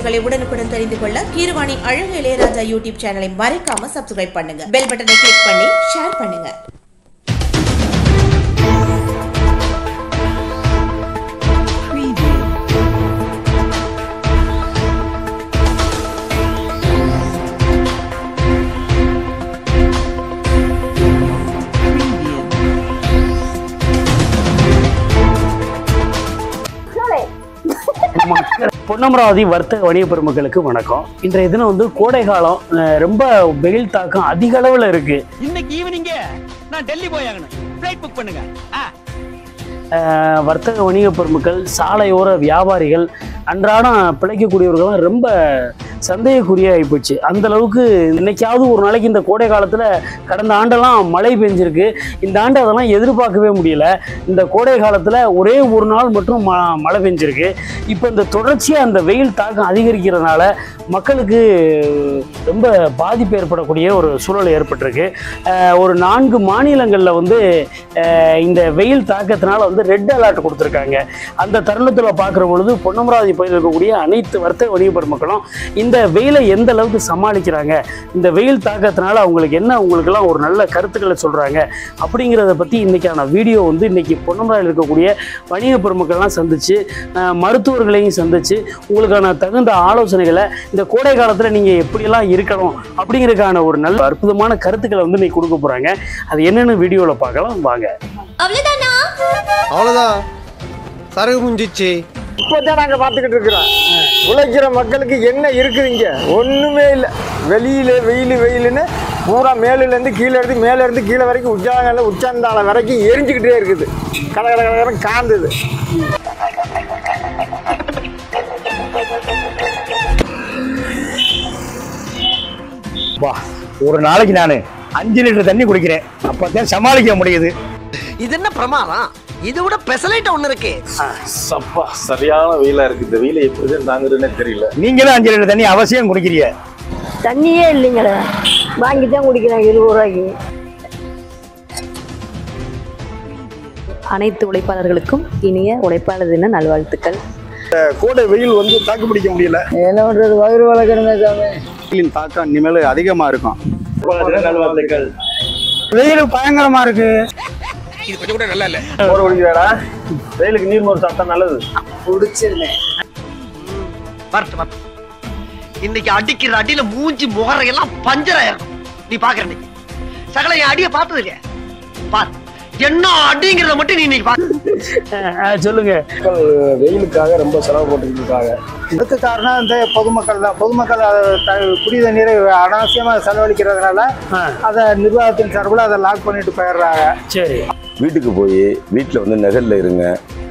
செய்திகளை உடனுக்குடன் தெரிந்து கொள்ள கீரவாணி அழகு இளையராஜா யூடியூப் சேனலை மறக்காம சப்ஸ்கிரைப் பண்ணுங்க. பெல் பட்டனை கிளிக் பண்ணி ஷேர் பண்ணுங்க. பொன்னமராவதி வர்த்தக வணிக பெருமக்களுக்கு வணக்கம். இன்றைய தினம் வந்து கோடை காலம், ரொம்ப வெயில் தாக்கம் அதிக அளவுல இருக்கு. இன்னைக்கு ஈவினிங் நான் டெல்லி போய் ஆகணும். ஃளைட் புக் பண்ணுங்க. வர்த்தக வணிக பெருமக்கள், சாலையோர வியாபாரிகள், அன்றாடம் பிழைக்கக்கூடியவர்கள்லாம் ரொம்ப சந்தேகக்குரிய ஆகிப்போச்சு. அந்த அளவுக்கு இன்னைக்காவது ஒரு நாளைக்கு இந்த கோடை காலத்தில் கடந்த ஆண்டெல்லாம் மழை பெஞ்சிருக்கு. இந்த ஆண்டு அதெல்லாம் எதிர்பார்க்கவே முடியல. இந்த கோடை காலத்தில் ஒரே ஒரு நாள் மட்டும் மழை பெஞ்சிருக்கு. இப்போ இந்த தொடர்ச்சியாக அந்த வெயில் தாக்கம் அதிகரிக்கிறதுனால மக்களுக்கு ரொம்ப பாதிப்பு ஏற்படக்கூடிய ஒரு சூழல் ஏற்பட்டிருக்கு. ஒரு 4 மாநிலங்களில் வந்து இந்த வெயில் தாக்கத்தினால வந்து ரெட் அலர்ட் கொடுத்துருக்காங்க. அந்த தருணத்தில் பார்க்குற பொழுது பொன்னமராவதி பகுதியில் இருக்கக்கூடிய அனைத்து வர்த்தக வணிக பெருமக்களும் இந்த வெயிலை எந்த அளவுக்கு சமாளிக்கிறாங்க, இந்த வெயில் தாக்கத்தினால அவங்களுக்கெல்லாம் ஒரு நல்ல கருத்துக்களை சொல்கிறாங்க அப்படிங்கிறத பற்றி இன்றைக்கான வீடியோ வந்து இன்றைக்கி பொன்னமராவதியில் இருக்கக்கூடிய வணிக பெருமக்கள்லாம் சந்தித்து, மருத்துவர்களையும் சந்தித்து உங்களுக்கான தகுந்த ஆலோசனைகளை இந்த கோடை காலத்தில் நீங்கள் எப்படியெல்லாம் இருக்கணும் அப்படிங்கிறதுக்கான ஒரு நல்ல அற்புதமான கருத்துக்களை வந்து இன்னைக்கு கொடுக்க போகிறாங்க. அது என்னென்னு வீடியோவில் பார்க்கலாம் வாங்க. அவ்வளோதான், சரகு முடிஞ்சிச்சு. இப்போதான் நாங்கள் பார்த்துக்கிட்டு இருக்கிறோம். உழைக்கிற மக்களுக்கு என்ன இருக்குது? இங்கே ஒன்றுமே இல்லை. வெயிலுன்னு பூரா மேலேருந்து கீழே இருந்து மேலேருந்து கீழே வரைக்கும் உச்சாந்தாளம் வரைக்கும் எரிஞ்சுக்கிட்டே இருக்குது. கடை காந்துது. வா, ஒரு நாளைக்கு நான் 5 லிட்டர் தண்ணி குடிக்கிறேன். அப்பதான் சமாளிக்க முடியுது. இது என்ன பிரமாதம்? இது விட பெசலைட் ஒண்ணு இருக்கு. சப்பா, சரியான வெயிலா இருக்கு. இந்த வெயில எப்படி தாங்குறதுன்னே தெரியல. நீங்களும் 5 லிட்டர் தண்ணி அவசியம் குடிக்கிறீங்க. தண்ணியே இல்லைங்களே, வாங்கி தான் குடிக்கிறேன் 20 ரூபாய்க்கு. அனைத்து உழைப்பாளர்களுக்கும் இனிய உழைப்பாளர் தின நல்வாழ்த்துக்கள். கோடை வெயில் வந்து தாக்கு பிடிக்க முடியல. என்ன பண்றது, வயிறு வளர்க்கணுமே சாமி. வெயிலின் தாக்கம் இனிமேல் அதிகமா இருக்கும். நல்வாழ்த்துக்கள். வெயில் பயங்கரமா இருக்கு. இது கொஞ்சம் கூட நல்லா இல்ல. மோர் குடிக்கிறடா. வெயிலுக்கு நீர் மோர் சாப்பிட்டா நல்லது. குடிச்சிருந்தேன். இன்னைக்கு அடிக்கிற அடியில மூஞ்சி முகரையெல்லாம் பஞ்சர் ஆயிரும். நீ பாக்குற இன்னைக்கு சகல என் அடிய பார்த்தது இல்லையா? பார், என்ன அடிங்கிறத மட்டும் நீ இன்னைக்கு பாரு. சொல்லுங்க. வெயிலுக்காக ரொம்ப செலவு போட்டுக்கிட்டு இருக்காங்க. இதுக்கு காரணம் இந்த பொதுமக்கள் தான். பொதுமக்கள் குடி தண்ணீரை அனாவசியமாக செலவழிக்கிறதுனால அதை நிர்வாகத்தின் சார்பில் அதை லாக் பண்ணிட்டு போயிடுறாங்க. சரி, வீட்டுக்கு போய் வீட்டுல வந்து நெகல்ல இருங்க.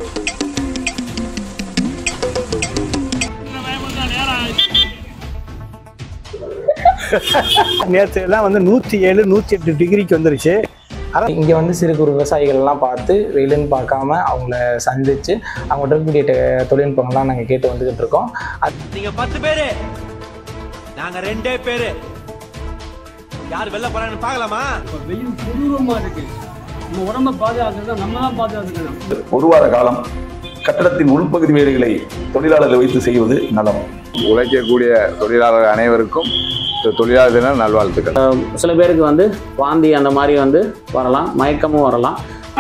நேற்று எல்லாம் வந்து 107, 108 டிகிரிக்கு வந்துருச்சு. இங்கே வந்து சிறு குறு விவசாயிகள்லாம் பார்த்து வெயிலுன்னு பார்க்காம அவங்கள சந்திச்சு அவங்கள்ட்ட இருக்கக்கூடிய தொழில்நுட்பங்கள்லாம் நாங்கள் கேட்டு வந்துக்கிட்டு இருக்கோம். நீங்க 10 பேரு, நாங்க 2 பேரு. யார் வெளில போறாங்கன்னு பார்க்கலாமா? வெயில் கொடூரமா இருக்கு. நம்ம உடம்ப பாதுகாக்கிறது நம்ம தான் பாதுகாத்துக்கணும். ஒரு வார காலம் கட்டடத்தின் உள்பகுதி வேலைகளை தொழிலாளர்கள் வைத்து செய்வது நலம். உழைக்கக்கூடிய தொழிலாளர்கள் அனைவருக்கும் தொழிலாளர் தின நல்வாழ்த்துக்கள். சில பேருக்கு வந்து வாந்தி அந்த மாதிரி வந்து வரலாம், மயக்கமும் வரலாம்.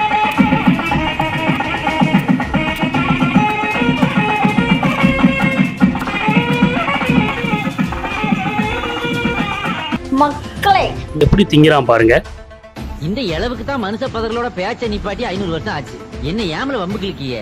மக்களே எப்படி திங்கிறான் பாருங்க. இந்த இளவுக்கு தான் மனுஷ பதர்களோட பேச்சை நிப்பாட்டி 500 வருஷம் ஆச்சு. என்ன ஏமல வம்பு கிளிக்கிய?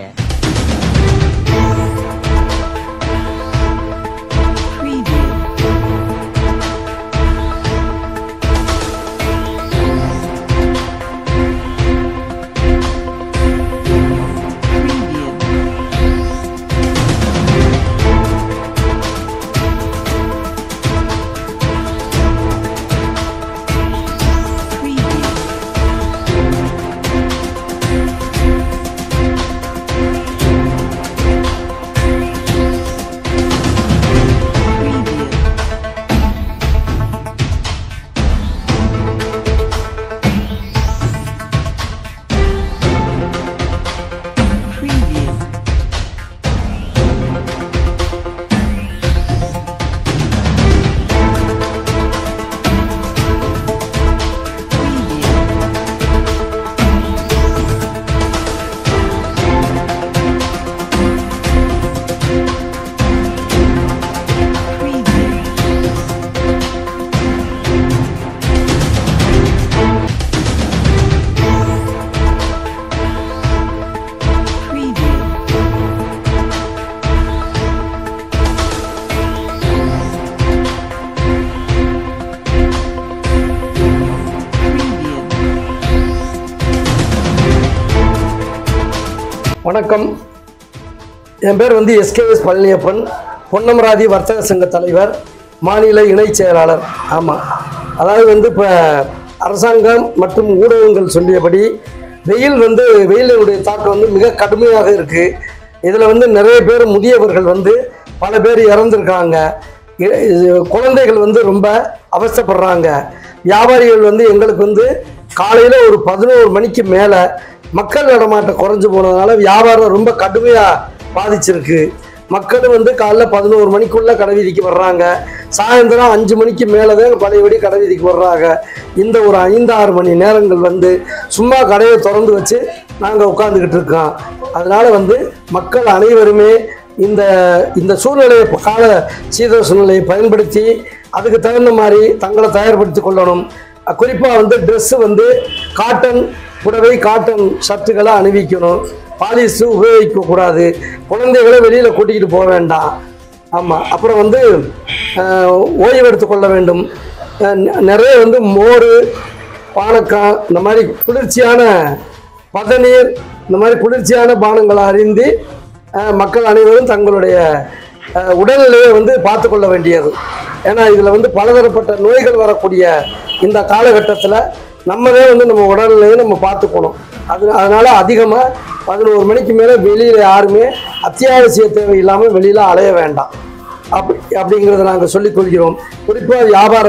வணக்கம். என் பேர் வந்து எஸ்கேஎஸ் பழனியப்பன், பொன்னமராதி வர்த்தக சங்க தலைவர், மாநில இணைச் செயலாளர். ஆமாம், அதாவது வந்து இப்போ அரசாங்கம் மற்றும் ஊடகங்கள் சொல்லியபடி வெயிலினுடைய தாக்கம் வந்து மிக கடுமையாக இருக்குது. இதில் வந்து நிறைய பேர் முதியவர்கள் வந்து பல பேர் இறந்துருக்காங்க. குழந்தைகள் வந்து ரொம்ப அவஸ்தைப்படுறாங்க. வியாபாரிகள் வந்து எங்களுக்கு வந்து காலையில் ஒரு 11 மணிக்கு மேலே மக்கள் நடமாட்டம் குறைஞ்சு போனதுனால வியாபாரம் ரொம்ப கடுமையாக பாதிச்சிருக்கு. மக்கள் வந்து காலைல 11 மணிக்குள்ளே கடை வீதிக்கு வர்றாங்க. சாயந்தரம் 5 மணிக்கு மேலே தான் பழையபடி கடை வீதிக்கு வர்றாங்க. இந்த ஒரு 5-6 மணி நேரங்கள் வந்து சும்மா கடையை திறந்து வச்சு நாங்கள் உட்காந்துக்கிட்டு இருக்கோம். அதனால் வந்து மக்கள் அனைவருமே இந்த சூழ்நிலையை, கால சீதோஷ நிலையை பயன்படுத்தி அதுக்கு தகுந்த மாதிரி தங்களை தயார்படுத்தி கொள்ளணும். குறிப்பாக வந்து ட்ரெஸ்ஸு வந்து காட்டன் புடவை, காட்டன் ஷர்ட்டுகளை அணிவிக்கணும். பாலிஸு உபயோகிக்கக்கூடாது. குழந்தைகளை வெளியில் கூட்டிக்கிட்டு போக வேண்டாம். ஆமாம். அப்புறம் வந்து ஓய்வு எடுத்துக்கொள்ள வேண்டும். நிறைய வந்து மோர், பானக்காய், இந்த மாதிரி குளிர்ச்சியான பதநீர், இந்த மாதிரி குளிர்ச்சியான பானங்களை அறிந்து மக்கள் அனைவரும் தங்களுடைய உடல்நிலையை வந்து பார்த்து கொள்ள வேண்டியது. ஏன்னா இதில் வந்து பலதரப்பட்ட நோய்கள் வரக்கூடிய இந்த காலகட்டத்தில் நம்மளே வந்து நம்ம உடல்நிலையை நம்ம பார்த்துக்கணும். அதனால் அதிகமாக 11 மணிக்கு மேலே வெளியில் யாருமே அத்தியாவசிய தேவை இல்லாமல் வெளியில் அலைய வேண்டாம். அப்படிங்கிறத நாங்கள் சொல்லிக்கொள்கிறோம். குறிப்பாக வியாபார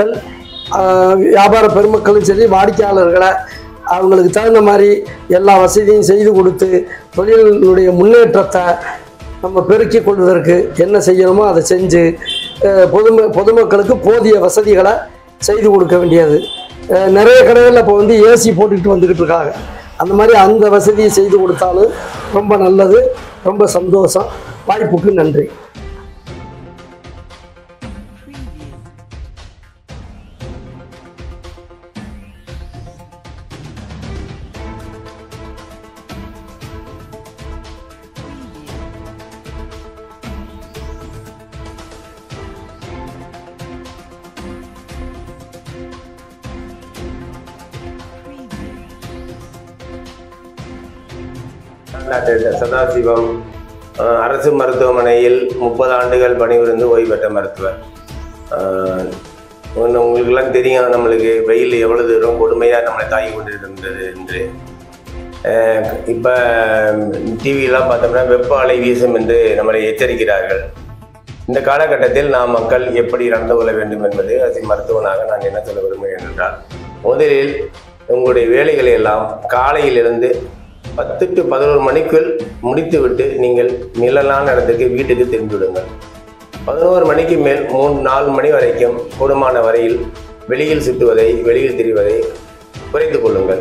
பெருமக்களும் சரி, வாடிக்கையாளர்களை அவங்களுக்கு தகுந்த மாதிரி எல்லா வசதியும் செய்து கொடுத்து தொழிலினுடைய முன்னேற்றத்தை நம்ம பெருக்கிக் கொள்வதற்கு என்ன செய்யணுமோ அதை செஞ்சு பொதுமக்களுக்கு போதிய வசதிகளை செய்து கொடுக்க வேண்டியது. நிறைய கடைகளில் இப்போ வந்து ஏசி போட்டுக்கிட்டு வந்துக்கிட்டு இருக்காங்க. அந்த மாதிரி அந்த வசதியை செய்து கொடுத்தாலும் ரொம்ப நல்லது. ரொம்ப சந்தோஷம். வாய்ப்புக்கு நன்றி. சதாசிவம் அரசு மருத்துவமனையில் 30 ஆண்டுகள் பணிபுரிந்து ஓய்வு பெற்ற மருத்துவர். உங்களுக்கெல்லாம் தெரியும் நம்மளுக்கு வெயில் எவ்வளவு தூரம் கொடுமையாக நம்மளை தாங்கி கொண்டிருக்கின்றது என்று. இப்போ டிவியெல்லாம் பார்த்தோம்னா வெப்ப அலை வீசும் என்று நம்மளை எச்சரிக்கிறார்கள். இந்த காலகட்டத்தில் நாம் மக்கள் எப்படி நடந்து கொள்ள வேண்டும் என்பது அரசு மருத்துவனாக நான் என்ன சொல்ல விரும்புகிறேன் என்றால், முதலில் உங்களுடைய வேலைகளை எல்லாம் காலையிலிருந்து 10 to 11 மணிக்குள் முடித்துவிட்டு நீங்கள் நிழலான இடத்துக்கு வீட்டுக்கு திரும்பிவிடுங்கள். 11 மணிக்கு மேல் 3-4 மணி வரைக்கும் கூடுமான வரையில் வெளியில் சுற்றுவதை, வெளியில் திரிவதை குறைத்து கொள்ளுங்கள்.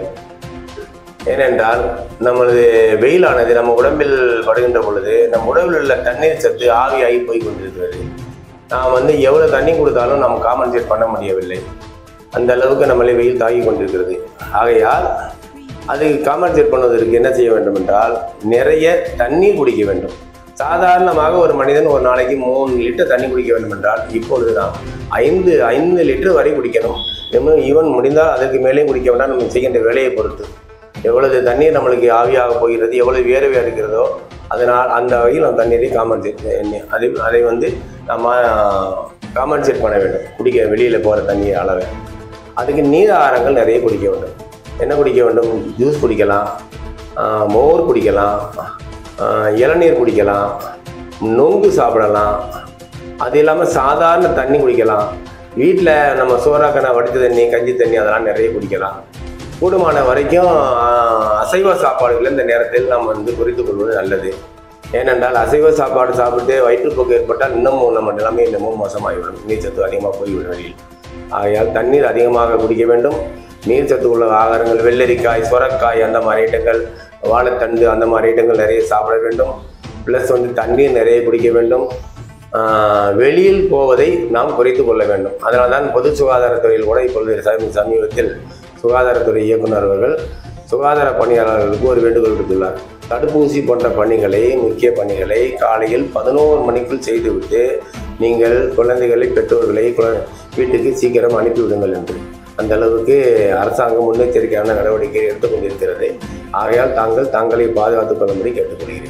ஏனென்றால் நமது வெயிலானது நம்ம உடம்பில் படுகின்ற பொழுது நம் உடம்பில் உள்ள தண்ணீர் சத்து ஆவியாகி போய் கொண்டிருக்கிறது. நாம் வந்து எவ்வளோ தண்ணி கொடுத்தாலும் நாம் காம்பன்சேட் பண்ண முடியவில்லை. அந்த அளவுக்கு நம்மளை வெயில் தாங்கி கொண்டிருக்கிறது. ஆகையால் அது காம்பன்சேட் பண்ணுவதற்கு என்ன செய்ய வேண்டும் என்றால் நிறைய தண்ணீர் குடிக்க வேண்டும். சாதாரணமாக ஒரு மனிதன் ஒரு நாளைக்கு 3 லிட்டர் தண்ணி குடிக்க வேண்டும் என்றால் இப்பொழுது நாம் 5 லிட்டர் வரை குடிக்கணும். ஈவன் முடிந்தால் அதற்கு மேலே குடிக்க வேண்டாம். நம்ம செய்கின்ற வேலையை பொறுத்து எவ்வளவு தண்ணீர் நம்மளுக்கு ஆவியாக போகிறது, எவ்வளவு வேர்வையாக இருக்கிறதோ அதனால் அந்த வகையில் நம்ம தண்ணீரை அதை வந்து நம்ம காம்பன்சேட் பண்ண வேண்டும். வெளியில் போகிற தண்ணீர் அளவை. அதுக்கு நீர் ஆகாரங்கள் நிறைய குடிக்க வேண்டும். என்ன குடிக்க வேண்டும்? ஜூஸ் குடிக்கலாம், மோர் குடிக்கலாம், இளநீர் குடிக்கலாம், நொங்கு சாப்பிடலாம். அது இல்லாமல் சாதாரண தண்ணி குடிக்கலாம். வீட்டில் நம்ம சோறாக்கனை வடித்த தண்ணி, கஞ்சி தண்ணி அதெல்லாம் நிறைய குடிக்கலாம். கூடுமான வரைக்கும் அசைவ சாப்பாடுகளை இந்த நேரத்தில் நம்ம வந்து குறைத்து கொள்வது நல்லது. ஏனென்றால் அசைவ சாப்பாடு சாப்பிட்டு வயிற்றுப்போக்கு ஏற்பட்டால் இன்னமும் நம்ம நிலைமை இன்னமும் மோசமாகிவிடும். நீர்ச்சத்து அதிகமாக போய்விடும் வெளியில். ஆகையால் தண்ணீர் அதிகமாக குடிக்க வேண்டும். நீர்ச்சத்து உள்ள ஆகாரங்கள், வெள்ளரிக்காய், சுரக்காய், அந்த மாதிரி ஐட்டங்கள், வாழைத்தண்டு, அந்த மாதிரி ஐட்டங்கள் நிறைய சாப்பிட வேண்டும். ப்ளஸ் வந்து தண்ணீர் நிறைய குடிக்க வேண்டும். வெளியில் போவதை நாம் குறைத்து கொள்ள வேண்டும். அதனால் தான் பொது சுகாதாரத்துறையில் கூட இப்பொழுது சமீபத்தில் சுகாதாரத்துறை இயக்குனர் அவர்கள் சுகாதார பணியாளர்களுக்கு ஒரு வேண்டுகோள் விடுத்துள்ளார். தடுப்பூசி போன்ற பணிகளை, முக்கிய பணிகளை காலையில் 11 மணிக்குள் செய்துவிட்டு நீங்கள் குழந்தைகளை, பெற்றோர்களை வீட்டுக்கு சீக்கிரம் அனுப்பிவிடுங்கள் என்று. அந்த அளவுக்கு அரசாங்கம் முன்னெச்சரிக்கையான நடவடிக்கை எடுத்துக்கொண்டிருக்கிறது. ஆகையால் தாங்கள் தங்களை பாதுகாத்துக் கொள்ளும்படி கேட்டுக்கொள்கிறேன்.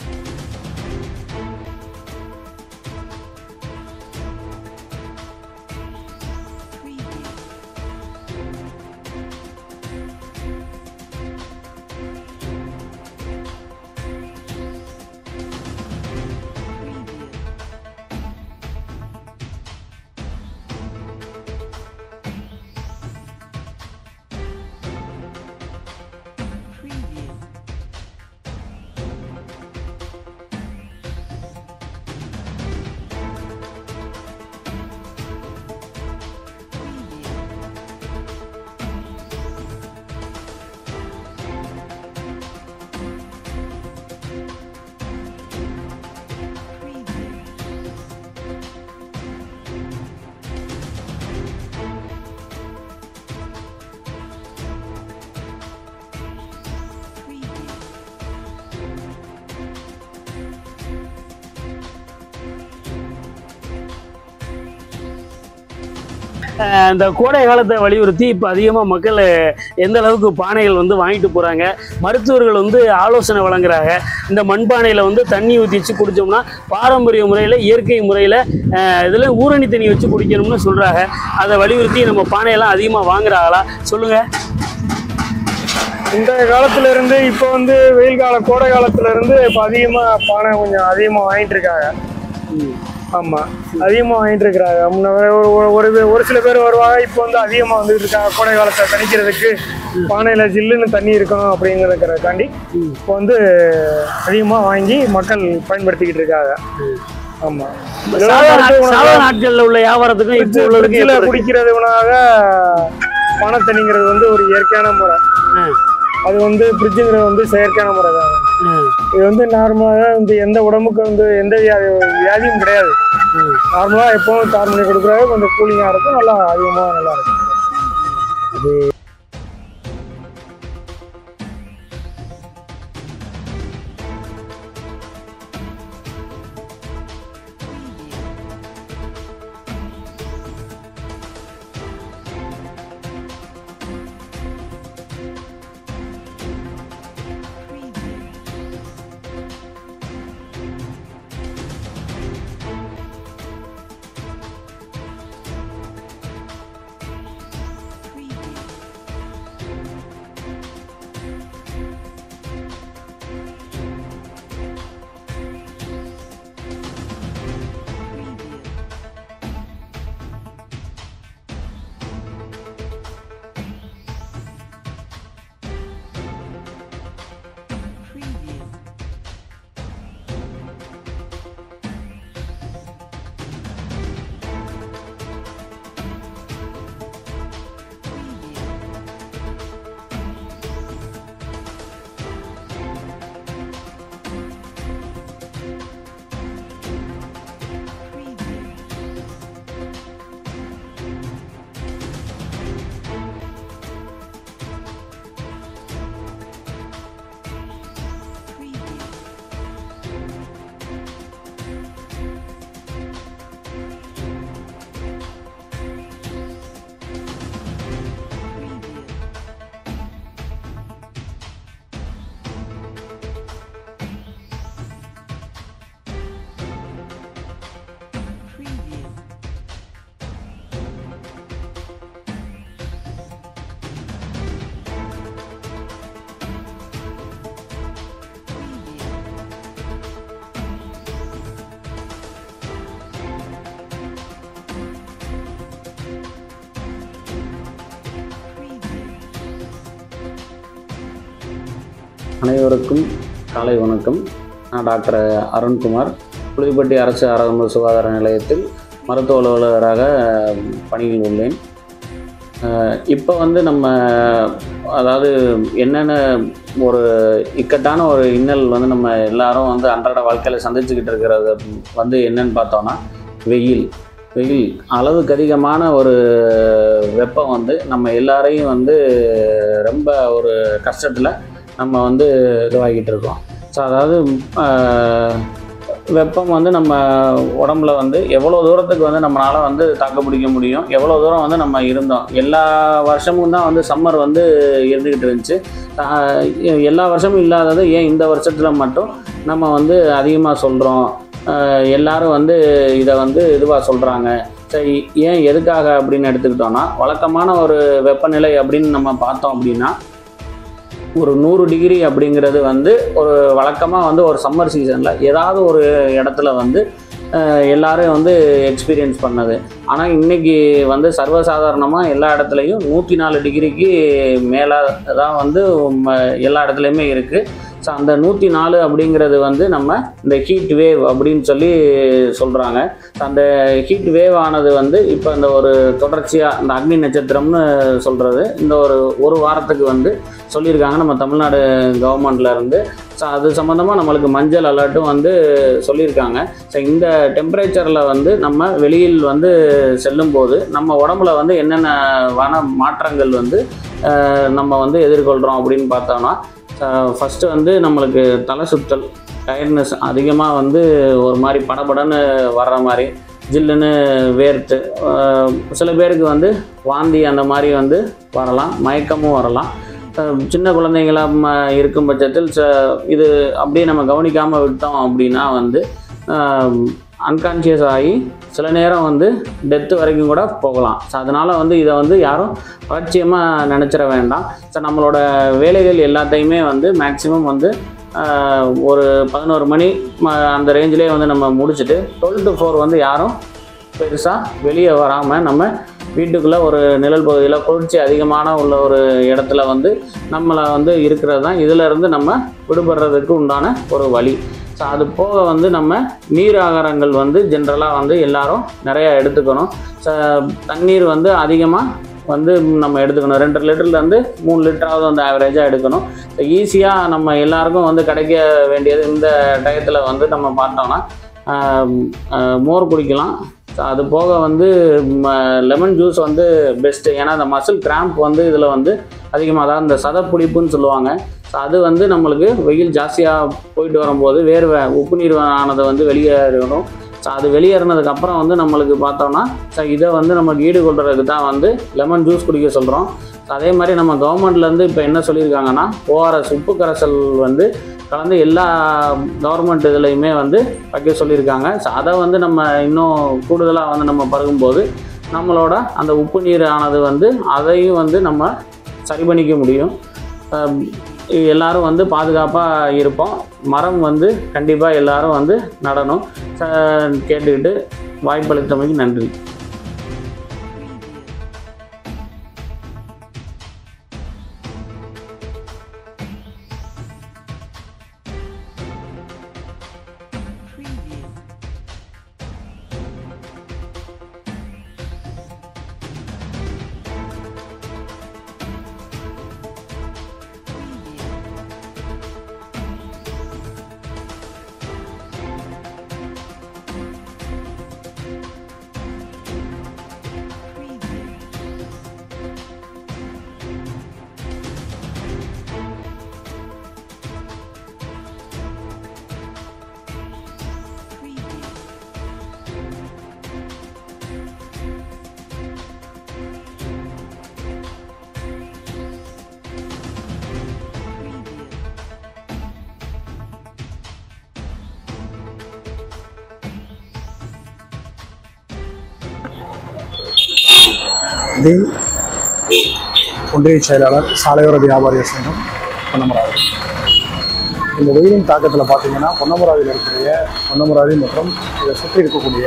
இந்த கோடை காலத்தை வலியுறுத்தி இப்போ அதிகமாக மக்கள் எந்த அளவுக்கு பானைகள் வந்து வாங்கிட்டு போகிறாங்க. மருத்துவர்கள் வந்து ஆலோசனை வழங்குறாங்க. இந்த மண்பானையில் வந்து தண்ணி ஊற்றி வச்சு குடித்தோம்னா பாரம்பரிய முறையில் இயற்கை முறையில் இதில் ஊரணி தண்ணி வச்சு குடிக்கணும்னு சொல்கிறாங்க. அதை வலியுறுத்தி நம்ம பானையெல்லாம் அதிகமாக வாங்குறாங்களா சொல்லுங்கள். இந்த காலத்துல இருந்து இப்போ வந்து வெயில் கால கோடை காலத்துல இருந்து இப்போ அதிகமாக பானை கொஞ்சம் அதிகமாக வாங்கிட்டு இருக்காங்க. ஆமாம், அதிகமாக வாங்கிட்டு இருக்கிறாங்க. முன்ன ஒரு சில பேர் வருவாங்க. இப்போ வந்து அதிகமாக வந்துட்டு இருக்காங்க. கோடை காலத்தை தணிக்கிறதுக்கு பானையில் ஜில்லுன்னு தண்ணி இருக்கணும் அப்படிங்கிறதுக்காண்டி இப்போ வந்து அதிகமாக வாங்கி மக்கள் பயன்படுத்திக்கிட்டு இருக்காங்க. ஆமாம், நாட்களில் உள்ள வியாபாரத்துக்கும் இப்போ உள்ளதுக்கு குடிக்கிறதுனாக பானை தண்ணிங்கிறது வந்து ஒரு இயற்கையான முறை. அது வந்து ஃப்ரிட்ஜுங்கிறது வந்து செயற்கையான முறை தான். இது வந்து நார்மலாக வந்து எந்த உடம்புக்கு வந்து எந்த வியாதியும் கிடையாது. நார்மலாக எப்பவும் தார் பண்ணி கொடுக்குறாங்க. கொஞ்சம் கூலிங்காக இருக்கும், நல்லா அதிகமாக நல்லா இருக்கும். அது அனைவருக்கும் காலை வணக்கம். நான் டாக்டர் அருண்குமார், புலிப்பட்டி அரசு ஆரம்ப சுகாதார நிலையத்தில் மருத்துவ அலுவலராக பணியில் உள்ளேன். இப்போ வந்து நம்ம அதாவது என்னென்ன ஒரு இக்கட்டான ஒரு இன்னல் வந்து நம்ம எல்லாரும் வந்து அன்றாட வாழ்க்கையில் சந்திச்சுக்கிட்டு இருக்கிறது வந்து என்னன்னு பார்த்தோன்னா வெயில் அளவுக்கு அதிகமான ஒரு வெப்பம் வந்து நம்ம எல்லாரையும் வந்து ரொம்ப ஒரு கஷ்டத்தில் நம்ம வந்து இதுவாகிட்டு இருக்கோம். ஸோ அதாவது வெப்பம் வந்து நம்ம உடம்புல வந்து எவ்வளோ தூரத்துக்கு வந்து நம்மளால் வந்து தாக்கு பிடிக்க முடியும், எவ்வளோ தூரம் வந்து நம்ம இருந்தோம். எல்லா வருஷமும் தான் வந்து சம்மர் வந்து இருந்துக்கிட்டு இருந்துச்சு. எல்லா வருஷமும் இல்லாதது ஏன் இந்த வருஷத்தில் மட்டும் நம்ம வந்து அதிகமாக சொல்கிறோம், எல்லாரும் வந்து இதை வந்து இதுவாக சொல்கிறாங்க. சரி, ஏன் எதுக்காக அப்படின்னு எடுத்துக்கிட்டோன்னா, வழக்கமான ஒரு வெப்பநிலை அப்படின்னு நம்ம பார்த்தோம் அப்படின்னா ஒரு 100 டிகிரி அப்படிங்கிறது வந்து ஒரு வழக்கமாக வந்து ஒரு சம்மர் சீசனில் ஏதாவது ஒரு இடத்துல வந்து எல்லாரும் வந்து எக்ஸ்பீரியன்ஸ் பண்ணது. ஆனால் இன்றைக்கி வந்து சர்வசாதாரணமாக எல்லா இடத்துலையும் 104 டிகிரிக்கு மேலே தான் வந்து எல்லா இடத்துலையுமே இருக்குது. ஸோ அந்த 104 அப்படிங்கிறது வந்து நம்ம இந்த ஹீட் வேவ் அப்படின்னு சொல்லி சொல்கிறாங்க. அந்த ஹீட் வேவ் ஆனது வந்து இப்போ இந்த ஒரு தொடர்ச்சியாக இந்த அக்னி நட்சத்திரம்னு சொல்கிறது இந்த ஒரு வாரத்துக்கு வந்து சொல்லியிருக்காங்க நம்ம தமிழ்நாடு கவர்மெண்ட்லேருந்து. ஸோ அது சம்மந்தமாக நம்மளுக்கு மஞ்சள் அலர்ட்டும் வந்து சொல்லியிருக்காங்க. ஸோ இந்த டெம்பரேச்சரில் வந்து நம்ம வெளியில் வந்து செல்லும்போது நம்ம உடம்புல வந்து என்னென்ன மாற்றங்கள் வந்து நம்ம வந்து எதிர்கொள்கிறோம் அப்படின்னு பார்த்தோன்னா, ஃபஸ்ட்டு வந்து நம்மளுக்கு தலை சுற்றல், டயர்ட்னஸ் அதிகமாக வந்து ஒரு மாதிரி படபடன்னு வர்ற மாதிரி, ஜில்லுன்னு வேர்த்து, சில பேருக்கு வந்து வாந்தி அந்த மாதிரி வந்து வரலாம், மயக்கமும் வரலாம். சின்ன குழந்தைங்களாக இருக்கும் பட்சத்தில் இது அப்படியே நம்ம கவனிக்காமல் விட்டோம் அப்படின்னா வந்து அன்கான்ஷியஸ் ஆகி சில நேரம் வந்து டெத்து வரைக்கும் கூட போகலாம். ஸோ அதனால் வந்து இதை வந்து யாரும் அலட்சியமாக நினச்சிட வேண்டாம். ஸோ நம்மளோட வேலைகள் எல்லாத்தையுமே வந்து மேக்ஸிமம் வந்து ஒரு 11 மணி அந்த ரேஞ்சிலே வந்து நம்ம முடிச்சுட்டு 12 to 4 வந்து யாரும் பெருசாக வெளியே வராமல் நம்ம வீட்டுக்குள்ளே ஒரு நிழல் பகுதியில் குளிர்ச்சி அதிகமான உள்ள ஒரு இடத்துல வந்து நம்மளை வந்து இருக்கிறது தான் இதிலேருந்து நம்ம விடுபடுறதுக்கு உண்டான ஒரு வழி. ஸோ அது போக வந்து நம்ம நீர் ஆகாரங்கள் வந்து ஜென்ரலாக வந்து எல்லோரும் நிறையா எடுத்துக்கணும். தண்ணீர் வந்து அதிகமாக வந்து நம்ம எடுத்துக்கணும். 2 லிட்டர்லேருந்து 3 லிட்டராவது வந்து ஆவரேஜாக எடுக்கணும். ஈஸியாக நம்ம எல்லாருக்கும் வந்து கிடைக்க வேண்டியது இந்த டயத்தில் வந்து நம்ம பார்த்தோன்னா மோர் குடிக்கலாம். அது போக வந்து லெமன் ஜூஸ் வந்து பெஸ்ட்டு. ஏன்னா அந்த மசில் கிராம்ப் வந்து இதில் வந்து அதிகமாக, அதாவது இந்த சதப்பிடிப்புன்னு சொல்லுவாங்க. ஸோ அது வந்து நம்மளுக்கு வெயில் ஜாஸ்தியாக போயிட்டு வரும்போது வேர்வை உப்பு நீர் ஆனதை வந்து வெளியேறணும். ஸோ அது வெளியேறினதுக்கப்புறம் வந்து நம்மளுக்கு பார்த்தோன்னா இதை வந்து நமக்கு ஈடுகொள்கிறதுக்கு தான் வந்து லெமன் ஜூஸ் குடிக்க சொல்கிறோம். அதே மாதிரி நம்ம கவர்மெண்ட்லேருந்து இப்போ என்ன சொல்லியிருக்காங்கன்னா, ORS உப்பு கரைசல் வந்து கலந்து எல்லா கவர்மெண்ட் இதுலையுமே வந்து வைக்க சொல்லியிருக்காங்க. ஸோ அதை வந்து நம்ம இன்னும் கூடுதலாக வந்து நம்ம பருகும்போது நம்மளோட அந்த உப்பு நீர் ஆனது வந்து அதையும் வந்து நம்ம சரி பண்ணிக்க முடியும். எல்லோரும் வந்து பாதுகாப்பாக இருப்போம். மரம் வந்து கண்டிப்பாக எல்லோரும் வந்து நடணும். கேட்டுக்கிட்டு வாய்ப்பளித்தமைக்கு நன்றி. தி ஒன்றிய செயலாளர் சாலையோர வியாபாரிகள் சங்கம் பொன்னமராவதி. இந்த வெயிலின் தாக்கத்தில் பார்த்தீங்கன்னா பொன்னமராவதியில் இருக்கக்கூடிய பொன்னமராவதி மற்றும் இதை சுற்றி இருக்கக்கூடிய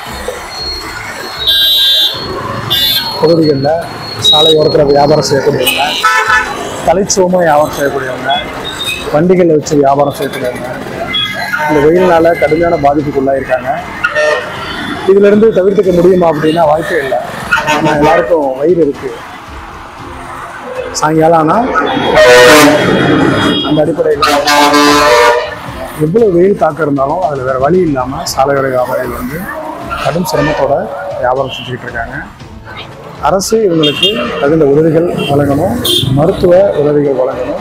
பகுதிகளில் சாலையோரத்தில் வியாபாரம் செய்யக்கூடியவங்க, தலைச்சுவமாக வியாபாரம் செய்யக்கூடியவங்க, வண்டிகளில் வச்சு வியாபாரம் செய்யக்கூடியவங்க இந்த வெயிலினால் கடுமையான பாதிப்புக்குள்ளாயிருக்காங்க. இதிலிருந்து தவிர்த்துக்க முடியுமா அப்படின்னா வாய்ப்பே இல்லை. நம்ம எல்லாருக்கும் வயிறு இருக்குது. சாயங்காலம் ஆனால் அந்த அடிப்படையில் எவ்வளோ வெயில் தாக்கம் இருந்தாலும் அதில் வேறு வழி இல்லாமல் சாலையோர வியாபாரிகள் வந்து கடும் சிரமத்தோட வியாபாரம் செஞ்சுக்கிட்டு இருக்காங்க. அரசு இவங்களுக்கு தகுந்த உதவிகள் வழங்கணும், மருத்துவ உதவிகள் வழங்கணும்.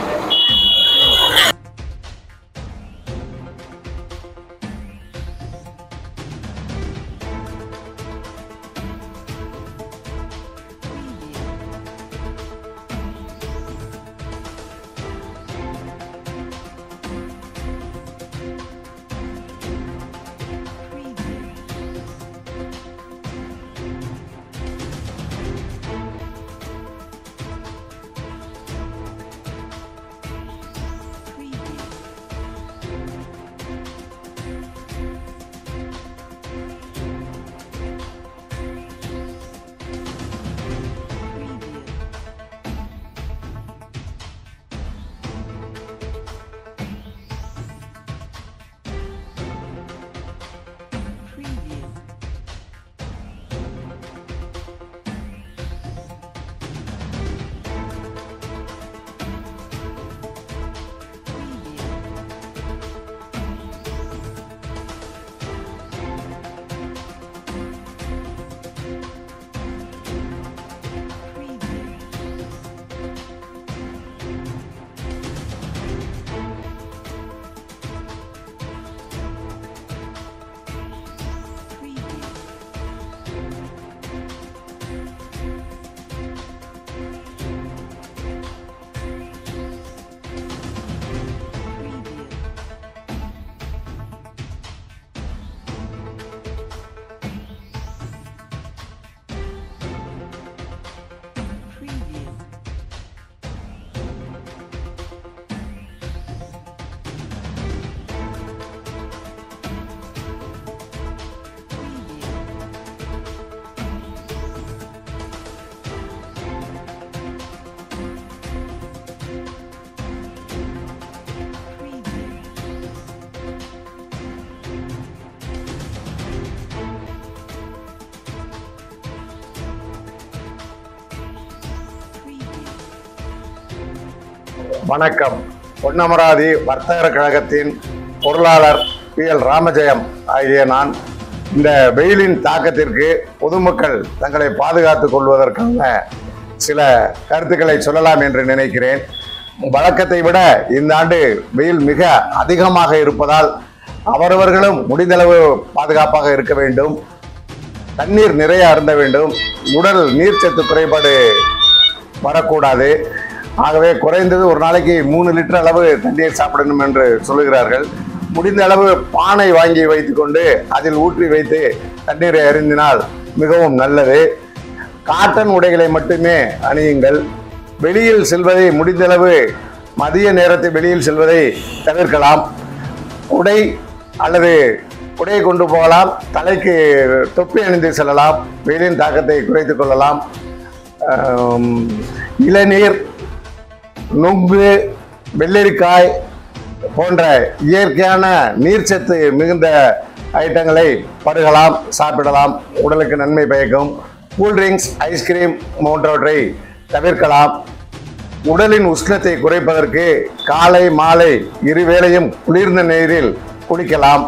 வணக்கம். பொன்னமராதி வர்த்தகர் கழகத்தின் பொருளாளர் PL ராமஜெயம் ஆகிய நான் இந்த வெயிலின் தாக்கத்திற்கு பொதுமக்கள் தங்களை பாதுகாத்துக் கொள்வதற்கான சில கருத்துக்களை சொல்லலாம் என்று நினைக்கிறேன். வழக்கத்தை விட இந்த ஆண்டு வெயில் மிக அதிகமாக இருப்பதால் அவரவர்களும் முடிந்தளவு பாதுகாப்பாக இருக்க வேண்டும். தண்ணீர் நிறைய அருந்த வேண்டும். உடல் நீர்ச்சத்து குறைபாடு வரக்கூடாது. ஆகவே குறைந்தது ஒரு நாளைக்கு 3 லிட்டர் அளவு தண்ணீர் சாப்பிடணும் என்று சொல்லுகிறார்கள். முடிந்த அளவு பானை வாங்கி வைத்துக்கொண்டு அதில் ஊற்றி வைத்து தண்ணீரை அருந்தினால் மிகவும் நல்லது. காட்டன் உடைகளை மட்டுமே அணியுங்கள். வெளியில் செல்வதை முடிந்தளவு மதிய நேரத்தில் வெளியில் செல்வதை தவிர்க்கலாம். குடை அல்லது குடையை கொண்டு போகலாம். தலைக்கு தொப்பி அணிந்து செல்லலாம். வெயிலின் தாக்கத்தை குறைத்துக் கொள்ளலாம். இளநீர், நுங்கு, வெள்ளரிக்காய் போன்ற இயற்கையான நீர்ச்சத்து மிகுந்த ஐட்டங்களை பருகலாம், சாப்பிடலாம். உடலுக்கு நன்மை பயக்கும். கூல்ட்ரிங்க்ஸ், ஐஸ்கிரீம் போன்றவற்றை தவிர்க்கலாம். உடலின் உஷ்ணத்தை குறைப்பதற்கு காலை மாலை இருவேளையும் குளிர்ந்த நீரில் குளிக்கலாம்.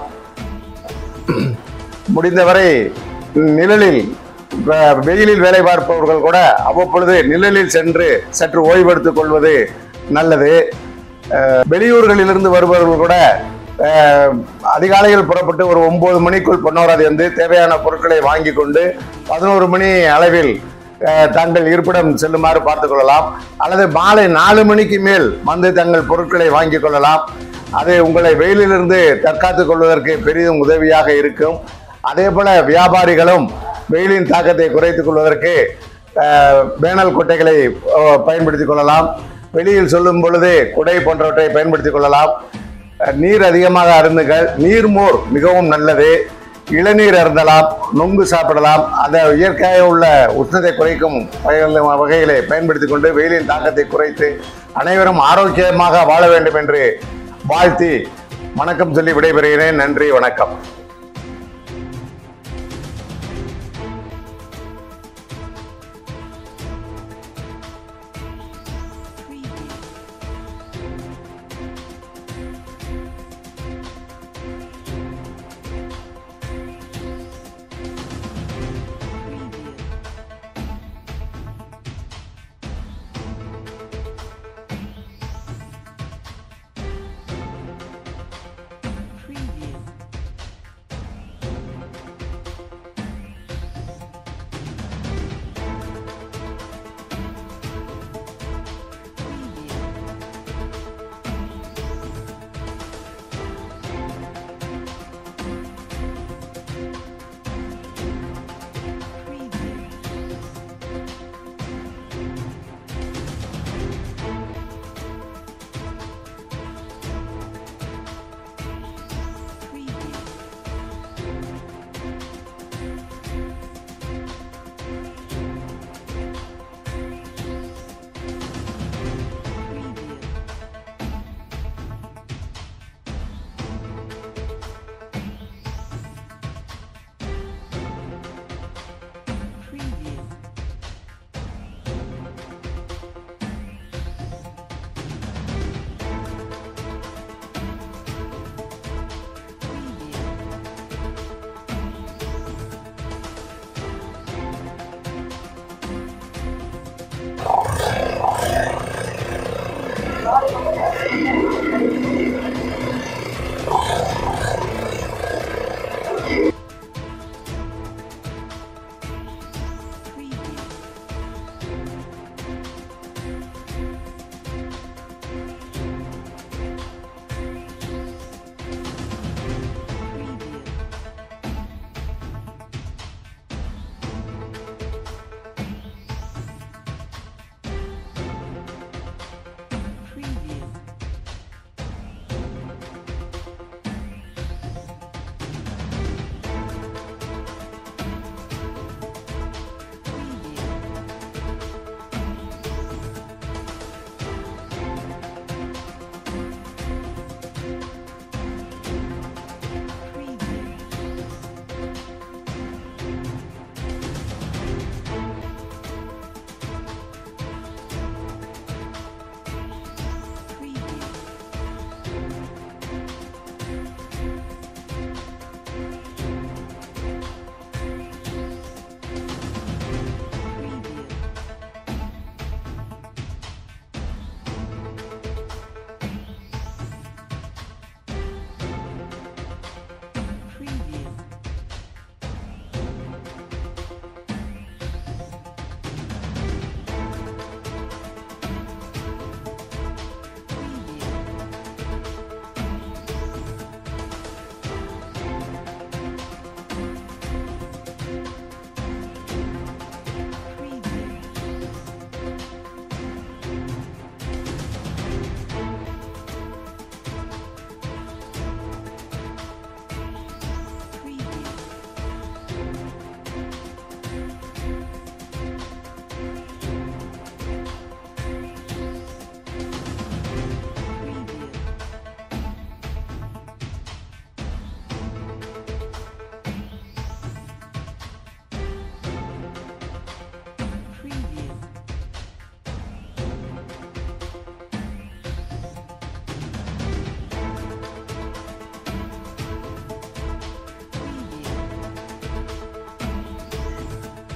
முடிந்தவரை நிழலில் வெயிலில் வேலை பார்ப்பவர்கள் கூட அவ்வப்பொழுது நிழலில் சென்று சற்று ஓய்வெடுத்துக் கொள்வது நல்லது. வெளியூர்களிலிருந்து வருபவர்கள் கூட அதிகாலையில் புறப்பட்டு ஒரு 9 மணிக்குள் பொன்னமராதி வந்து தேவையான பொருட்களை வாங்கி கொண்டு 11 மணி அளவில் தங்கள் இருப்பிடம் செல்லுமாறு பார்த்துக் கொள்ளலாம். அல்லது மாலை 4 மணிக்கு மேல் வந்து தங்கள் பொருட்களை வாங்கி கொள்ளலாம். அது உங்களை வெயிலிலிருந்து தற்காத்துக் கொள்வதற்கு பெரிதும் உதவியாக இருக்கும். அதே போல வியாபாரிகளும் வெயிலின் தாக்கத்தை குறைத்துக் கொள்வதற்கு பேனல் கொட்டைகளை பயன்படுத்திக் கொள்ளலாம். வெளியில் சொல்லும் பொழுது குடை போன்றவற்றை பயன்படுத்திக் கொள்ளலாம். நீர் அதிகமாக அருந்துங்கள். நீர்மோர் மிகவும் நல்லது. இளநீர் அருந்தலாம், நுங்கு சாப்பிடலாம். அந்த இயற்கையாக உள்ள உஷ்ணத்தை குறைக்கும் வகைகளை பயன்படுத்தி கொண்டு வெயிலின் தாக்கத்தை குறைத்து அனைவரும் ஆரோக்கியமாக வாழ வேண்டும் என்று வாழ்த்தி வணக்கம் சொல்லி விடைபெறுகிறேன். நன்றி, வணக்கம்.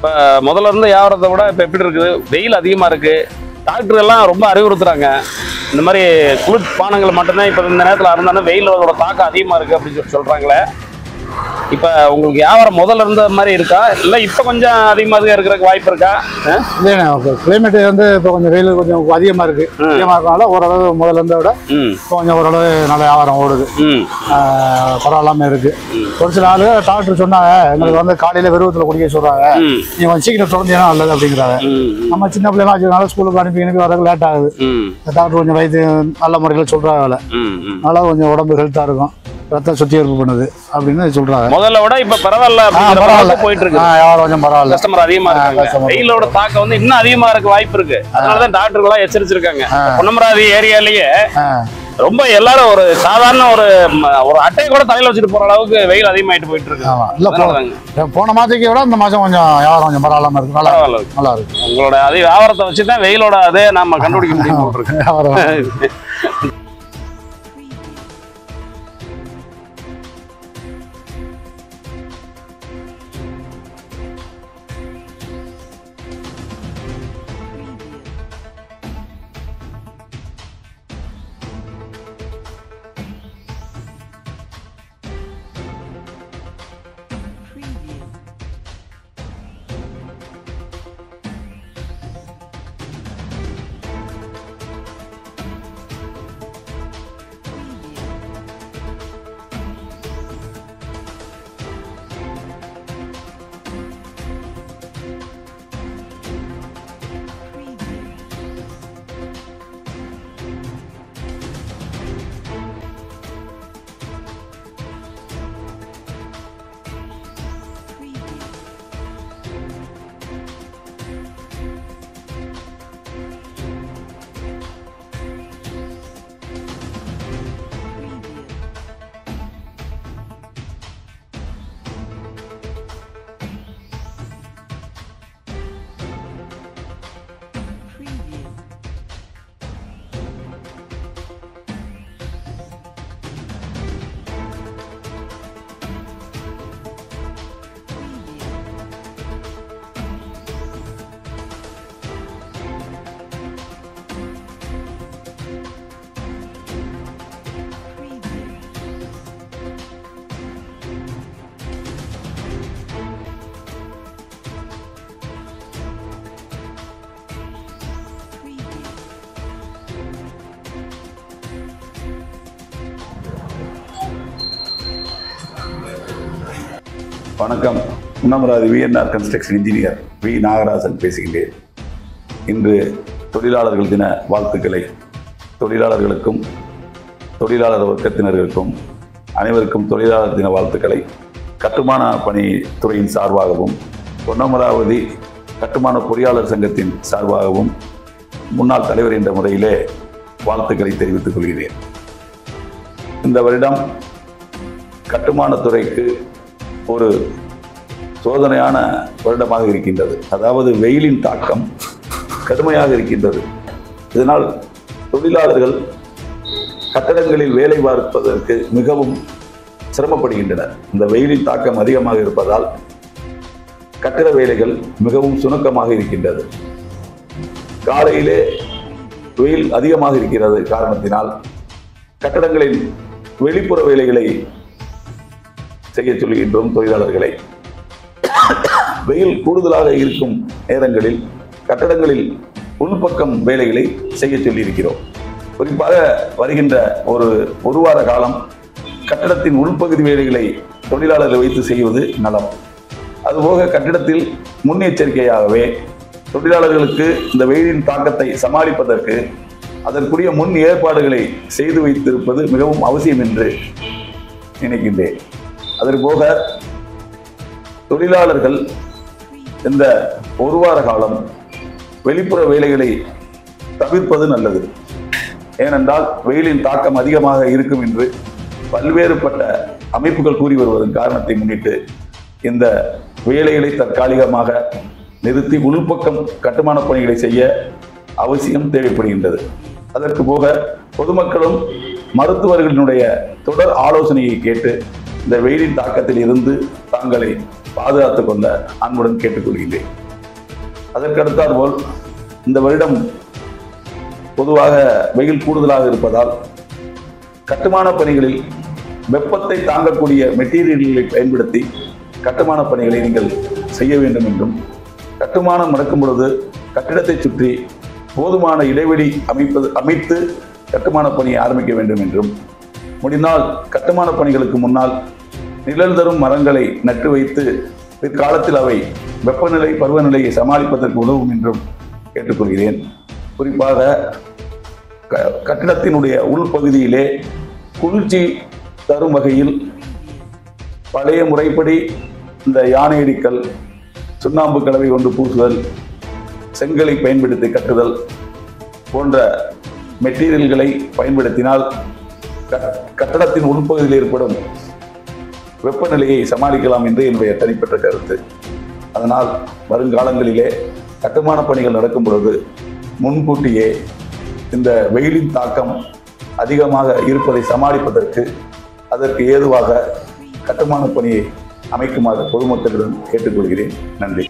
இப்போ முதல்ல இருந்த வியாபாரத்தை விட இப்போ எப்படி இருக்குது? வெயில் அதிகமாக இருக்குது. டாக்டர் எல்லாம் ரொம்ப அறிவுறுத்துறாங்க, இந்த மாதிரி குளிர்பானங்கள் மட்டும்தான் இப்போ இந்த நேரத்தில் இருந்தாலும் வெயிலோட தாக்கம் அதிகமாக இருக்குது அப்படின்னு சொல்கிறாங்களே. இப்போ உங்களுக்கு வியாபாரம் முதல்ல இருந்த மாதிரி இருக்கா, இல்லை இப்போ கொஞ்சம் அதிகமாக இருக்கிறதுக்கு வாய்ப்பு இருக்கா? இல்லைண்ணா, கிளைமேட் வந்து இப்போ கொஞ்சம் வெயில் கொஞ்சம் அதிகமாக இருக்குது. அதிகமாக இருக்கனால ஓரளவு முதல்ல இருந்த விட இப்போ கொஞ்சம் ஓரளவு நல்ல வியாபாரம் ஓடுது, பரவாயில்லாமல் இருக்குது. ஒரு சில ஆளு டாக்டர் சொன்னாங்க எங்களுக்கு வந்து காலையில் வெறுவத்தில் குடிக்க சொல்கிறாங்க, நீங்கள் கொஞ்சம் சீக்கிரம் தொடர்ந்தீங்கன்னா நல்லது அப்படிங்கிறாங்க. நம்ம சின்ன பிள்ளைலாம் வச்சுருந்தாலும் ஸ்கூலுக்கு அனுப்பி வரக்கு லேட் ஆகுது. டாக்டர் கொஞ்சம் வைத்தியம் நல்ல முறையில் சொல்கிறாங்க, அதனால் கொஞ்சம் உடம்பு ஹெல்த்தாக இருக்கும், ரத்தம் சுத்திகரிப்பு பண்ணுது அப்படின்னு சொல்றாங்க. முதல்ல விட இப்ப பரவாயில்ல போயிட்டு இருக்கு, வியாபாரம் கொஞ்சம் பரவாயில்ல. கஸ்டமர் அதிகமா இருக்காங்க. வெயிலோட தாக்கம் வந்து இன்னும் அதிகமா இருக்க வாய்ப்பு இருக்கு. அதனாலதான் டாக்டர்கள் எல்லாம் எச்சரிச்சிருக்காங்க. பொன்னமராவதி ஏரியாலேயே ரொம்ப எல்லாரும் ஒரு சாதாரண ஒரு அட்டையை கூட தலையில வச்சுட்டு போற அளவுக்கு வெயில் அதிகமாயிட்டு போயிட்டு இருக்கு. போன மாதத்துக்கு விட இந்த மாசம் கொஞ்சம் வியாபாரம் கொஞ்சம் பரவாயில்லாம இருக்கு, நல்லா இருக்கு. உங்களோட அதே வியாபாரத்தை வச்சுதான் வெயிலோட அதே நம்ம கண்டுபிடிக்க முடியும். வணக்கம். Ponnamaravathi VNR construction engineer V Nagarajan பேசுகின்றேன். இன்று தொழிலாளர்கள் தின வாழ்த்துக்களை தொழிலாளர்களுக்கும் தொழிலாளர் வர்க்கத்தினர்களுக்கும் அனைவருக்கும் தொழிலாளர் தின வாழ்த்துக்களை கட்டுமான பணி துறையின் சார்பாகவும் பொன்னமராவதி கட்டுமான பொறியாளர் சங்கத்தின் சார்பாகவும் முன்னாள் தலைவர் என்ற முறையிலே வாழ்த்துக்களை தெரிவித்துக் கொள்கிறேன். இந்த வருடம் கட்டுமானத்துறைக்கு ஒரு சோதனையான வருடமாக இருக்கின்றது. அதாவது வெயிலின் தாக்கம் கடுமையாக இருக்கின்றது. இதனால் தொழிலாளர்கள் கட்டடங்களில் வேலை பார்ப்பதற்கு மிகவும் சிரமப்படுகின்றனர். இந்த வெயிலின் தாக்கம் அதிகமாக இருப்பதால் கட்டட வேலைகள் மிகவும் சுணக்கமாக இருக்கின்றது. காலையிலே வெயில் அதிகமாக இருக்கிறது காரணத்தினால் கட்டடங்களின் வெளிப்புற வேலைகளை செய்ய சொல்கின்றோம் தொழிலாளர்களை. வெயில் கூடுதலாக இருக்கும் நேரங்களில் கட்டடங்களில் உள்பக்கம் வேலைகளை செய்ய சொல்லியிருக்கிறோம். குறிப்பாக வருகின்ற ஒரு வார காலம் கட்டடத்தின் உள்பகுதி வேலைகளை தொழிலாளர்களை வைத்து செய்வது நலம். அதுபோக கட்டிடத்தில் முன்னெச்சரிக்கையாகவே தொழிலாளர்களுக்கு இந்த வெயிலின் தாக்கத்தை சமாளிப்பதற்கு அதற்குரிய முன் ஏற்பாடுகளை செய்து வைத்திருப்பது மிகவும் அவசியம் என்று நினைக்கின்றேன். அதற்குபோக தொழிலாளர்கள் இந்த ஒரு வார காலம் வெளிப்புற வேலைகளை தவிர்ப்பது நல்லது. ஏனென்றால் வெயிலின் தாக்கம் அதிகமாக இருக்கும் என்று பல்வேறுபட்ட அமைப்புகள் கூறி வருவதன் காரணத்தை முன்னிட்டு இந்த வேலைகளை தற்காலிகமாக நிறுத்தி உள்பக்கம் கட்டுமான பணிகளை செய்ய அவசியம் தேவைப்படுகின்றது. அதற்கு போக பொதுமக்களும் மருத்துவர்களினுடைய தொடர் ஆலோசனையை கேட்டு இந்த வெயிலின் தாக்கத்தில் இருந்து தாங்களை பாதுகாத்துக் கொள்ள அன்புடன் கேட்டுக்கொள்கிறேன். அதற்கடுத்தாற்போல் இந்த வருடம் பொதுவாக வெயில் கூடுதலாக இருப்பதால் கட்டுமான பணிகளில் வெப்பத்தை தாங்கக்கூடிய மெட்டீரியல்களை பயன்படுத்தி கட்டுமான பணிகளை நீங்கள் செய்ய வேண்டும் என்றும், கட்டுமானம் நடக்கும் பொழுது கட்டிடத்தை சுற்றி போதுமான இடைவெளி அமைத்து கட்டுமான பணியை ஆரம்பிக்க வேண்டும் என்றும், முடிந்தால் கட்டுமான பணிகளுக்கு முன்னால் நிழல் தரும் மரங்களை நட்டு வைத்து பிற்காலத்தில் அவை வெப்பநிலை பருவநிலையை சமாளிப்பதற்கு உதவும் என்றும் கேட்டுக்கொள்கிறேன். குறிப்பாக கட்டிடத்தினுடைய உள்பகுதியிலே குளிர்ச்சி தரும் வகையில் பழைய முறைப்படி இந்த யானையடிக்கல், சுண்ணாம்பு கலவை கொண்டு பூசுதல், செங்கலை பயன்படுத்தி கட்டுதல் போன்ற மெட்டீரியல்களை பயன்படுத்தினால் கட்டடத்தின் உள்பகுதியில் ஏற்படும் வெப்பநிலையை சமாளிக்கலாம் என்று என்னுடைய தனிப்பட்ட கருத்து. அதனால் வருங்காலங்களிலே கட்டுமான பணிகள் நடக்கும் பொழுது முன்கூட்டியே இந்த வெயிலின் தாக்கம் அதிகமாக இருப்பதை சமாளிப்பதற்கு அதற்கு ஏதுவாக கட்டுமான பணியை அமைக்குமாறு பொதுமக்களிடம் கேட்டுக்கொள்கிறேன். நன்றி.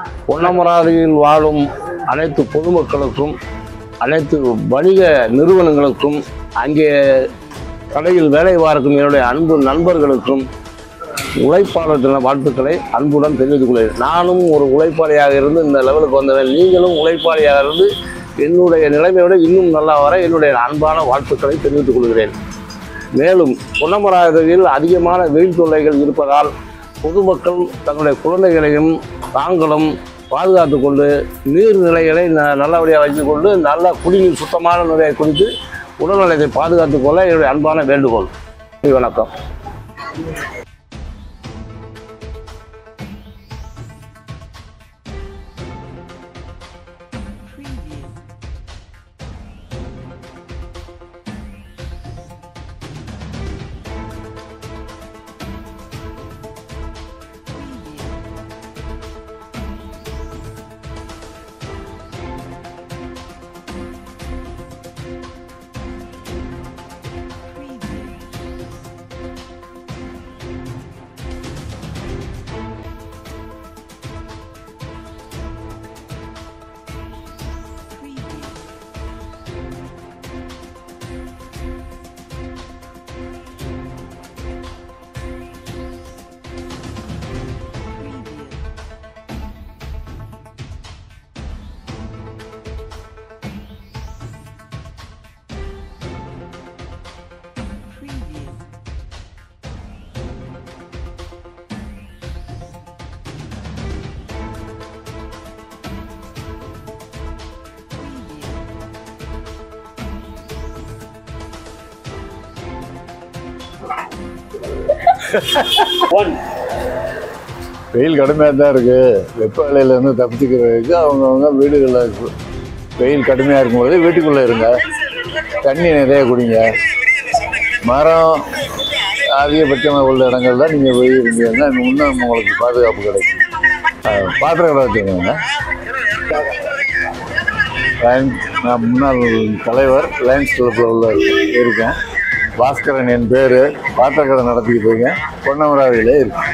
பொன்னமராவதியில் வாழும் அனைத்து பொதுமக்களுக்கும், அனைத்து வணிக நிறுவனங்களுக்கும், அங்கே கடையில் வேலை பார்க்கும் என்னுடைய அன்பு நண்பர்களுக்கும் உழைப்பாளர் தின வாழ்த்துக்களை அன்புடன் தெரிவித்துக் கொள்கிறேன். நானும் ஒரு உழைப்பாளியாக இருந்து இந்த லெவலுக்கு வந்தவன். நீங்களும் உழைப்பாளியாக இருந்து என்னுடைய நிலைமையோடு இன்னும் நல்லா வர என்னுடைய அன்பான வாழ்த்துக்களை தெரிவித்துக் கொள்கிறேன். மேலும் பொன்னமராவதியில் அதிகமான வெயில் தொல்லைகள் இருப்பதால் பொதுமக்கள் தங்களுடைய குழந்தைகளையும் தாங்களும் பாதுகாத்து கொண்டு நீர்நிலைகளை நல்லபடியாக வைத்துக்கொண்டு நல்ல குடிநீர் சுத்தமான நிலையை குடித்து உடல்நலத்தை பாதுகாத்துக் கொள்ள என்னுடைய அன்பான வேண்டுகோள். வணக்கம். வெயில் கடுமையாக தான் இருக்குது. வெப்ப வேலையிலேருந்து தப்பிச்சுக்கிறதுக்கு அவங்கவுங்க வீடுகளில் வெயில் கடுமையாக இருக்கும்போது வீட்டுக்குள்ளே இருங்க. தண்ணி நிறைய குடிங்க. மரம் அதிகபட்சமாக உள்ள இடங்கள்ல நீங்கள் போய் இருந்தீங்கன்னா இன்னும் உங்களுக்கு பாதுகாப்பு கிடைக்கும். பாத்திர கடை வச்சுக்கோங்க. நான் முன்னாள் தலைவர் லயன்ஸ் கிளப்பில் உள்ள இருக்கேன். பாஸ்கரன் என் பேர். பாத்திர கடை நடத்திக்கிட்டு இருக்கேன். பொன்னமராவதியிலே இருக்கேன்.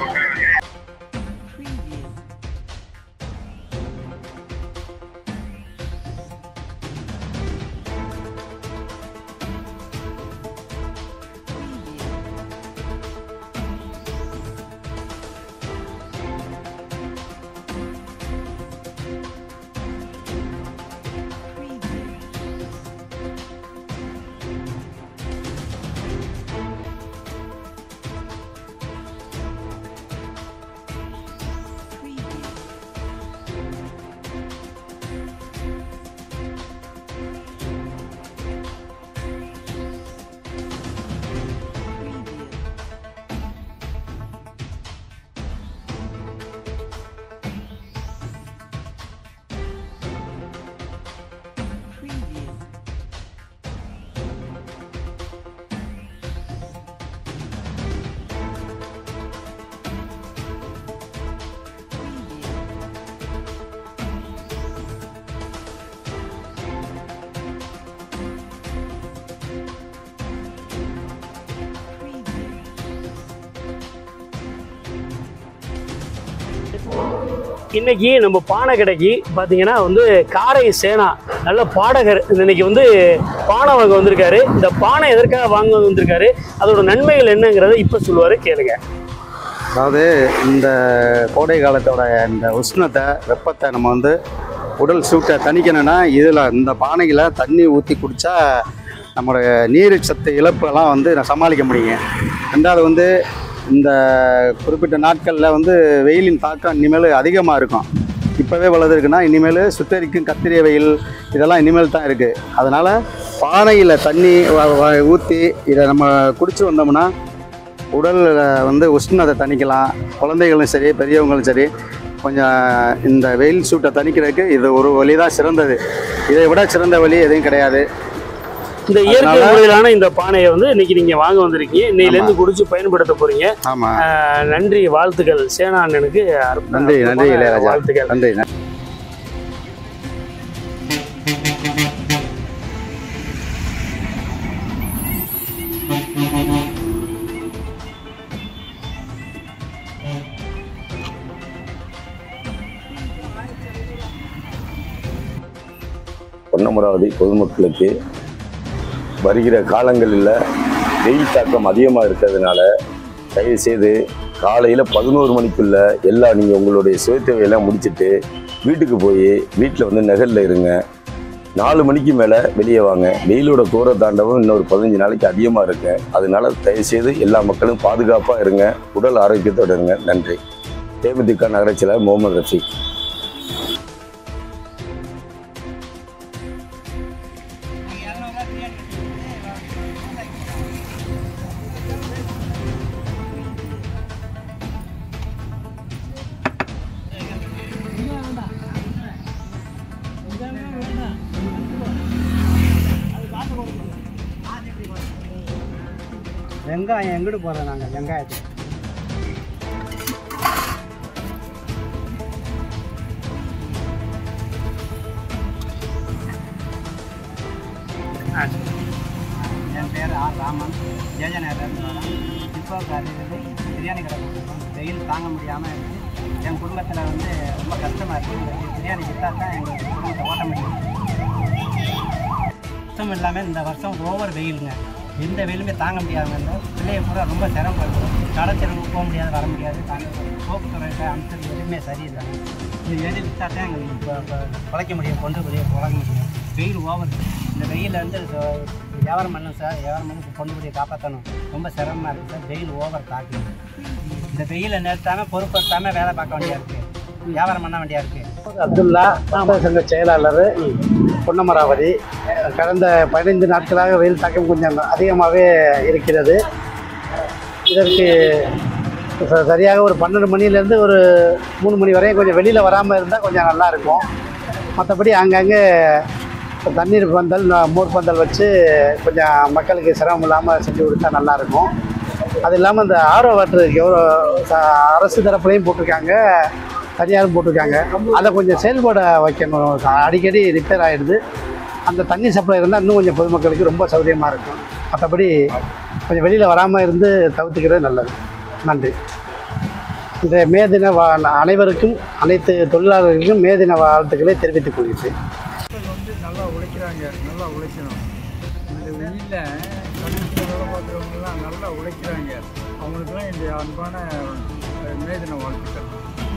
இன்னைக்கு நம்ம பானை கடைக்கு பார்த்தீங்கன்னா வந்து காரை சேனா நல்ல பாடகர் இன்னைக்கு வந்து பானை வாங்க வந்திருக்காரு. இந்த பானை எதற்காக வாங்க வந்திருக்காரு, அதோட நன்மைகள் என்னங்கிறத இப்போ சொல்லுவார், கேளுங்க. அதாவது இந்த கோடை காலத்தோட இந்த உஷ்ணத்தை வெப்பத்தை நம்ம வந்து உடல் சூட்டை தணிக்கணும்னா இதில் இந்த பானையில் தண்ணி ஊற்றி குடித்தா நம்மளுடைய நீர் சத்து இழப்பெல்லாம் வந்து சமாளிக்க முடியுங்க. ரெண்டாவது வந்து இந்த குறிப்பிட்ட நாட்களில் வந்து வெயிலின் தாக்கம் இனிமேல் அதிகமாக இருக்கும். இப்போவே வளர்ந்து இருக்குன்னா இனிமேல் சுட்டரிக்கும் கத்திரிய வெயில் இதெல்லாம் இனிமேல் தான் இருக்குது. அதனால் பானையில் தண்ணி ஊற்றி இதை நம்ம குடிச்சு வந்தோம்னா உடலில் வந்து உஷ்ணத்தை தணிக்கலாம். குழந்தைகளும் சரி பெரியவங்களும் சரி கொஞ்சம் இந்த வெயில் சூட்டை தணிக்கிறதுக்கு இது ஒரு வழி தான் சிறந்தது. இதை விட சிறந்த வழி எதுவும் கிடையாது. இந்த இயற்கை முறையிலான இந்த பானையை வந்து இன்னைக்கு நீங்க வாங்க வந்திருக்கீங்க. இன்னையிலேருந்து குடிச்சு பயன்படுத்த போறீங்க. ஆமா, நன்றி, வாழ்த்துக்கள் சேனா அண்ணனுக்கு. நன்றி நன்றி இளையராஜா, வாழ்த்துக்கள். நன்றி. பொன்னமராவதி பொதுமக்களுக்கு வருகிற காலங்களில் வெயில் தாக்கம் அதிகமாக இருக்கிறதுனால தயவுசெய்து காலையில் 11 மணிக்குள்ளே எல்லாம் நீங்கள் உங்களுடைய சுயத்தேவையெல்லாம் முடிச்சுட்டு வீட்டுக்கு போய் வீட்டில் வந்து நெகலில் இருங்க. 4 மணிக்கு மேலே வெளியே வாங்க. வெயிலோட தூர தாண்டவும் இன்னொரு 15 நாளைக்கு அதிகமாக இருக்கு. அதனால தயவுசெய்து எல்லா மக்களும் பாதுகாப்பாக இருங்க, உடல் ஆரோக்கியத்தோடு இருங்க. நன்றி. தேமுதிக நகரச் செயலர் முகமது ரஃபீக். வெங்காயம் எங்கிட்டு போகிறோம் நாங்கள் வெங்காயத்தை என் பேர் ஆர் ராமன், ஜேஜநகர்லேருந்து வரேன். இப்போ பிரியாணி கடை போட்டுருக்கோம். வெயில் தாங்க முடியாமல் இருக்குது. என் குடும்பத்தில் வந்து ரொம்ப கஷ்டமாக இருக்குது. பிரியாணி விற்றா தான் எங்களுக்கு குடும்பத்தை ஓட்ட முடியும். கஷ்டம் இல்லாமல் இந்த வருஷம் ஓவர் வெயிலுங்க. எந்த வெயிலுமே தாங்க முடியாதுங்க. பிள்ளைய பூரா ரொம்ப சிரமப்படுறோம். கடைச்சலுக்கு போக முடியாது, வர முடியாது. போக்குவரத்து அம்சம் எதுவுமே சரியில்லைங்க. இது வெளியே விற்றா தான் எங்களுக்கு இப்போ பிழைக்க முடியும், கொண்டு போய் பழக முடியும். வெயில் ஓவர். இந்த வெயிலில் வந்து வியாபாரம் பண்ணணும் சார், வியாபாரம் பண்ணி கொண்டு போய் காப்பாற்றணும். ரொம்ப சிரமமாக இருக்குது சார். வெயில் ஓவர் தாக்குது. இந்த வெயிலை நிறுத்தாமல் பொறுப்படுத்தாமல் வேலை பார்க்க வேண்டியா இருக்குது, வியாபாரம் பண்ண வேண்டியா இருக்குது. அப்துல்லா, சங்க செயலாளர், பொன்னமராவதி. கடந்த 15 நாட்களாக வெயில் தாக்கம் கொஞ்சம் அதிகமாகவே இருக்கிறது. இதற்கு சரியாக ஒரு 12 மணிலேருந்து ஒரு 3 மணி வரையும் கொஞ்சம் வெளியில் வராமல் இருந்தால் கொஞ்சம் நல்லாயிருக்கும். மற்றபடி அங்கங்கே தண்ணீர் பந்தல், மோர் பந்தல் வச்சு கொஞ்சம் மக்களுக்கு சிரமம் இல்லாமல் செஞ்சு கொடுத்தா நல்லாயிருக்கும். அது இல்லாமல் இந்த ஆர்ஓ வாட்டருக்கு எவ்வளோ அரசு தரப்புலையும் போட்டிருக்காங்க, தனியாரும் போட்டிருக்காங்க. அதை கொஞ்சம் செயல்பட வைக்கணும். அடிக்கடி ரிப்பேர் ஆகிடுது. அந்த தண்ணி சப்ளை இருந்தால் இன்னும் கொஞ்சம் பொதுமக்களுக்கு ரொம்ப சௌகரியமாக இருக்கும். மற்றபடி கொஞ்சம் வெளியில் வராமல் இருந்து தவிர்த்துக்கிறது நல்லது. நன்றி. இந்த மே தின அனைவருக்கும், அனைத்து தொழிலாளர்களுக்கும் மே தின வாழ்த்துக்களை தெரிவித்துக் கொள்கிறேன். நல்லா உழைக்கிறாங்க, நல்லா உழைக்கணும். இந்த வெயிலில் கண்டிப்பாக வேலை பார்க்குறவங்கலாம் நல்லா உழைக்கிறாங்க. அவங்களுக்குலாம் இந்த அன்பான மே தின வாழ்த்துக்கள்.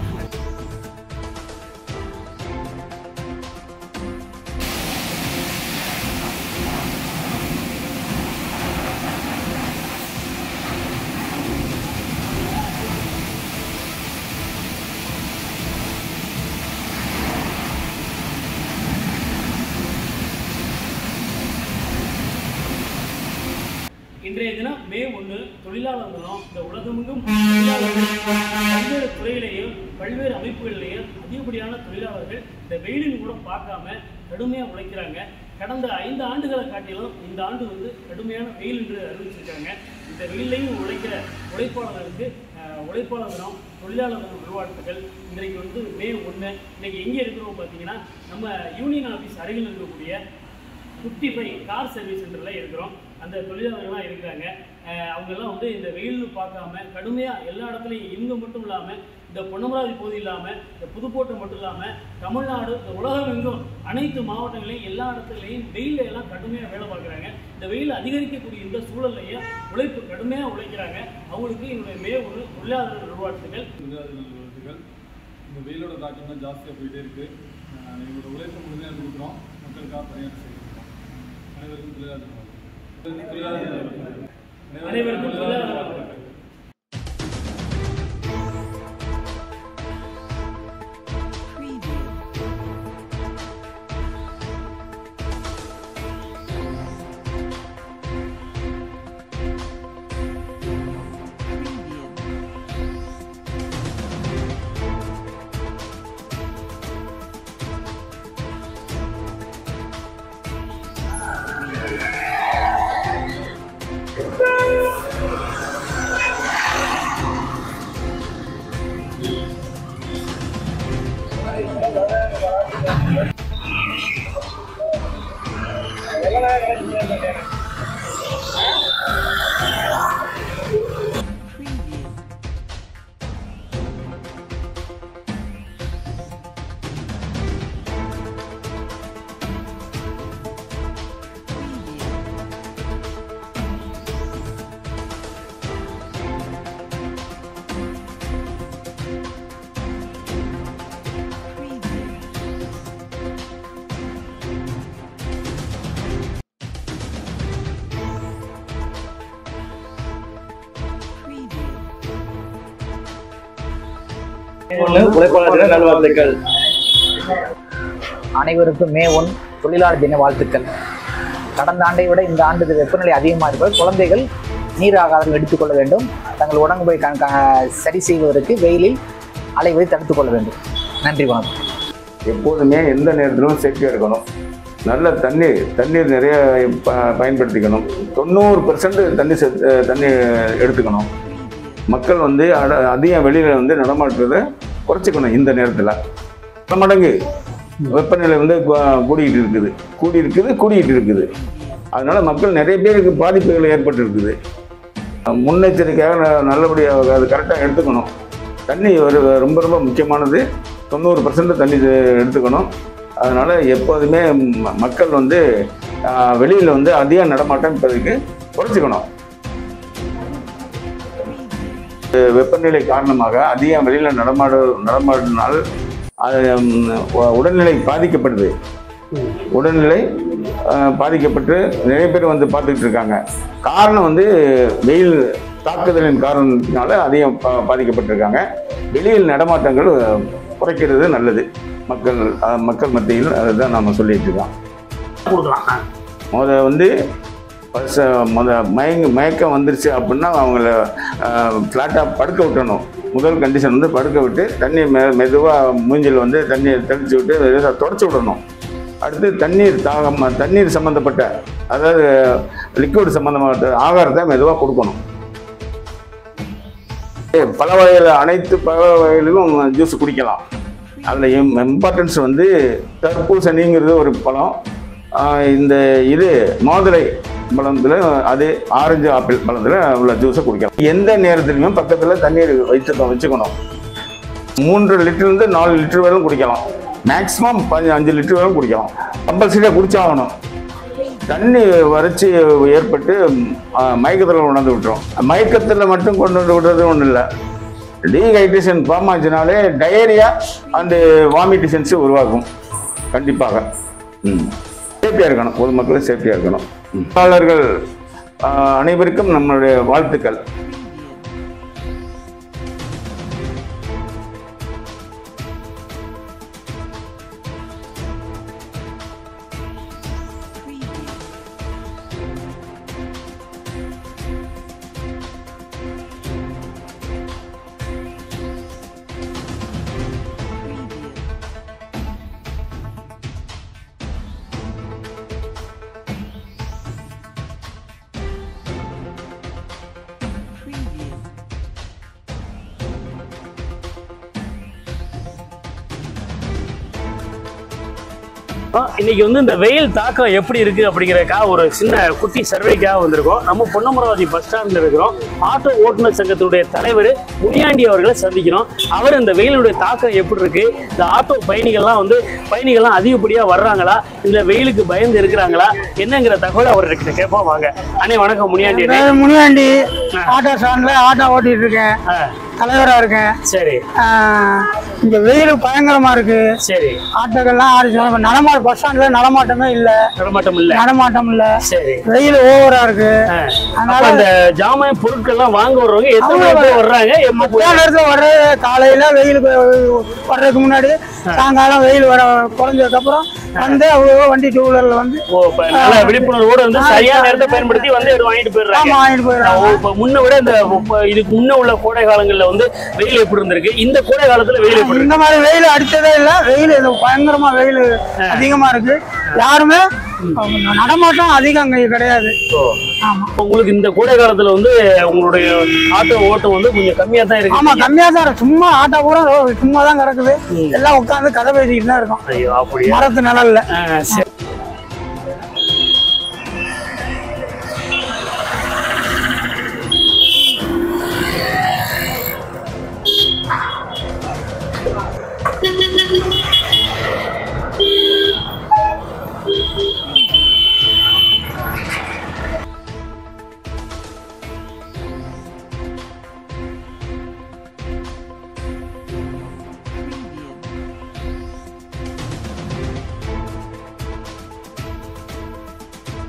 இன்றைய தினம் மே 1 தொழிலாளர் தினம். இந்த உலகமெங்கும் தொழிலாளர்கள் பல்வேறு துறையிலேயும் பல்வேறு அமைப்புகளிலேயும் அதிகப்படியான தொழிலாளர்கள் இந்த வெயிலின் கூட பார்க்காம கடுமையாக உழைக்கிறாங்க. கடந்த 5 ஆண்டுகளை காட்டிலும் இந்த ஆண்டு வந்து கடுமையான வெயில் என்று அறிவிச்சிருக்காங்க. இந்த வெயிலையும் உழைக்கிற உழைப்பாளர்களுக்கு உழைப்பாளர் தினம், தொழிலாளர் தினம் நல்வாழ்த்துக்கள். இன்றைக்கு வந்து மே 1. இன்னைக்கு எங்கே இருக்கிறோம் பார்த்தீங்கன்னா, நம்ம யூனியன் ஆஃபீஸ் அருகில் இருக்கக்கூடிய 55 கார் சர்வீஸ் சென்டரில் இருக்கிறோம். அந்த தொழிலாளர்கள்லாம் இருக்கிறாங்க. அவங்கெல்லாம் வந்து இந்த வெயில் பார்க்காம கடுமையாக எல்லா இடத்துலையும், இவங்க மட்டும் இல்லாமல் இந்த பொன்னமராவதி பகுதி இல்லாமல் இந்த புதுக்கோட்டை மட்டும் இல்லாமல் தமிழ்நாடு, இந்த உலகம் எங்கும் அனைத்து மாவட்டங்களையும் எல்லா இடத்துலையும் வெயிலில் எல்லாம் கடுமையாக வேலை பார்க்குறாங்க. இந்த வெயில் அதிகரிக்கக்கூடிய இந்த சூழல்லையும் உழைப்பு கடுமையாக உழைக்கிறாங்க. அவங்களுக்கு என்னுடைய மே 1 தொழிலாளர் நல்வாழ்த்துக்கள். இந்த வெயிலோட தாக்கம் தான் ஜாஸ்தியாக போயிட்டே இருக்குது. எங்களோட உழைப்பு முழுமையாக கொடுக்குறோம், மக்களுக்காக பணியாற்றி செய்கிறோம். அனைவருக்கும் தொழிலாளர் அனைவருக்கும் தொழிலாளர் உழைப்பாளர் தின நல்வாழ்த்துக்கள். அனைவருக்கும் மே 1 தொழிலாளர் தின வாழ்த்துக்கள். கடந்த ஆண்டை விட இந்த ஆண்டு வெப்பநிலை அதிகமாக இருப்பது குழந்தைகள் நீர் ஆகாரம் எடுத்துக்கொள்ள வேண்டும். தங்கள் உடம்பை சரி செய்வதற்கு வெயிலில் அலைவதை தடுத்துக் கொள்ள வேண்டும். நன்றி, வணக்கம். எப்போதுமே எந்த நேரத்திலும் சேஃப்டியாக இருக்கணும். நல்ல தண்ணீர் நிறைய பயன்படுத்திக்கணும். 90% தண்ணி எடுத்துக்கணும். மக்கள் வந்து அதிகம் வெளியில் வந்து நடமாட்டுறதை குறைச்சிக்கணும். இந்த நேரத்தில் பல மடங்கு வெப்பநிலை வந்து கூடிட்டு இருக்குது. அதனால் மக்கள் நிறைய பேருக்கு பாதிப்புகள் ஏற்பட்டு இருக்குது. முன்னெச்சரிக்கையாக நல்லபடியாக அது கரெக்டாக எடுத்துக்கணும். தண்ணி ரொம்ப ரொம்ப முக்கியமானது. 90% தண்ணி எடுத்துக்கணும். அதனால் எப்போதுமே மக்கள் வந்து வெளியில் வந்து அதிக நடமாட்டம் இப்போதைக்கு குறைச்சிக்கணும். வெப்பநிலை காரணமாக அதிகம் வெளியில் நடமாடினால் உடல்நிலை பாதிக்கப்படுது. உடல்நிலை பாதிக்கப்பட்டு நிறைய பேர் வந்து பார்த்துக்கிட்டு இருக்காங்க. காரணம் வந்து வெயில் தாக்குதலின் காரணத்தினால அதிகம் பாதிக்கப்பட்டிருக்காங்க. வெளியில் நடமாட்டங்கள் குறைக்கிறது நல்லது. மக்கள் மத்தியில் அதுதான் நாம் சொல்லிட்டு இருக்கோம். வந்து மயக்கம் வந்துருச்சு அப்படின்னா அவங்கள ஃப்ளாட்டாக படுக்க விட்டணும். முதல் கண்டிஷன் வந்து படுக்க விட்டு தண்ணி மெதுவாக மூஞ்சில் வந்து தண்ணியை தெளித்து விட்டு தொடச்சி விடணும். அடுத்து தண்ணீர் சம்மந்தப்பட்ட, அதாவது லிக்விட் சம்மந்தப்பட்ட ஆகாரத்தை மெதுவாக கொடுக்கணும். பல வகையில் அனைத்து பல வகைகளிலும் ஜூஸ் குடிக்கலாம். அதில் இம்பார்ட்டன்ஸ் வந்து தர்பூசணிங்கிறது ஒரு பழம். இந்த மாதுளை பழத்தில் அது ஆரஞ்சு ஆப்பிள் பழத்தில் உள்ள ஜூஸை குடிக்கலாம். எந்த நேரத்துலையுமே பக்கத்தில் தண்ணீர் வச்சுக்கணும். 3 லிட்டர்லேருந்து 4 லிட்டர் வரையும் குடிக்கலாம். மேக்ஸிமம் 5 லிட்டர் வரையும் குடிக்கலாம். கம்பல்சரியாக குடிச்சாகணும். தண்ணி வறட்சி ஏற்பட்டு மயக்கத்தில் கொண்டாந்து விட்டுரும். மயக்கத்தில் மட்டும் கொண்டு வந்து விடுறது ஒன்றும் இல்லை. டீஹைட்ரேஷன் ஃபார்ம் ஆச்சுனாலே டயரியா அண்டு வாமிட்டிஷன்ஸு உருவாகும். கண்டிப்பாக சேஃப்டியாக இருக்கணும். பொதுமக்களும் சேஃப்டியாக இருக்கணும். தொழிலாளர்கள் அனைவருக்கும் நம்மளுடைய வாழ்த்துக்கள். இன்னைக்கு வந்து இந்த வெயில் தாக்கம் எப்படி இருக்கு அப்படிங்கிறதுக்காக ஒரு சின்ன குட்டி சர்வேக்காக வந்திருக்கோம். நம்ம பொன்னமராவதி பஸ் ஸ்டாண்ட்ல இருக்கிறோம். ஆட்டோ ஓட்டுநர் சங்கத்துடைய தலைவர் முனியாண்டி அவர்களை சந்திக்கிறோம். அவர் இந்த வெயிலுடைய தாக்கம் எப்படி இருக்கு, இந்த ஆட்டோ பயணிகள்லாம் அதிகப்படியா வர்றாங்களா, இந்த வெயிலுக்கு பயந்து இருக்கிறாங்களா, என்னங்கிற தகவலை அவர்கிட்ட கேட்போம். வாங்க. அண்ணே வணக்கம். முனியாண்டி ஆட்டோ ஸ்டாண்ட்ல ஆட்டோ ஓட்டிட்டு இருக்கேன். தலைவரா இருக்கேன். சரி. இங்க வெயில் பயங்கரமா இருக்கு. சரி. ஆட்டோக்கள்லாம் பஸ் ஸ்டாண்ட்ல நடமாட்டம் இல்ல. சரி. வெயில் ஓவரா இருக்கு. அதனால இந்த ஜாமான் பொருட்கள்லாம் வாங்க வர்றவங்க எத்தனை பேர் வர்றாங்க? நேரத்துல வர்றது காலையில வெயில் வர்றதுக்கு முன்னாடி, சாயங்காலம் வெயில் குறைஞ்சதுக்கு அப்புறம் வந்து அவ்வளோ வண்டி 2 வீலர்ல வந்து விழிப்புணர்வோடு வந்து சரியான நேரத்தை பயன்படுத்தி வந்து வாங்கிட்டு போயிடுறாங்க. முன்ன விட இதுக்கு முன்ன உள்ள கோடை காலங்கள்ல வந்து வெயில் எப்படி இருந்திருக்கு, இந்த கோடை காலத்துல வெயில் எப்படி? இந்த மாதிரி வெயில் அடிச்சதே இல்ல. வெயில் பயங்கரமா வெயில் அதிகமா இருக்கு. யாருமே நடமாட்டம் அதிகம் அங்க கிடையாது. உங்களுக்கு இந்த கோடை காலத்துல வந்து உங்களுடைய ஆட்டோ ஓட்டம் வந்து கொஞ்சம் கம்மியா தான் இருக்கு. ஆமா, கம்மியா தான் இருக்கு. சும்மா ஆட்டோ கூட சும்மா தான் கிடக்குது. எல்லாம் உட்காந்து கதை பேசிக்கிட்டு தான் இருக்கும். ஐயோ, அப்படியா? மரத்து நிழல்ல. சரி.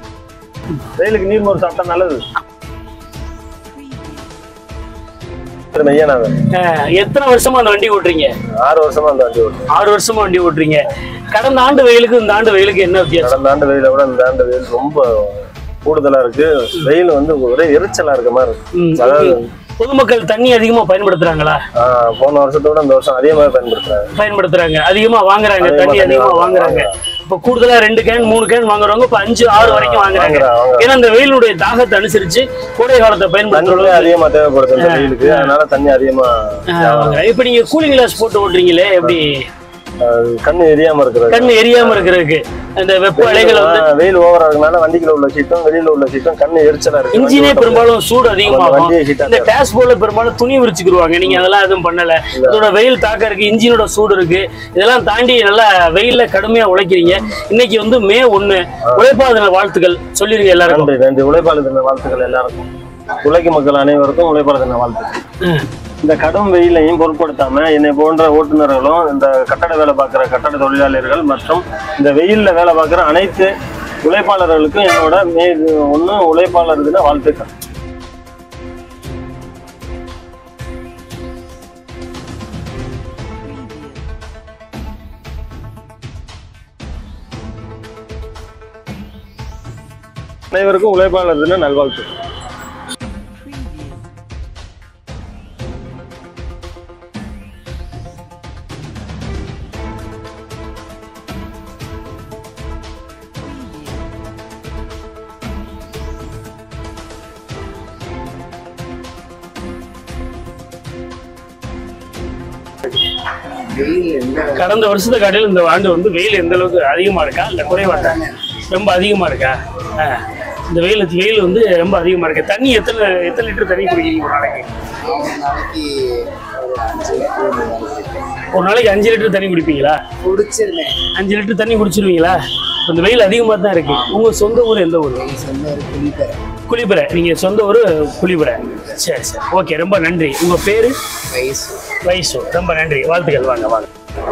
வெயிலுக்கு நீர்மோர் சாப்பிட்டா நல்லது. பேர் மெய்யநாதன். எத்தனை வருஷமா அந்த வண்டி ஓட்டுறீங்க? 6 வருஷமா அந்த வண்டி ஓட்டுறேன். 6 வருஷமா வண்டி ஓட்டுறீங்க. கடந்த ஆண்டு வெயிலுக்கு இந்த ஆண்டு வெயிலுக்கு என்ன வித்தியாசம்? கடந்த ஆண்டு வெயிலை விட இந்த ஆண்டு வெயில் ரொம்ப கூடுதலா இருக்கு. வெயில் வந்து ஒரே எரிச்சலா இருக்க மாதிரி இருக்கு. அதாவது பொதுமக்கள் தண்ணி அதிகமா பயன்படுத்துறாங்களா? போன வருஷத்தோட இந்த வருஷம் அதிகமாக பயன்படுத்துறாங்க. அதிகமா வாங்குறாங்க, தண்ணி அதிகமா வாங்குறாங்க. இப்ப கூடுதலா 2 கேன் 3 கேன் வாங்குறவங்க இப்ப 5 6 வரைக்கும் வாங்குறாங்க. ஏன்னா இந்த வெயிலுடைய தாகத்தை அனுசரிச்சு கோடை காலத்தை பயன்படுத்துறது அதிகமா தேவைப்படுது இந்த வெயிலுக்கு. அதனால தண்ணி அதிகமா. இப்ப நீங்க கூலிங் கிளாஸ் போட்டு ஓட்டுறீங்களே, எப்படி கண்ணு எரியாம இருக்கிறது? கண்ணு எரியாம இருக்கிறதுக்கு அந்த வெப்ப அலைகள் வந்து வெயில் ஓவரா இருக்கனால வண்டிக்குள்ள உள்ள சீட்டும் வெளியில உள்ள சீட்டும் கண்ணு எரிச்சலா இருக்கு. இன்ஜினே பெரும்பாலும் சூடு அதிகமாகும். இந்த டேஷ்போர்ட்ல பெரும்பாலும் துணி விரிச்சுக்குருவாங்க. நீங்க அதெல்லாம் எதுவும் பண்ணல. இதோட வெயில் தாக்கம் இருக்கு, இன்ஜினோட சூடு இருக்கு. இதெல்லாம் தாண்டி நல்லா வெயில்ல கடுமையா உழைக்கிறீங்க. இன்னைக்கு வந்து மே 1 உழைப்பாளர் தின வாழ்த்துக்கள் சொல்லிருங்க எல்லாருக்கும். நன்றி. உழைப்பாளர் தின வாழ்த்துக்கள் எல்லாருக்கும். உழைக்கும் மக்கள் அனைவருக்கும் உழைப்பாளர் தின வாழ்த்துக்கள். இந்த கடும் வெயிலையும் பொருட்படுத்தாம என்னை போன்ற ஓட்டுநர்களும் இந்த கட்டட வேலை பார்க்குற கட்டட தொழிலாளர்கள் மற்றும் இந்த வெயிலில் வேலை பார்க்குற அனைத்து உழைப்பாளர்களுக்கும் என்னோட மே 1 உழைப்பாளர் தின வாழ்த்துக்கள். அனைவருக்கும் உழைப்பாளர் தின நல்வாழ்த்துக்கள். கடந்த வருஷத்தை காட்டிலும் இந்த ஆண்டு வந்து வெயில் எந்த அளவுக்கு அதிகமா இருக்கா இல்ல குறைவா இருக்கா? ரொம்ப அதிகமா இருக்கா? இந்த வெயில் வந்து ரொம்ப அதிகமா இருக்கு. தண்ணி எத்தனை லிட்டர் தண்ணி குடிக்கிறீங்க ஒரு நாளைக்கு? ஒரு நாளைக்கு 5 லிட்டர் தண்ணி குடிப்பீங்களா? 5 லிட்டர் தண்ணி குடிச்சிருவீங்களா? இந்த வெயில் அதிகமா தான் இருக்கு. உங்க சொந்த ஊர் எந்த ஊர்? குளிப்பறை. நீங்க சொந்த ஊர் குளிப்பறை. சரி சரி, ஓகே, ரொம்ப நன்றி. உங்க பேரு? வயசு. ரொம்ப நன்றி, வாழ்த்துக்கள். வாங்க வாங்க.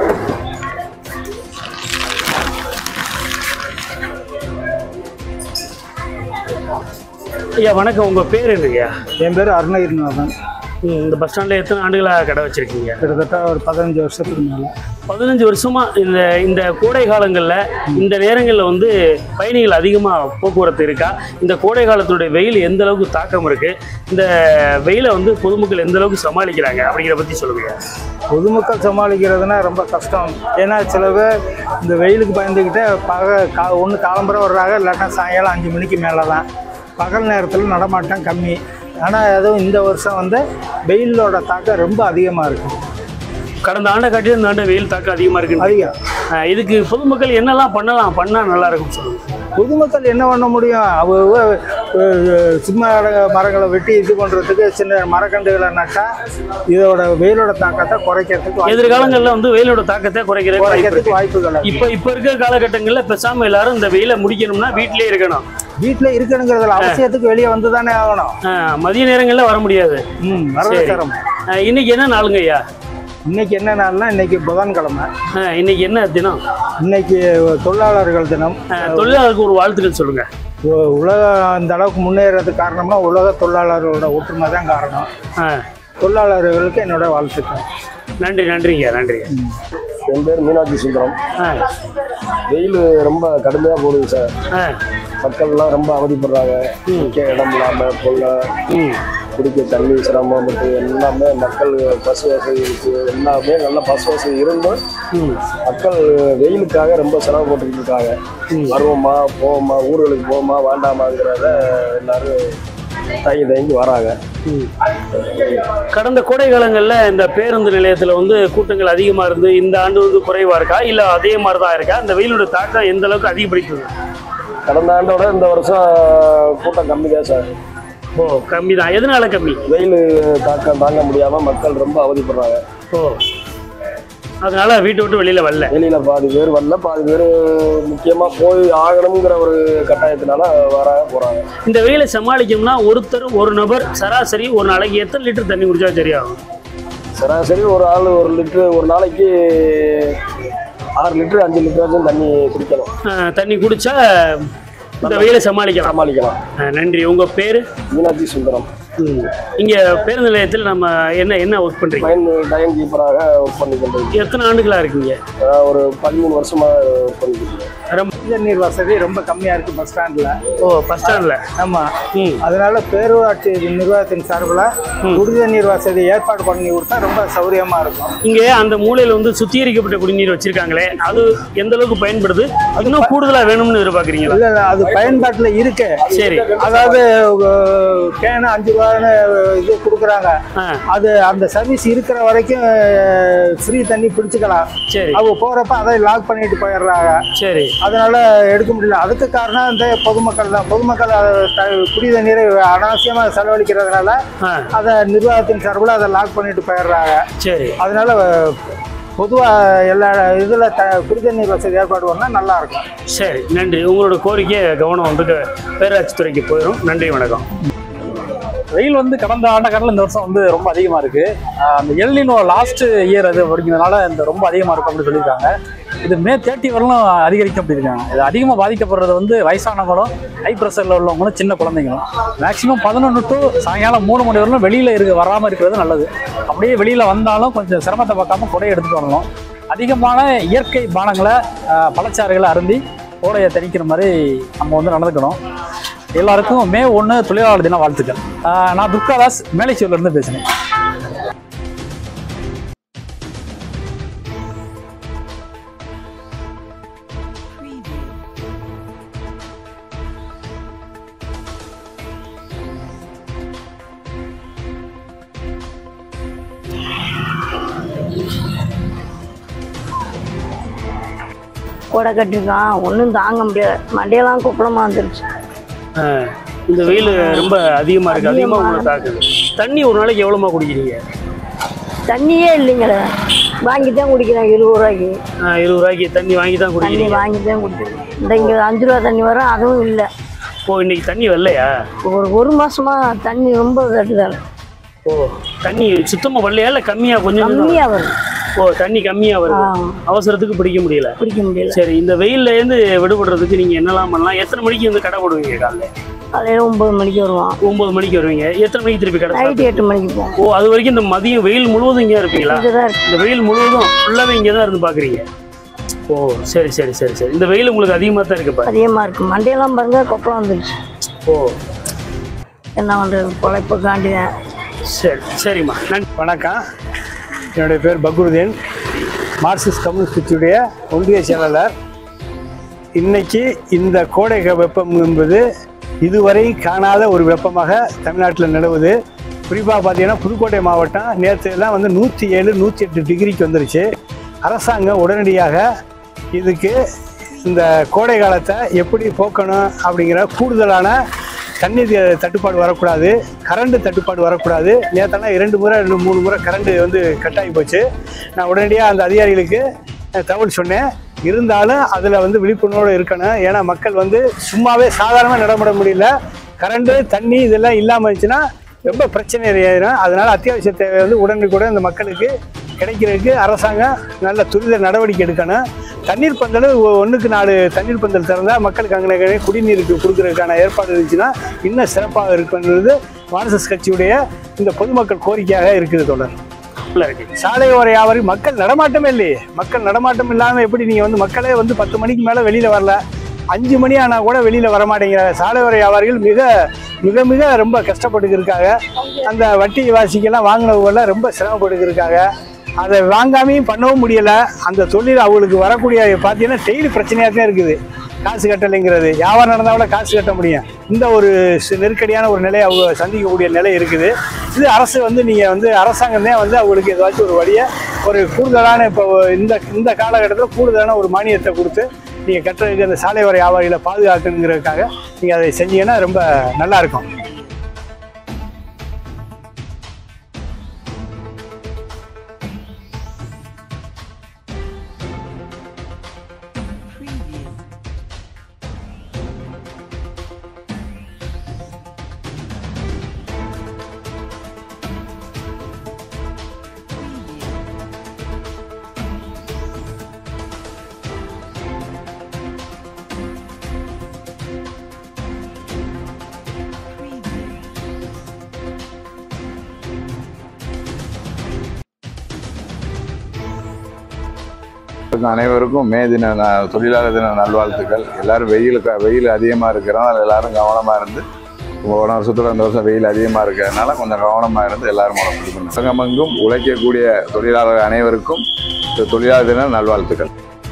ஐயா வணக்கம், உங்க பேர் என்னங்கய்யா? என் பேர் அருணகிரிநாதன். இந்த பஸ் ஸ்டாண்டில் எத்தனை ஆண்டுகளாக கடை வச்சிருக்கீங்க? கிட்டத்தட்ட ஒரு 15 வருஷத்துக்கு மேலே. 15 வருஷமா இந்த கோடை காலங்களில் இந்த நேரங்களில் வந்து பயணிகள் அதிகமாக போக்குவரத்து இருக்கா? இந்த கோடை காலத்துடைய வெயில் எந்த அளவுக்கு தாக்கம் இருக்கு? இந்த வெயிலை வந்து பொதுமக்கள் எந்த அளவுக்கு சமாளிக்கிறாங்க அப்படிங்கிறத பற்றி சொல்லுங்க. பொதுமக்கள் சமாளிக்கிறதுனா ரொம்ப கஷ்டம். ஏன்னா சில பேர் இந்த வெயிலுக்கு பயந்துக்கிட்டே ஒன்று காலம்பரம் வர்றாங்க, இல்லாட்டா சாயங்காலம் 5 மணிக்கு மேலே தான். பகல் நேரத்தில் நடமாட்டம் கம்மி. ஆனால் அதுவும் இந்த வருஷம் வந்து வெயிலோட தாக்கம் ரொம்ப அதிகமாக இருக்குது. கடந்த ஆண்டை காட்டிலும் இந்த ஆண்டு வெயில் தாக்கம் அதிகமாக இருக்குது. அதிகம். இதுக்கு பொதுமக்கள் என்னெல்லாம் பண்ணால் நல்லா இருக்கும் சொல்லுங்கள். பொதுமக்கள் என்ன பண்ண முடியும்? அவங்க சின்ன மரங்களை வெட்டி இது பண்ணுறதுக்கு சின்ன மரக்கன்றுகளை நட்டால் இதோட வெயிலோட தாக்கத்தை குறைக்கிறதுக்கு எதிர்காலங்களில் வந்து வெயிலோட தாக்கத்தை குறைக்கிறதுக்கு வாய்ப்புகள். இப்போ இருக்கிற காலகட்டங்களில் பேசாமல் எல்லாரும் இந்த வெயிலை முடிக்கணும்னா வீட்டிலே இருக்கணும். வீட்டில் இருக்கணுங்கிறதுல அவசியத்துக்கு வெளியே வந்து தானே ஆகணும். மதிய நேரங்களில் வர முடியாது. வரவேற்கிறோம். இன்னைக்கு என்ன நாளுங்க ஐயா? இன்னைக்கு என்ன நாள்னா இன்னைக்கு புதன்கிழமை. இன்னைக்கு என்ன தினம்? இன்னைக்கு தொழிலாளர்கள் தினம். தொழிலாளருக்கு ஒரு வாழ்த்துக்கள் சொல்லுங்க. உலகம் அந்த அளவுக்கு முன்னேறதுக்கு காரணம்னா உலக தொழிலாளர்களோட ஒற்றுமை தான் காரணம். தொழிலாளர்களுக்கு என்னோட வாழ்த்துக்கள். நன்றிங்க. என் பேர் மீனாட்சி சுந்தரம். வெயில் ரொம்ப கடுமையாக போடுது சார். மக்கள்லாம் ரொம்ப அவதிப்படுறாங்க. இடம் இல்லாமல் குடிக்க தண்ணி சிரமம் மற்றும் எல்லாமே மக்கள் பஸ் வசதி இருக்குது. எல்லாமே நல்ல பஸ் வசதி இருந்தும் மக்கள் வெயிலுக்காக ரொம்ப செலவு போட்டுக்கிட்டு இருக்காங்க. வருவோமா போவோமா, ஊர்களுக்கு போவோமா வேண்டாமாங்கிறத எல்லாரும் தயங்கி வராங்க. கடந்த கோடை காலங்களில் இந்த பேருந்து நிலையத்தில் வந்து கூட்டங்கள் அதிகமாக இருந்து இந்த ஆண்டு வந்து குறைவாக இருக்கா இல்லை அதே மாதிரி தான் இருக்கா? இந்த வெயிலோட தாக்கம் எந்த அளவுக்கு அதிகப்படுத்துது? கடந்த ஆண்டோட இந்த வருஷம் கூட்டம் கம்மி தான் சார். ஓ, கம்மி தான். எதனால கம்மி? வெயில் தாக்கம் தாங்க முடியாமல் மக்கள் ரொம்ப அவதிப்படுறாங்க. ஓ, அதனால வீட்டை விட்டு வெளியில் வெளியில் பாதி பேர் வரல, பாதி பேர் முக்கியமாக போய் ஆகணுங்கிற ஒரு கட்டாயத்தினால போகிறாங்க. இந்த வெயிலை சமாளிக்கணும்னா ஒரு நபர் சராசரி ஒரு நாளைக்கு எத்தனை லிட்டர் தண்ணி குடிச்சா சரியாகும்? சராசரி ஒரு ஆள் 1 லிட்டரு ஒரு நாளைக்கு 6 லிட்டரு 5 லிட்டராச்சும் தண்ணி குடிக்கணும். தண்ணி குடிச்சா இந்த வெயிலை சமாளிக்கலாம். சமாளிக்கலாம். நன்றி. உங்கள் பேர்? மீனாட்சி சுந்தரம். இங்க பேருந்து நிலையத்தில் நம்ம என்ன ஒர்க் பண்றீங்க? டைம் கீப்பராக ஒர்க் பண்ணிக்கிட்டு. எத்தனை ஆண்டுகளா இருக்கீங்க? ஒரு 13 வருஷமா ஒர்க் பண்ணிக்கிட்டு. குடிநீர் நீர் வசதி ரொம்ப கம்மியா இருக்கு பஸ் ஸ்டாண்ட்ல. பஸ் ஸ்டாண்ட்ல. ஆமா. அதனால பேரூராட்சி நிர்வாகத்தின் சார்பில் குடிநீர் நீர் வசதி ஏற்பாடு பண்ணி கொடுத்தா ரொம்ப சௌரியமா இருக்கும். இங்க அந்த மூலையில வந்து சுத்திகரிக்கப்பட்ட குடிநீர் வச்சிருக்காங்களே, அது எந்த அளவுக்கு பயன்படுது? இன்னும் கூடுதலா வேணும்னு எதிர்பார்க்குறீங்களா? இல்ல அது பயன்பாட்டுல இருக்கு. சரி. அதாவது கேன 5 ரூபான்னு இது கொடுக்குறாங்க. அது அந்த சர்வீஸ் இருக்கிற வரைக்கும் ஃப்ரீ தண்ணி பிடிச்சிக்கலாம். சரி. அவங்க போறப்ப அதை லாக் பண்ணிட்டு போயிடுறாங்க. சரி. அதனால எடுக்க முடியல. அதுக்கு காரணம் இந்த பொதுமக்கள் தான். பொதுமக்கள் குடித நீரை அனாவசியமா செலவழிக்கிறதுனால அதை நிர்வாகத்தின் சார்பில் அதை லாக் பண்ணிட்டு போயிடுறாங்க. சரி. அதனால பொதுவாக எல்லா இதில் குடித நீர் வசதி ஏற்பாடு பண்ணால் நல்லா இருக்கும். சரி, நன்றி. உங்களோட கோரிக்கை கவனம் வந்து பேராட்சி துறைக்கு போயிடும். நன்றி, வணக்கம். வெயில் வந்து கடந்த ஆண்டக்காரில் இந்த வருஷம் வந்து ரொம்ப அதிகமாக இருக்குது. அந்த எல்னினோ லாஸ்ட் இயர் அது அப்படிங்கிறதுனால இந்த ரொம்ப அதிகமாக இருக்கும் அப்படின்னு சொல்லியிருக்காங்க. இது May 30 வரலும் அதிகரிக்கும் அப்படி இருக்காங்க. இது அதிகமாக பாதிக்கப்படுறது வந்து வயசானவங்களும் ஹை ப்ரெஷரில் உள்ளவங்களும் சின்ன குழந்தைங்களும். மேக்ஸிமம் 11 to சாயங்காலம் 3 மணி வரலும் வெளியில் வராமல் இருக்கிறது நல்லது. அப்படியே வெளியில் வந்தாலும் கொஞ்சம் சிரமத்தை பார்க்காம கொடையை எடுத்துகிட்டு வரணும். அதிகமான இயற்கை பானங்களை பழச்சாறுகளை அருந்தி கோடையை தணிக்கிற மாதிரி நம்ம வந்து நடந்துக்கணும். எல்லாருக்கும் May 1 தொழிலாளர் தின வாழ்த்துக்கள். நான் துர்காதாஸ் மேலைச்சூர்லேருந்து பேசுகிறேன். கோடை கட்டிருக்கான், ஒன்றும் தாங்க முடியாது. மண்டையெல்லாம் குப்பளமாக வந்துருச்சு. இந்த வெயில் ரொம்ப அதிகமாக இருக்குது. அதிகமாக உங்களை தாக்குது. தண்ணி ஒரு நாளைக்கு எவ்வளோமா குடிக்கிறீங்க? தண்ணியே இல்லைங்களே, வாங்கி தான் குடிக்கிறேன். 20 ரூபாய்க்கு. 20 ரூபாய்க்கு தண்ணி வாங்கி தான் குடிக்கிறீங்க? தண்ணி வாங்கி தான் குடிக்கிறேன். இந்த இங்கே 5 ரூபா தண்ணி வரும், அதுவும் இல்லை. இன்னைக்கு தண்ணி வரலையா? ஒரு மாசமா தண்ணி ரொம்ப கட்டுதாங்க. தண்ணி சுத்தமாக வரலையா இல்லை கம்மியாக? கொஞ்சம் கம்மியாக வருது. தண்ணி கம்மியாக வருது. அவசரத்துக்கு பிடிக்க முடியல. சரி, இந்த வெயில்லேருந்து விடுபடுறதுக்கு நீங்கள் என்னெல்லாம் பண்ணலாம்? எத்தனை மணிக்கு வந்து கடை போடுவீங்க? காலையில் 9 மணிக்கு வருவோம். 9 மணிக்கு வருவீங்க. எத்தனை மணிக்கு திருப்பி கடை? நைட்டு 8 மணிக்கு போவோம். அது வரைக்கும் இந்த மதியம் வெயில் முழுவதும் இங்கே இருப்பீங்களா? இந்த வெயில் முழுவதும் ஃபுல்லாகவே இங்கே தான் இருந்து பார்க்குறீங்க. சரி சரி சரி சரி. இந்த வெயில் உங்களுக்கு அதிகமாக தான் இருக்குப்பா? அதிகமாக இருக்கு. மண்டையெல்லாம் பாருங்க, கொப்பளம் வந்துருச்சு. என்ன பண்ணுறது, பொழைப்பு காண்டிதான். சரி சரிம்மா, நன்றி. வணக்கம். என்னுடைய பேர் பக்ருதீன், மார்க்சிஸ்ட் கம்யூனிஸ்ட் கட்சியுடைய ஒன்றிய செயலாளர். இன்னைக்கு இந்த கோடை வெப்பம் என்பது இதுவரை காணாத ஒரு வெப்பமாக தமிழ்நாட்டில் நிலவுது. குறிப்பாக பார்த்தீங்கன்னா புதுக்கோட்டை மாவட்டம் நேற்றுலாம் வந்து 107, 108 டிகிரிக்கு வந்துருச்சு. அரசாங்கம் உடனடியாக இதுக்கு இந்த கோடை காலத்தை எப்படி போக்கணும் அப்படிங்கிற கூடுதலான தண்ணீர் தட்டுப்பாடு வரக்கூடாது, கரண்ட் தட்டுப்பாடு வரக்கூடாது. நேற்றெல்லாம் 2 முறை 3 முறை கரண்ட் வந்து கட் ஆகி போச்சு. நான் உடனடியாக அந்த அதிகாரிகளுக்கு தகவல் சொன்னேன். இருந்தாலும் அதில் வந்து விழிப்புணர்வோடு இருக்கணும். ஏன்னா மக்கள் வந்து சும்மாவே சாதாரணமாக நடமாட முடியல. கரண்ட்டு தண்ணி இதெல்லாம் இல்லாமல் இருந்துச்சுன்னா ரொம்ப பிரச்சனை ஏறிடும். அதனால் அத்தியாவசிய தேவை வந்து உடனுக்குடன் இந்த மக்களுக்கு கிடைக்கிறதுக்கு அரசாங்கம் நல்ல துரித நடவடிக்கை எடுக்கணும். தண்ணீர் பந்தல் 1க்கு 4 தண்ணீர் பந்தல் திறந்தால் மக்களுக்கு அங்கே குடிநீருக்கு கொடுக்கறதுக்கான ஏற்பாடு இருந்துச்சுன்னா இன்னும் சிறப்பாக இருக்குன்றது மார்க்சிஸ்ட் கட்சியுடைய இந்த பொதுமக்கள் கோரிக்கையாக இருக்குது. தொடர் சாலையோர வியாபாரி மக்கள் நடமாட்டமே இல்லையே. மக்கள் நடமாட்டம் இல்லாமல் எப்படி நீங்கள் வந்து மக்களே வந்து 10 மணிக்கு மேலே வெளியில் வரல, 5 மணி ஆனால் கூட வெளியில் வரமாட்டேங்கிறாங்க. சாலையோர வியாபாரிகள் மிக மிக மிக ரொம்ப கஷ்டப்பட்டுக்கிருக்காங்க. அந்த வட்டி வாசிக்கெல்லாம் வாங்கினவங்கெல்லாம் ரொம்ப சிரமப்பட்டுக்கிருக்காங்க. அதை வாங்காமையும் பண்ணவும் முடியலை. அந்த தொழில் அவங்களுக்கு வரக்கூடிய பார்த்தீங்கன்னா டெய்லி பிரச்சனையாக தான் இருக்குது. காசு கட்டலைங்கிறது, வியாபாரம் நடந்தால் கூட காசு கட்ட முடியும். இந்த ஒரு நெருக்கடியான ஒரு நிலையை அவங்க சந்திக்கக்கூடிய நிலை இருக்குது. இது அரசு வந்து நீங்கள் வந்து அரசாங்கம் தான் வந்து அவங்களுக்கு ஏதாச்சும் ஒரு வழியை ஒரு கூடுதலான இப்போ இந்த காலகட்டத்தில் கூடுதலான ஒரு மானியத்தை கொடுத்து நீங்கள் கட்டுறதுக்கு அந்த சாலையோர வியாபாரிகளை பாதுகாக்கணுங்கிறதுக்காக நீங்கள் அதை செஞ்சீங்கன்னா ரொம்ப நல்லாயிருக்கும். இருக்கும் அனைவருக்கும் மே தின தொழிலாளர் தின நல்வாழ்த்துக்கள். எல்லாரும் வெயில் அதிகமாக இருக்கிறனால எல்லாரும் கவனமாக இருந்து, போன வருஷத்துல இந்த வருஷம் வெயில் அதிகமாக இருக்கிறதுனால கொஞ்சம் கவனமாக இருந்து எல்லாரும் உடம்பு சங்கமெங்கும் உழைக்கக்கூடிய தொழிலாளர் அனைவருக்கும் தொழிலாளர் தின நல்வாழ்த்துக்கள்.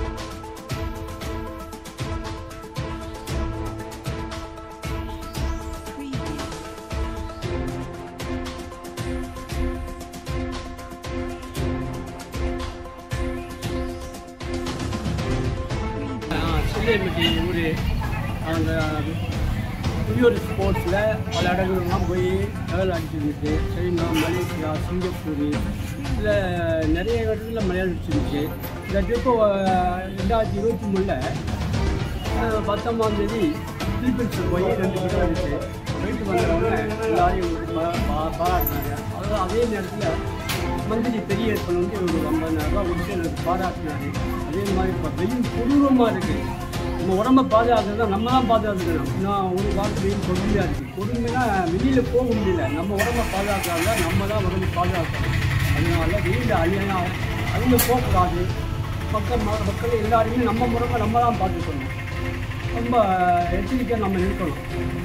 ஊர் அந்த புதியூர் ஸ்போர்ட்ஸில் பல இடங்கள்லாம் போய் லெவல் அடிச்சிருந்துச்சு. சைனா, மலேசியா, சிங்கப்பூர் இதில் நிறைய இடத்துல மெடல் அடிச்சிருந்துச்சு. இந்த ட்ரிப்பு 2023 19ஆம் தேதி பிலிப்பைன்ஸ் போய் 2 கிலோ அடிச்சு போயிட்டு வந்தவங்க எல்லாரையும் பாராட்டினாங்க. அதாவது அதே நேரத்தில் மந்திரி பெரிய ஏற்பன் வந்து ஒரு 50,000 ரூபா கொடுத்து எனக்கு பாராட்டினார். அதே மாதிரி இப்போ வெயில் கொடூரமாக இருக்குது. நம்ம உடம்பை பாதுகாக்கிறது தான் நம்ம தான் பாதுகாத்துக்கணும். நான் ஒரு காலத்து வெயில் கொடுமையாக இருக்குது. கொடுமைனா வெளியில் போக முடியல. நம்ம உடம்பை பாதுகாக்கிறாங்க, நம்ம தான் உடம்பை பாதுகாக்கணும். அதனால வெயில் அதில் போகக்கூடாது. மக்கள் எல்லாருமே நம்ம உடம்பை நம்ம தான் பார்த்துக்கணும். ரொம்ப எச்சரிக்கையாக நம்ம இருக்கணும்.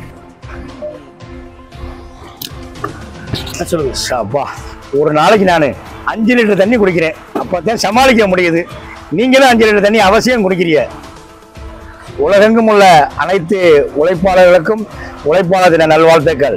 சொல்லுங்க. அப்பா, ஒரு நாளைக்கு நான் 5 லிட்டர் தண்ணி குடிக்கிறேன். அப்போதான் சமாளிக்க முடியுது. நீங்களும் 5 லிட்டர் தண்ணி அவசியம் குடிக்கிறீங்க. உலகெங்கும் உள்ள அனைத்து உழைப்பாளர்களுக்கும் உழைப்பாளர் தின நல்வாழ்த்துக்கள்.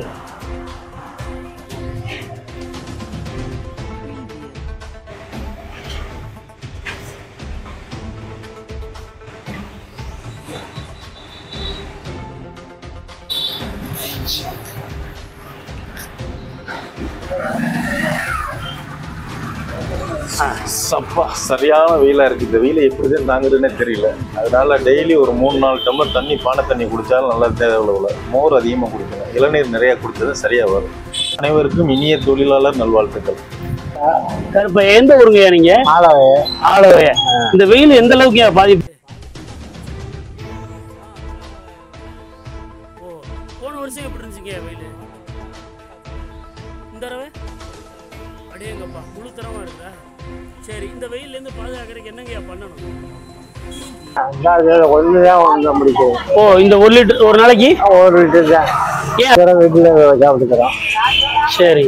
சப்பா, சரியான வெயிலாக இருக்குது. இந்த வெயிலை எப்படி தான் தாங்குறதுன்னே தெரியல. அதனால டெய்லி ஒரு 3-4 டம்ளர் தண்ணி, பானை தண்ணி குடித்தாலும் நல்லா தேவையில்லை. மோர் அதிகமாக குடிக்கணும், இளநீர் நிறையா குடித்தது சரியாக வரும். அனைவருக்கும் இனிய தொழிலாளர் நல்வாழ்த்துக்கள். இப்போ எந்த ஊருங்கய்யா நீங்க? ஆலவைய. இந்த வெயில் எந்த அளவுக்கு பாதிப்பு? போன வருஷம் எப்படி இருந்துச்சுங்க வெயில்? இந்த தடவை அடேங்கப்பா முழு தரமா இருக்கா? சரி, இந்த வெயிலேருந்து பாதுகாக்கிறதுக்கு என்னங்கய்யா பண்ணணும்? ஓ, இந்த 1 லிட்டர் ஒரு நாளைக்கு 1 லிட்டர் தான். ஏன் வீட்டில் சாப்பிட்டுக்கிறோம். சரி.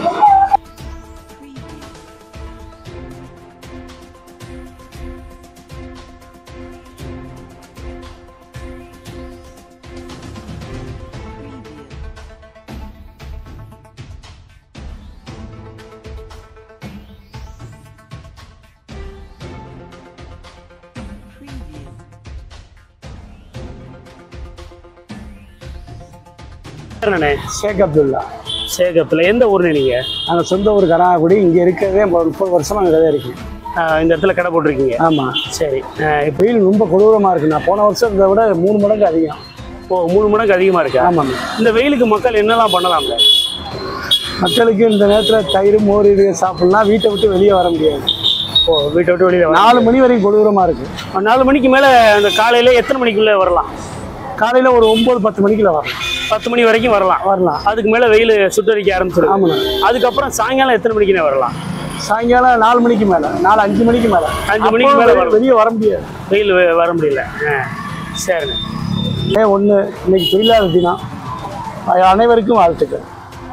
ஷேக் அப்துல்லா. ஷேக் அப்துல்லா. எந்த ஊர்னு நீங்க? நாங்கள் சொந்த ஊர் கனாகுடி. இங்கே இருக்கிறதே 30 வருஷமாக அங்கே தான் இருக்கு. இந்த இடத்துல கடை போட்டிருக்கீங்க? ஆமாம். சரி. இப்போ வெயில் ரொம்ப கொடூரமாக இருக்குது. நான் போன வருஷத்தை விட 3 மடங்கு அதிகம். ஓ, 3 மடங்கு அதிகமாக இருக்கு. ஆமாம். இந்த வெயிலுக்கு மக்கள் என்னெல்லாம் பண்ணலாம்ல? மக்களுக்கு இந்த நேரத்தில் தயிர், மோர் இது சாப்பிட்லாம். வீட்டை விட்டு வெளியே வர முடியாது. ஓ, வீட்டை விட்டு வெளியே 4 மணி வரைக்கும் கொடூரமாக இருக்குது. 4 மணிக்கு மேலே அந்த காலையில் எத்தனை மணிக்குள்ளே வரலாம்? காலையில் ஒரு 9-10 மணிக்குள்ள வரலாம். 10 மணி வரைக்கும் வரலாம். அதுக்கு மேலே வெயில் சுட்டரிக்க ஆரம்பிச்சிடும். ஆமாம். அதுக்கப்புறம் சாயங்காலம் எத்தனை மணிக்குன்னு வரலாம்? சாயங்காலம் 4 மணிக்கு மேலே, 4-5 மணிக்கு மேலே. 5 மணிக்கு மேலே வெளியே வர முடியாது. வெயில் வர முடியல. சரிண்ணே. ஒன்று, இன்னைக்கு தொழிலாளர் தினம். அனைவருக்கும் வாழ்த்துக்கள்.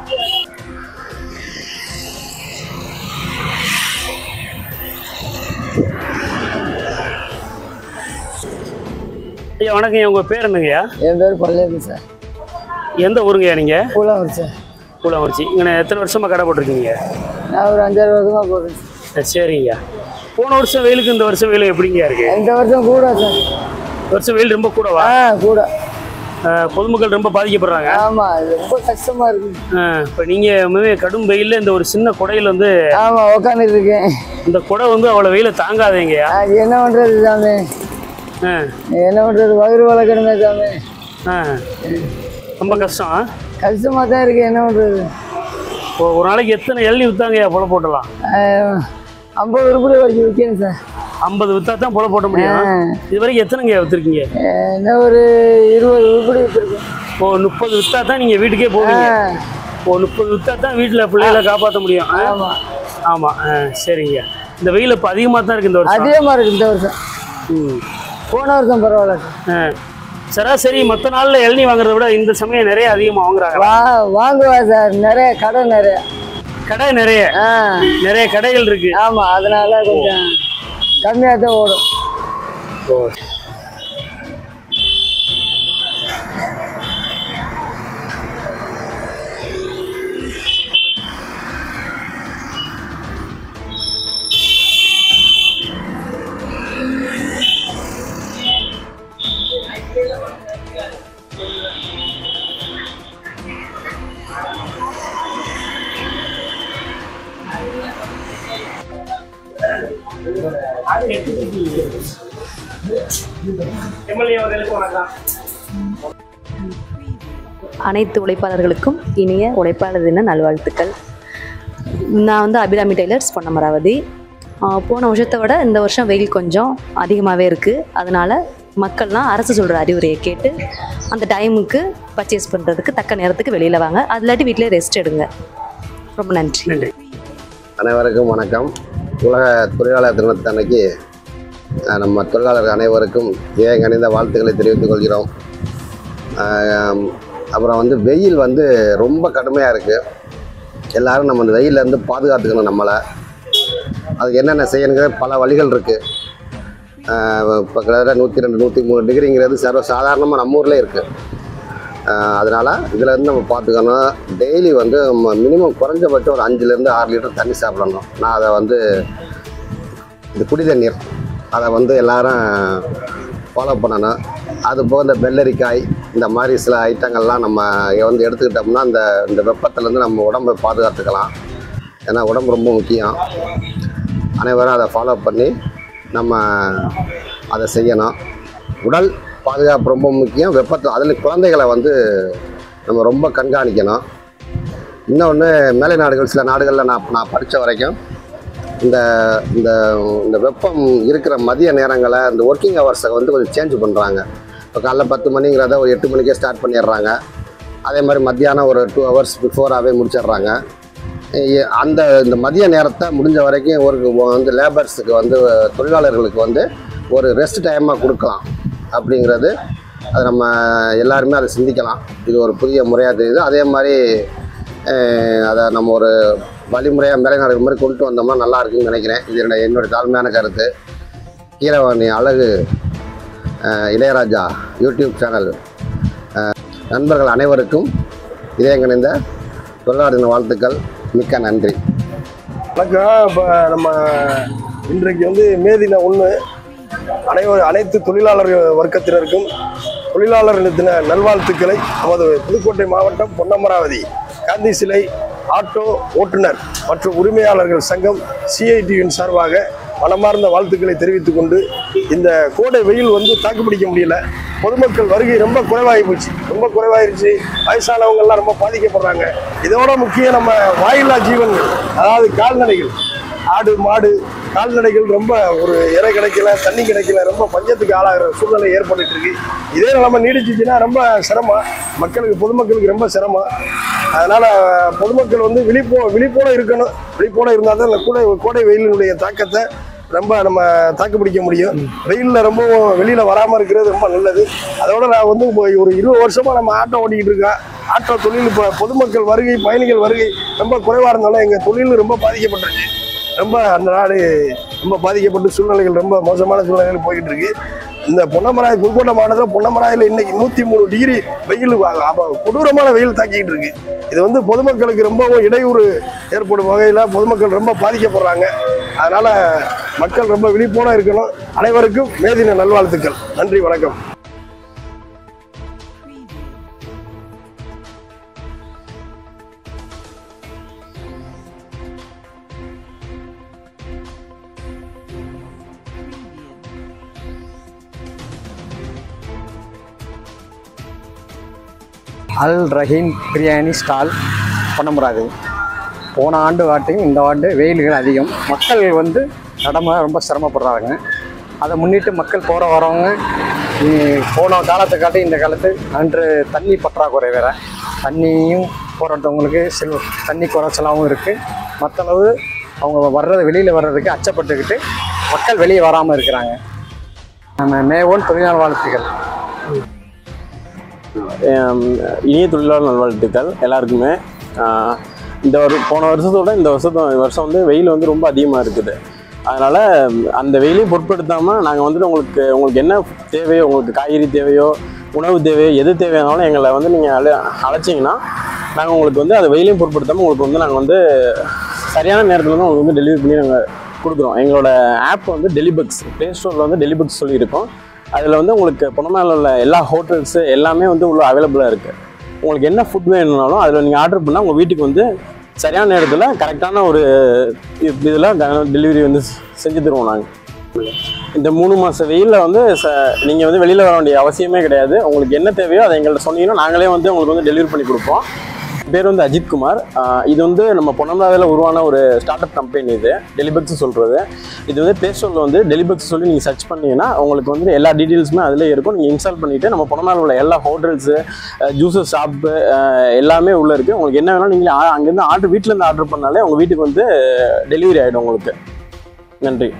ஐயா வணக்கம். உங்கள் பேர் என்னங்கய்யா? என் பேர் பழனியப்பன் சார். எந்த ஊருங்கய்யா நீங்கள்? கூலாங்குறிச்சி சார். கூலாங்குறிச்சி. இங்கே எத்தனை வருஷமாக கடை போட்டிருக்கீங்க? நான் ஒரு 5-6 வருஷமாக போடுறேன். சரிங்கய்யா. போன வருஷம் வெயிலுக்கு இந்த வருஷம் வெயில் எப்படிங்கய்யா இருக்கு? இந்த வருஷம் கூட சார். வருஷம் வெயில் ரொம்ப கூடவா? கூட. பொதுமக்கள் ரொம்ப பாதிக்கப்படுறாங்க. ஆமாம், ரொம்ப கஷ்டமாக இருக்குது. இப்போ நீங்கள் கடும் வெயிலில் இந்த ஒரு சின்ன குடையில் வந்து ஆமாம் உட்காந்துட்டு இருக்கேன். இந்த குடை வந்து அவ்வளோ வெயில தாங்காதீங்கய்யா. அது என்ன பண்ணுறது சாமி? என்ன பண்ணுறது? வயிறு வளர்க்கணுமே சாமி. ரொம்ப கஷ்டம். கஷ்டமாக தான் இருக்கு. என்ன பண்ணுறது? ஒரு நாளைக்கு எத்தனை இளநீ விற்றாங்கய்யா பொலை போட்டலாம்? 50 ரூபாய் வரைக்கும் விற்கணும் சார். 50 விற்றா தான் பொலை போட்ட முடியும். இது வரைக்கும் எத்தனைங்கய்யா விற்றுருக்கீங்க? என்ன ஒரு 20 ரூபாய் விற்றுருக்கேன். ஓ, 30 விற்றா தான் நீங்கள் வீட்டுக்கே போவீங்க. ஓ, 30 விற்றா தான் வீட்டில் பிள்ளைகளை காப்பாற்ற முடியும். ஆமாம். ஆமாம். சரிங்க. இந்த வெயில் இப்போ அதிகமாக தான் இருக்குது இந்த வருஷம். அதிகமாக இருக்குது இந்த வருஷம். போன வருஷம் பரவாயில்ல. சராசரி மற்ற நாளில் இளநீ வாங்குறத விட இந்த சமயம் நிறைய அதிகமாக வாங்குறாங்க. வாங்குவா சார், நிறைய கடை நிறைய கடைகள் இருக்கு. ஆமாம், அதனால கொஞ்சம் கம்மியாக தான் ஓடும். அனைத்து உழைப்பாளர்களுக்கும் இனிய உழைப்பாளர் தின நல்வாழ்த்துக்கள். நான் வந்து அபிராமி டெய்லர்ஸ் பொன்னமராவதி. போன வருஷத்தை விட இந்த வருஷம் வெயில் கொஞ்சம் அதிகமாகவே இருக்குது. அதனால் மக்கள்லாம் அரசு சொல்கிற அறிவுரையை கேட்டு அந்த டைமுக்கு பர்ச்சேஸ் பண்ணுறதுக்கு தக்க நேரத்துக்கு வெளியில் வாங்க. அது இல்லாட்டி வீட்டிலே ரெஸ்ட் எடுங்க. ரொம்ப நன்றி. அனைவருக்கும் வணக்கம். உலக தொழிலாளர் தினத்தன்னைக்கு நம்ம தொழிலாளர்கள் அனைவருக்கும் கணிந்த வாழ்த்துக்களை தெரிவித்துக் கொள்கிறோம். அப்புறம் வந்து வெயில் வந்து ரொம்ப கடுமையாக இருக்குது. எல்லோரும் நம்ம அந்த வெயிலேருந்து பாதுகாத்துக்கணும் நம்மளை. அதுக்கு என்னென்ன செய்யணுங்கிற பல வழிகள் இருக்குது. இப்போ கிட்டத்தட்ட 102, 103 டிகிரிங்கிறது சர்வசாதாரணமாக நம்ம ஊரில் இருக்குது. அதனால் இதிலேருந்து நம்ம பார்த்துக்கணும். டெய்லி வந்து நம்ம மினிமம் குறைஞ்சபட்சம் ஒரு 5லேருந்து 6 லிட்டர் தண்ணி சாப்பிடணும். நான் அதை வந்து இந்த குடி தண்ணீர் அதை வந்து எல்லோரும் ஃபாலோ பண்ணணும். அதுபோக இந்த வெள்ளரிக்காய் இந்த மாதிரி சில ஐட்டங்கள்லாம் நம்ம வந்து எடுத்துக்கிட்டோம்னா இந்த வெப்பத்துலேருந்து நம்ம உடம்பை பாதுகாத்துக்கலாம். ஏன்னா உடம்பு ரொம்ப முக்கியம். அனைவரும் அதை ஃபாலோ பண்ணி நம்ம அதை செய்யணும். உடல் பாதுகாப்பு ரொம்ப முக்கியம். வெப்பத்தை அதில் குழந்தைகளை வந்து நம்ம ரொம்ப கண்காணிக்கணும். இன்னொன்று மேலை நாடுகள், சில நாடுகளில் நான் படித்த வரைக்கும் இந்த இந்த இந்த வெப்பம் இருக்கிற மதிய நேரங்களை இந்த ஒர்க்கிங் ஹவர்ஸை வந்து கொஞ்சம் சேஞ்ச் பண்ணுறாங்க. இப்போ காலைல 10 மணிங்கிறத ஒரு 8 மணிக்கே ஸ்டார்ட் பண்ணிடுறாங்க. அதே மாதிரி மத்தியானம் ஒரு 2 ஹவர்ஸ் பிஃபோராகவே முடிச்சிடுறாங்க. இந்த மதிய நேரத்தை முடிஞ்ச வரைக்கும் வந்து லேபர்ஸுக்கு வந்து தொழிலாளர்களுக்கு வந்து ஒரு ரெஸ்ட் டைமாக கொடுக்கலாம் அப்படிங்கிறது அது நம்ம எல்லாருமே அதை சிந்திக்கலாம். இது ஒரு புதிய முறையாக தெரியுது. அதே மாதிரி அதை நம்ம ஒரு வழிமுறையாக மேலை நாடுகள் மாதிரி கொண்டு வந்தோம்னா நல்லா இருக்குன்னு நினைக்கிறேன். இது என்னுடைய தாழ்மையான கருத்து. கீரவாணி அழகு இளையராஜா யூடியூப் சேனல் நண்பர்கள் அனைவருக்கும் இதயங்கணிந்த தொழிலாளர் தின வாழ்த்துக்கள். மிக்க நன்றி. வணக்கம். இப்போ நம்ம இன்றைக்கு வந்து மே தினம் 1 அனைத்து தொழிலாளர் வர்க்கத்தினருக்கும் தொழிலாளர் தின நல்வாழ்த்துக்களை நமது புதுக்கோட்டை மாவட்டம் பொன்னமராவதி காந்தி சிலை ஆட்டோ ஓட்டுநர் மற்றும் உரிமையாளர்கள் சங்கம் CITUவின் சார்பாக மனமார்ந்த வாழ்த்துக்களை தெரிவித்துக் கொண்டு, இந்த கோடை வெயில் வந்து தாக்குப்பிடிக்க முடியல. பொதுமக்கள் வருகை ரொம்ப குறைவாயிருச்சு. வயசானவங்கள்லாம் ரொம்ப பாதிக்கப்படுறாங்க. இதோட முக்கியம் நம்ம வாயில்லா ஜீவன்கள், அதாவது கால்நடைகள், ஆடு மாடு கால்நடைகள் ரொம்ப ஒரு இறை கிடைக்கல, தண்ணி கிடைக்கல, ரொம்ப பஞ்சத்துக்கு ஆளாகிற சூழ்நிலை ஏற்பட்டு இருக்கு. இதே நிலைமை நீடிச்சிச்சுன்னா ரொம்ப சிரமம், பொதுமக்களுக்கு ரொம்ப சிரமம். அதனால பொதுமக்கள் வந்து விழிப்போட இருக்கணும். விழிப்போட இருந்தால் தான் இந்த கோடை வெயிலினுடைய தாக்கத்தை ரொம்ப நம்ம தாக்குப்பிடிக்க முடியும். வெயிலில் ரொம்ப வெளியில் வராமல் இருக்கிறது ரொம்ப நல்லது. அதோட நான் வந்து ஒரு 20 வருஷமாக நம்ம ஆட்டோ ஓட்டிக்கிட்டு இருக்கேன். ஆட்டோ தொழில் இப்போ பொதுமக்கள் வருகை, பயணிகள் வருகை ரொம்ப குறைவாக இருந்தாலும் எங்கள் தொழில் ரொம்ப பாதிக்கப்பட்டிருக்கு. ரொம்ப அந்த நாடு ரொம்ப பாதிக்கப்பட்டு சூழ்நிலைகள் ரொம்ப மோசமான சூழ்நிலைகள் போய்கிட்டு இருக்கு. இந்த பொன்னமராவதி புதுக்கோட்டை மாவட்டத்தில் பொன்னமராவதியில் இன்னைக்கு 103 டிகிரி வெயில், கொடூரமான வெயில் தாக்கிக்கிட்டு இருக்கு. இது வந்து பொதுமக்களுக்கு ரொம்பவும் இடையூறு ஏற்படும் வகையில் பொதுமக்கள் ரொம்ப பாதிக்கப்படுறாங்க. அதனால மக்கள் ரொம்ப விழிப்போட இருக்கணும். அனைவருக்கும் மே தின நல்வாழ்த்துக்கள். நன்றி, வணக்கம். அல் ரஹீம் பிரியாணி ஸ்டால் பொன்னமராவதி. போன ஆண்டு வாட்டையும் இந்த ஆண்டு வெயில்கள் அதிகம். மக்கள் வந்து கடமை ரொம்ப சிரமப்படுறாங்க. அதை முன்னிட்டு மக்கள் போகிற வரவங்க போன காலத்தை காட்டி இந்த காலத்து அன்று தண்ணி பற்றாக்குறை வேறு. தண்ணியும் போராட்டவங்களுக்கு தண்ணி குறைச்சலாகவும் இருக்குது. மற்றளவு அவங்க வெளியில் வர்றதுக்கு அச்சப்பட்டுக்கிட்டு மக்கள் வெளியே வராமல் இருக்கிறாங்க. நம்ம மே 1 தொழிலாளர் வாழ்த்துக்கள். இனிய தொழிலாளர் நல்வாழ்த்துக்கள் எல்லாருக்குமே. போன வருஷத்தோட இந்த வருஷம் வந்து வெயில் வந்து ரொம்ப அதிகமாக இருக்குது. அதனால் அந்த வெயிலையும் பொருட்படுத்தாமல் நாங்கள் வந்துட்டு உங்களுக்கு என்ன தேவையோ, உங்களுக்கு காய்கறி தேவையோ, உணவு தேவையோ, எது தேவையானாலும் எங்களை வந்து நீங்கள் அழைச்சிங்கன்னா நாங்கள் உங்களுக்கு வந்து அதை வெயிலையும் பொருட்படுத்தாமல் உங்களுக்கு வந்து நாங்கள் வந்து சரியான நேரத்தில் வந்து உங்களுக்கு வந்து டெலிவரி பண்ணி நாங்கள் கொடுக்குறோம். எங்களோட ஆப் வந்து டெலிபக்ஸ், ப்ளே ஸ்டோரில் வந்து டெலிபக்ஸ் சொல்லியிருக்கோம். அதில் வந்து உங்களுக்கு பொன்னமராவதியில் உள்ள எல்லா ஹோட்டல்ஸு எல்லாமே வந்து உள்ள அவைலபிளாக இருக்குது. உங்களுக்கு என்ன ஃபுட் வேணும்னாலும் அதில் நீங்கள் ஆர்டர் பண்ணால் உங்கள் வீட்டுக்கு வந்து சரியான நேரத்தில் கரெக்டான ஒரு இதில் டெலிவரி வந்து செஞ்சு தருவோம். நாங்கள் இந்த 3 மாத வெயிலில் வந்து நீங்கள் வந்து வெளியில் வர வேண்டிய அவசியமே கிடையாது. உங்களுக்கு என்ன தேவையோ அதை எங்கள்கிட்ட சொன்னீங்கன்னா நாங்களே வந்து உங்களுக்கு வந்து டெலிவரி பண்ணி கொடுப்போம். பேர் வந்து அஜித் குமார். இது வந்து நம்ம பொன்னமராவதியில் உருவான ஒரு ஸ்டார்ட் அப் கம்பெனி. இது டெலிபக்ஸ் சொல்கிறது. இது வந்து ப்ளே ஸ்டோரில் வந்து டெலிபக்ஸ் சொல்லி நீங்கள் சர்ச் பண்ணிங்கன்னா உங்களுக்கு வந்து எல்லா டீட்டெயில்ஸுமே அதிலே இருக்கும். நீங்கள் இன்ஸ்டால் பண்ணிவிட்டு நம்ம பொன்னமராவதியில் உள்ள எல்லா ஹோட்டல்ஸு, ஜூஸஸ் ஷாப்பு எல்லாமே உள்ளே இருக்குது. உங்களுக்கு என்ன வேணாலும் நீங்கள் அங்கேருந்து வீட்டிலேருந்து ஆர்டர் பண்ணாலே உங்கள் வீட்டுக்கு வந்து டெலிவரி ஆகிடும் உங்களுக்கு. நன்றி.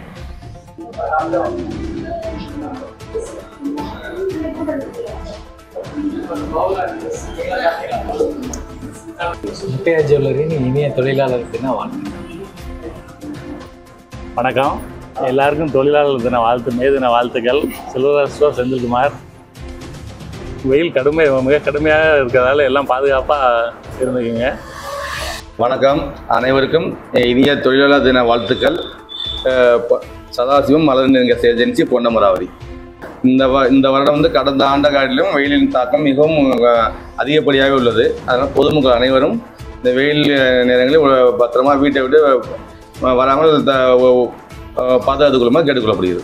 முத்தையா ஜுவல்லரின் இனிய தொழிலாளர் தின வாழ்த்து. வணக்கம், எல்லாருக்கும் தொழிலாளர் தின மே தின வாழ்த்துக்கள். செல்வராஜ் செந்தில்குமார். வெயில் மிக கடுமையாக இருக்கிறதால எல்லாம் பாதுகாப்பாக இருந்துக்குங்க. வணக்கம், அனைவருக்கும் இனிய தொழிலாளர் தின வாழ்த்துக்கள். சதாசிவம் மலர் ஏஜென்சி பொன்னமராவதி. இந்த வருடம் வந்து கடந்த ஆண்டு காட்டிலும் வெயிலின் தாக்கம் மிகவும் அதிகப்படியாக உள்ளது. அதனால் பொதுமக்கள் அனைவரும் இந்த வெயில் நேரங்களில் பத்திரமா வீட்டை விட்டு வராமல் பாதுகாத்துக் கொள்ளுமாறு கேட்டுக்கொள்ளப்படுகிறது.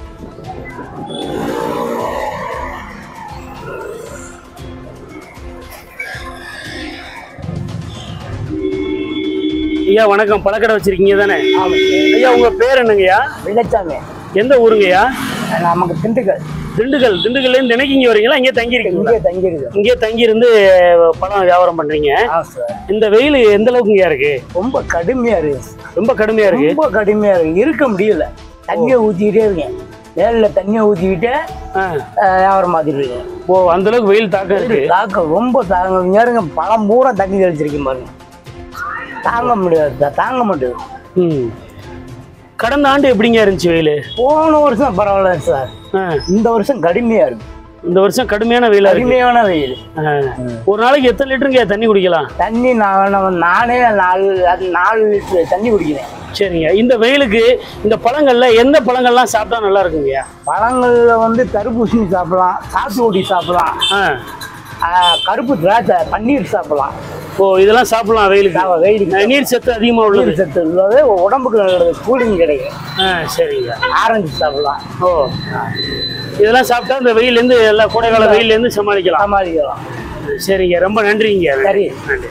ஐயா வணக்கம், பழக்கடை வச்சிருக்கீங்க தானே? ஐயா உங்க பேர் என்னங்கய்யா? வெள்ளச்சாமி. எந்த ஊருங்கய்யா? நமக்கு திண்டுக்கல். திண்டுக்கல்லேருந்து தினைக்கு இங்கே வரீங்களா? இங்கே தங்கியிருக்கீங்க? இங்கே தங்கியிருந்து பழம் வியாபாரம் பண்றீங்க. இந்த வெயில் எந்த அளவுக்குங்கய்யா இருக்கு? ரொம்ப கடுமையா இருக்கு. ரொம்ப கடுமையா இருக்கு. ரொம்ப கடுமையா இருக்கு. இருக்க முடியல. தண்ணியை ஊற்றிக்கிட்டே இருக்கேன். வேலையில தண்ணியை ஊற்றிக்கிட்டே வியாபாரம் பார்த்துட்டு. அந்த அளவுக்கு வெயில் தாக்கம் இருக்கு. தாக்கம் ரொம்ப தாங்க. பழம் பூரா தண்ணி தெளிச்சிருக்கேன் பாருங்க. தாங்க முடியாது, தாங்க மாட்டேது. கடந்த ஆண்டு எப்படிங்க இருந்துச்சு வெயில்? போன வருஷம் பரவாயில்ல சார். இந்த வருஷம் கடுமையா இருக்கு. இந்த வருஷம் கடுமையான வெயில். கடுமையான வெயில். ஒரு நாளைக்கு எத்தனை லிட்டருங்க தண்ணி குடிக்கலாம்? தண்ணி நானே 4 லிட்டர் தண்ணி குடிக்கிறேன். சரிங்க. இந்த வெயிலுக்கு இந்த பழங்கள்ல எந்த பழங்கள்லாம் சாப்பிட்டா நல்லா இருக்குங்கய்யா? பழங்கள்ல வந்து தர்பூசணி சாப்பிடலாம், சாத்துக்குடி சாப்பிடலாம், கருப்பு திராட்சை, பன்னீர் சாப்பிடலாம். இதெல்லாம் சாப்பிடலாம் வெயிலுக்கு. நீர் சத்து அதிகமாக உள்ளது. நீர் சத்து உள்ளது, உடம்புக்கு நல்லது, கூலிங் கிடைக்கும். சரிங்க. ஆரஞ்சு சாப்பிடலாம். இதெல்லாம் சாப்பிட்டா இந்த வெயிலேருந்து எல்லா கோடைக்கால வெயிலேருந்து சமாளிக்கலாம். சரிங்க, ரொம்ப நன்றிங்க. சரி, நன்றி.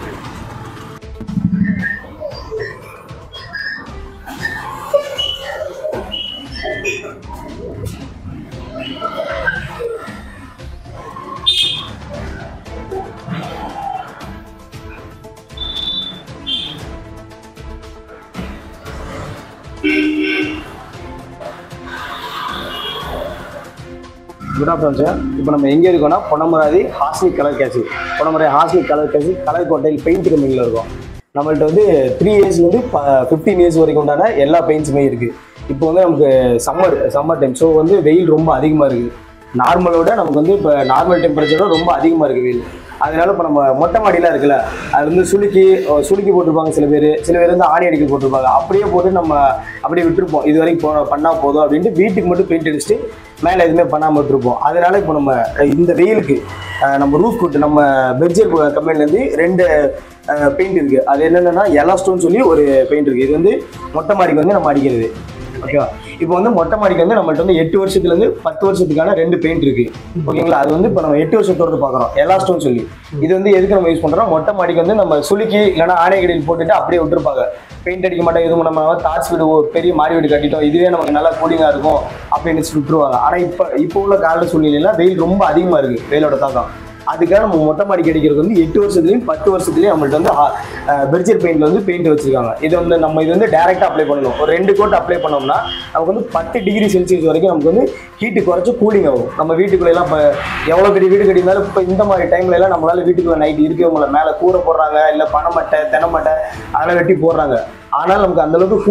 Good afternoon sir. இப்போ நம்ம எங்கே இருக்கோம்னா பொன்னமராவதி ஹாஸ்மிக் கலர் கேசி, பொன்னமராவதி ஹாஸ்மிக் கலர் கேசி கலர் கோட்டையில் பெயிண்ட் கம்பெனியில் இருக்கும். நம்மள்ட்ட வந்து 3 இயர்ஸ்லேருந்து 15 இயர்ஸ் வரைக்கும் உண்டான எல்லா பெயிண்ட்ஸுமே இருக்குது. இப்போ வந்து நமக்கு சம்மர் டைம், ஸோ வந்து வெயில் ரொம்ப அதிகமாக இருக்குது. நார்மலோட நமக்கு வந்து இப்போ நார்மல் டெம்பரேச்சரோட ரொம்ப அதிகமாக இருக்குது வெயில். அதனால இப்போ நம்ம மொட்டை மாடியெலாம் இருக்குல்ல, அது வந்து சுளுக்கி போட்டிருப்பாங்க. சில பேர் வந்து ஆணி அடிக்கல் போட்டிருப்பாங்க. அப்படியே போட்டு நம்ம அப்படியே விட்டுருப்போம். இது வரைக்கும் பண்ணால் போதும் அப்படின்ட்டு வீட்டுக்கு மட்டும் பெயிண்ட் அடிச்சுட்டு மேலே எதுவுமே பண்ணாமல் விட்டுருப்போம். அதனால இப்போ நம்ம இந்த வெயிலுக்கு நம்ம ரூஃப் கோட் நம்ம பெர்ஜர் கம்பெனிலேருந்து 2 பெயிண்ட் இருக்குது. அது என்னென்னா எலாஸ்டோன்னு சொல்லி ஒரு பெயிண்ட் இருக்குது. இது வந்து மொட்டை மாடிக்கு வந்து நம்ம அடிக்கிறது. ஓகேவா? இப்போ வந்து மொட்டை மாடிக்கு வந்து நம்மள்ட்ட வந்து 8 வருஷத்துலேருந்து 10 வருஷத்துக்கான 2 பெயிண்ட் இருக்குது. ஓகேங்களா? அது வந்து இப்போ நம்ம 8 வருஷத்தோடு பார்க்குறோம், எலாஸ்டோன்னு சொல்லி. இது வந்து எதுக்கு நம்ம யூஸ் பண்ணுறோம்? மொட்டை மாடிக்கு வந்து நம்ம சுளுக்கி இல்லைனா ஆணைக்கடியில் போட்டுட்டு அப்படியே விட்டுருப்பாங்க. பெயிண்ட் அடிக்க மாட்டோம், எதுவும் நம்ம தாட்ஸ் வீடு பெரிய மாடி வீடு கட்டிட்டோம், இதுவே நமக்கு நல்லா கூலிங்காக இருக்கும் அப்படின்னு விட்டுருவாங்க. ஆனால் இப்போ உள்ள கால சூழ்நிலையில வெயில் ரொம்ப அதிகமாக இருக்குது. வெயிலோட தாக்கம் அதுக்காக நம்ம மொட்டை மாடிக்கு அடிக்கிறது வந்து 8 வருஷத்துலையும் 10 வருஷத்துலையும் நம்மள்ட்ட வந்து பெர்ஜர் பெயிண்ட்ல வந்து பெயிண்ட் வச்சிருக்காங்க. இது வந்து நம்ம இது வந்து டைரக்டா அப்ளை பண்ணணும். ஒரு 2 கோட் அப்ளை பண்ணோம்னா நமக்கு வந்து 10 டிகிரி செல்சியஸ் வரைக்கும் நமக்கு வந்து ஹீட்டு குறைச்சி கூலிங் ஆகும். நம்ம வீட்டுக்குள்ள எல்லாம் இப்போ எவ்வளோ பெரிய வீடு கட்டியிருந்தாலும் இப்போ இந்த மாதிரி டைம்ல எல்லாம் நம்மளால வீட்டுக்குள்ள நைட் இருக்கவே முடியல. மேலே கூரை போடுறாங்க, இல்லை பனைமட்டை தென்னமட்டை அதெல்லாம் வெட்டி போடுறாங்க. ஆனால் நமக்கு அந்த அளவுக்கு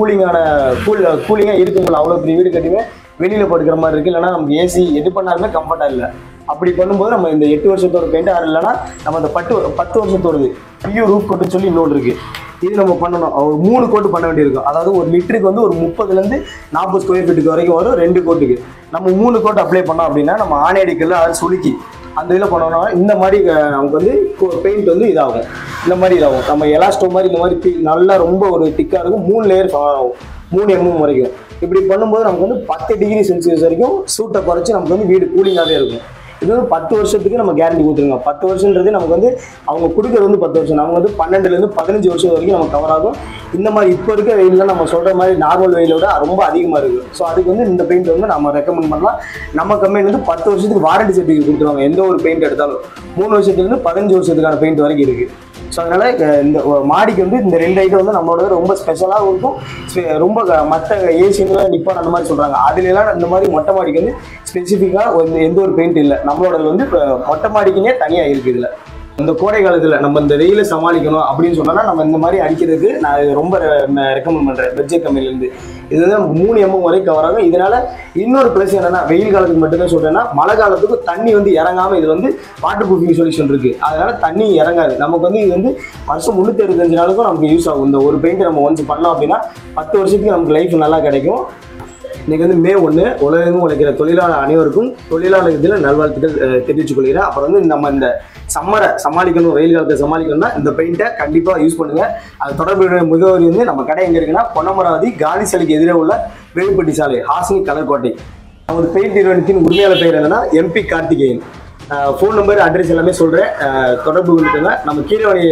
கூலிங்காக இருக்க முடியல. அவ்வளோ பெரிய வீடு கட்டியுமே வெளியில படுக்கிற மாதிரி இருக்கு. இல்லைன்னா நமக்கு ஏசி எது பண்ணாலுமே கம்ஃபர்ட்டா இல்லை. அப்படி பண்ணும்போது நம்ம இந்த 8 வருஷத்தோட பெயிண்ட் அது இல்லைன்னா நம்ம அந்த 10 வருஷத்தோடது பியூ ரூப் கோட்டுன்னு சொல்லி இன்னொன்று இருக்கு. இது நம்ம பண்ணணும். ஒரு 3 கோட்டு பண்ண வேண்டியிருக்கும். அதாவது ஒரு லிட்டருக்கு வந்து ஒரு 30லேருந்து 40 ஸ்கொயர் ஃபீட்டுக்கு வரைக்கும் வரும் 2 கோட்டுக்கு. நம்ம 3 கோட்டு அப்ளை பண்ணோம் அப்படின்னா நம்ம ஆணையடிக்கல அதை சுலுக்கி அந்த இதில் பண்ணோம்னா இந்த மாதிரி நமக்கு வந்து பெயிண்ட் வந்து இதாகும். இந்த மாதிரி இதாகும். நம்ம எலாஸ்டோ மாதிரி இந்த மாதிரி நல்லா ரொம்ப ஒரு திக்காக இருக்கும். 3 லேயர் ஆகும், 3 mm வரைக்கும். இப்படி பண்ணும்போது நமக்கு வந்து 10 டிகிரி செல்சியஸ் வரைக்கும் சூட்டை குறைச்சி நமக்கு வந்து வீடு கூலிங்காகவே இருக்கும். இது வந்து 10 வருஷத்துக்கு நம்ம கேரண்டி கொடுத்துருங்க. 10 வருஷன்றது நமக்கு வந்து அவங்க கொடுக்குறது வந்து 10 வருஷம். நம்ம வந்து 12லேருந்து 15 வருஷம் வரைக்கும் நமக்கு கவர் ஆகும். இந்த மாதிரி இப்போ இருக்க வெயிலாம் நம்ம சொல்கிற மாதிரி நார்மல் வெயிலோட ரொம்ப அதிகமாக இருக்குது. ஸோ அதுக்கு வந்து இந்த பெயிண்ட் வந்து நம்ம ரெக்கமெண்ட் பண்ணலாம். நம்ம கம்பெனி வந்து 10 வருஷத்துக்கு வாரண்டி சர்டிஃபிகேட் கொடுத்துருவாங்க. எந்த ஒரு பெயிண்ட் எடுத்தாலும் 3 வருஷத்துலேருந்து 15 வருஷத்துக்கான பெயிண்ட் வரைக்கும் இருக்குது. ஸோ அதனால் இந்த மாடிக்கு வந்து இந்த 2 ஐட்டம் வந்து நம்மளோட ரொம்ப ஸ்பெஷலாக இருக்கும். ரொம்ப மற்ற ஏசியெலாம் நிப்பான் அந்த மாதிரி சொல்கிறாங்க. அதுலலாம் இந்த மாதிரி மொட்டை மாடிக்கு வந்து ஸ்பெசிஃபிக்காக எந்த ஒரு பெயிண்ட் இல்லை. நம்மளோட வந்து இப்போ மொட்டை மாடிக்குன்னே தனியாக இருக்குது. இதில் இந்த கோடை காலத்தில் நம்ம இந்த வெயிலை சமாளிக்கணும் அப்படின்னு சொன்னோன்னா நம்ம இந்த மாதிரி அடிக்கிறதுக்கு நான் இது ரொம்ப ரெக்கமெண்ட் பண்ணுறேன். பெர்ஜர் கம்பெனிலேருந்து இது வந்து நமக்கு 3 mm வரைக்கும் கவர் ஆகும். இதனால இன்னொரு ப்ளஸ் என்னன்னா, வெயில் காலத்துக்கு மட்டும்தான் சொல்றேன்னா, மழை காலத்துக்கு தண்ணி வந்து இறங்காம இது வந்து வாட்டர் ப்ரூஃபிங் சொல்யூஷன் இருக்கு. அதனால தண்ணி இறங்காது. நமக்கு வந்து இது வந்து வருஷம் 365 நாளுக்கும் நமக்கு யூஸ் ஆகும். இந்த ஒரு பெயிண்ட் நம்ம ஒன்ஸ் பண்ணோம் அப்படின்னா 10 வருஷத்துக்கு நமக்கு லைஃப் நல்லா கிடைக்கும். இன்னைக்கு வந்து May 1 உலகெங்கும் உழைக்கிற தொழிலாளர் அனைவருக்கும் தொழிலாளர் இதில் நல்வாழ்த்துக்கள் தெரிவித்துக் கொள்கிறேன். அப்புறம் வந்து நம்ம இந்த சம்மரை சமாளிக்கணும், வெயில் காலத்தை சமாளிக்கணும்னா இந்த பெயிண்ட்டை கண்டிப்பாக யூஸ் பண்ணுங்க. அது தொடர்புடைய முகவரி வந்து நம்ம கடை எங்கே இருக்குன்னா, பொன்னமராவதி காந்தி சிலைக்கு எதிரே உள்ள வேலுப்பட்டி சாலை, ஹாசினி கலர்கோட்டை. நமது பெயிண்ட் நிறுவனத்தின் உரிமையாளர் பெயர் என்னன்னா MP Karthikeyan. Phone number address எல்லாமே சொல்கிறேன், தொடர்பு கொண்டுங்க. நம்ம கீழே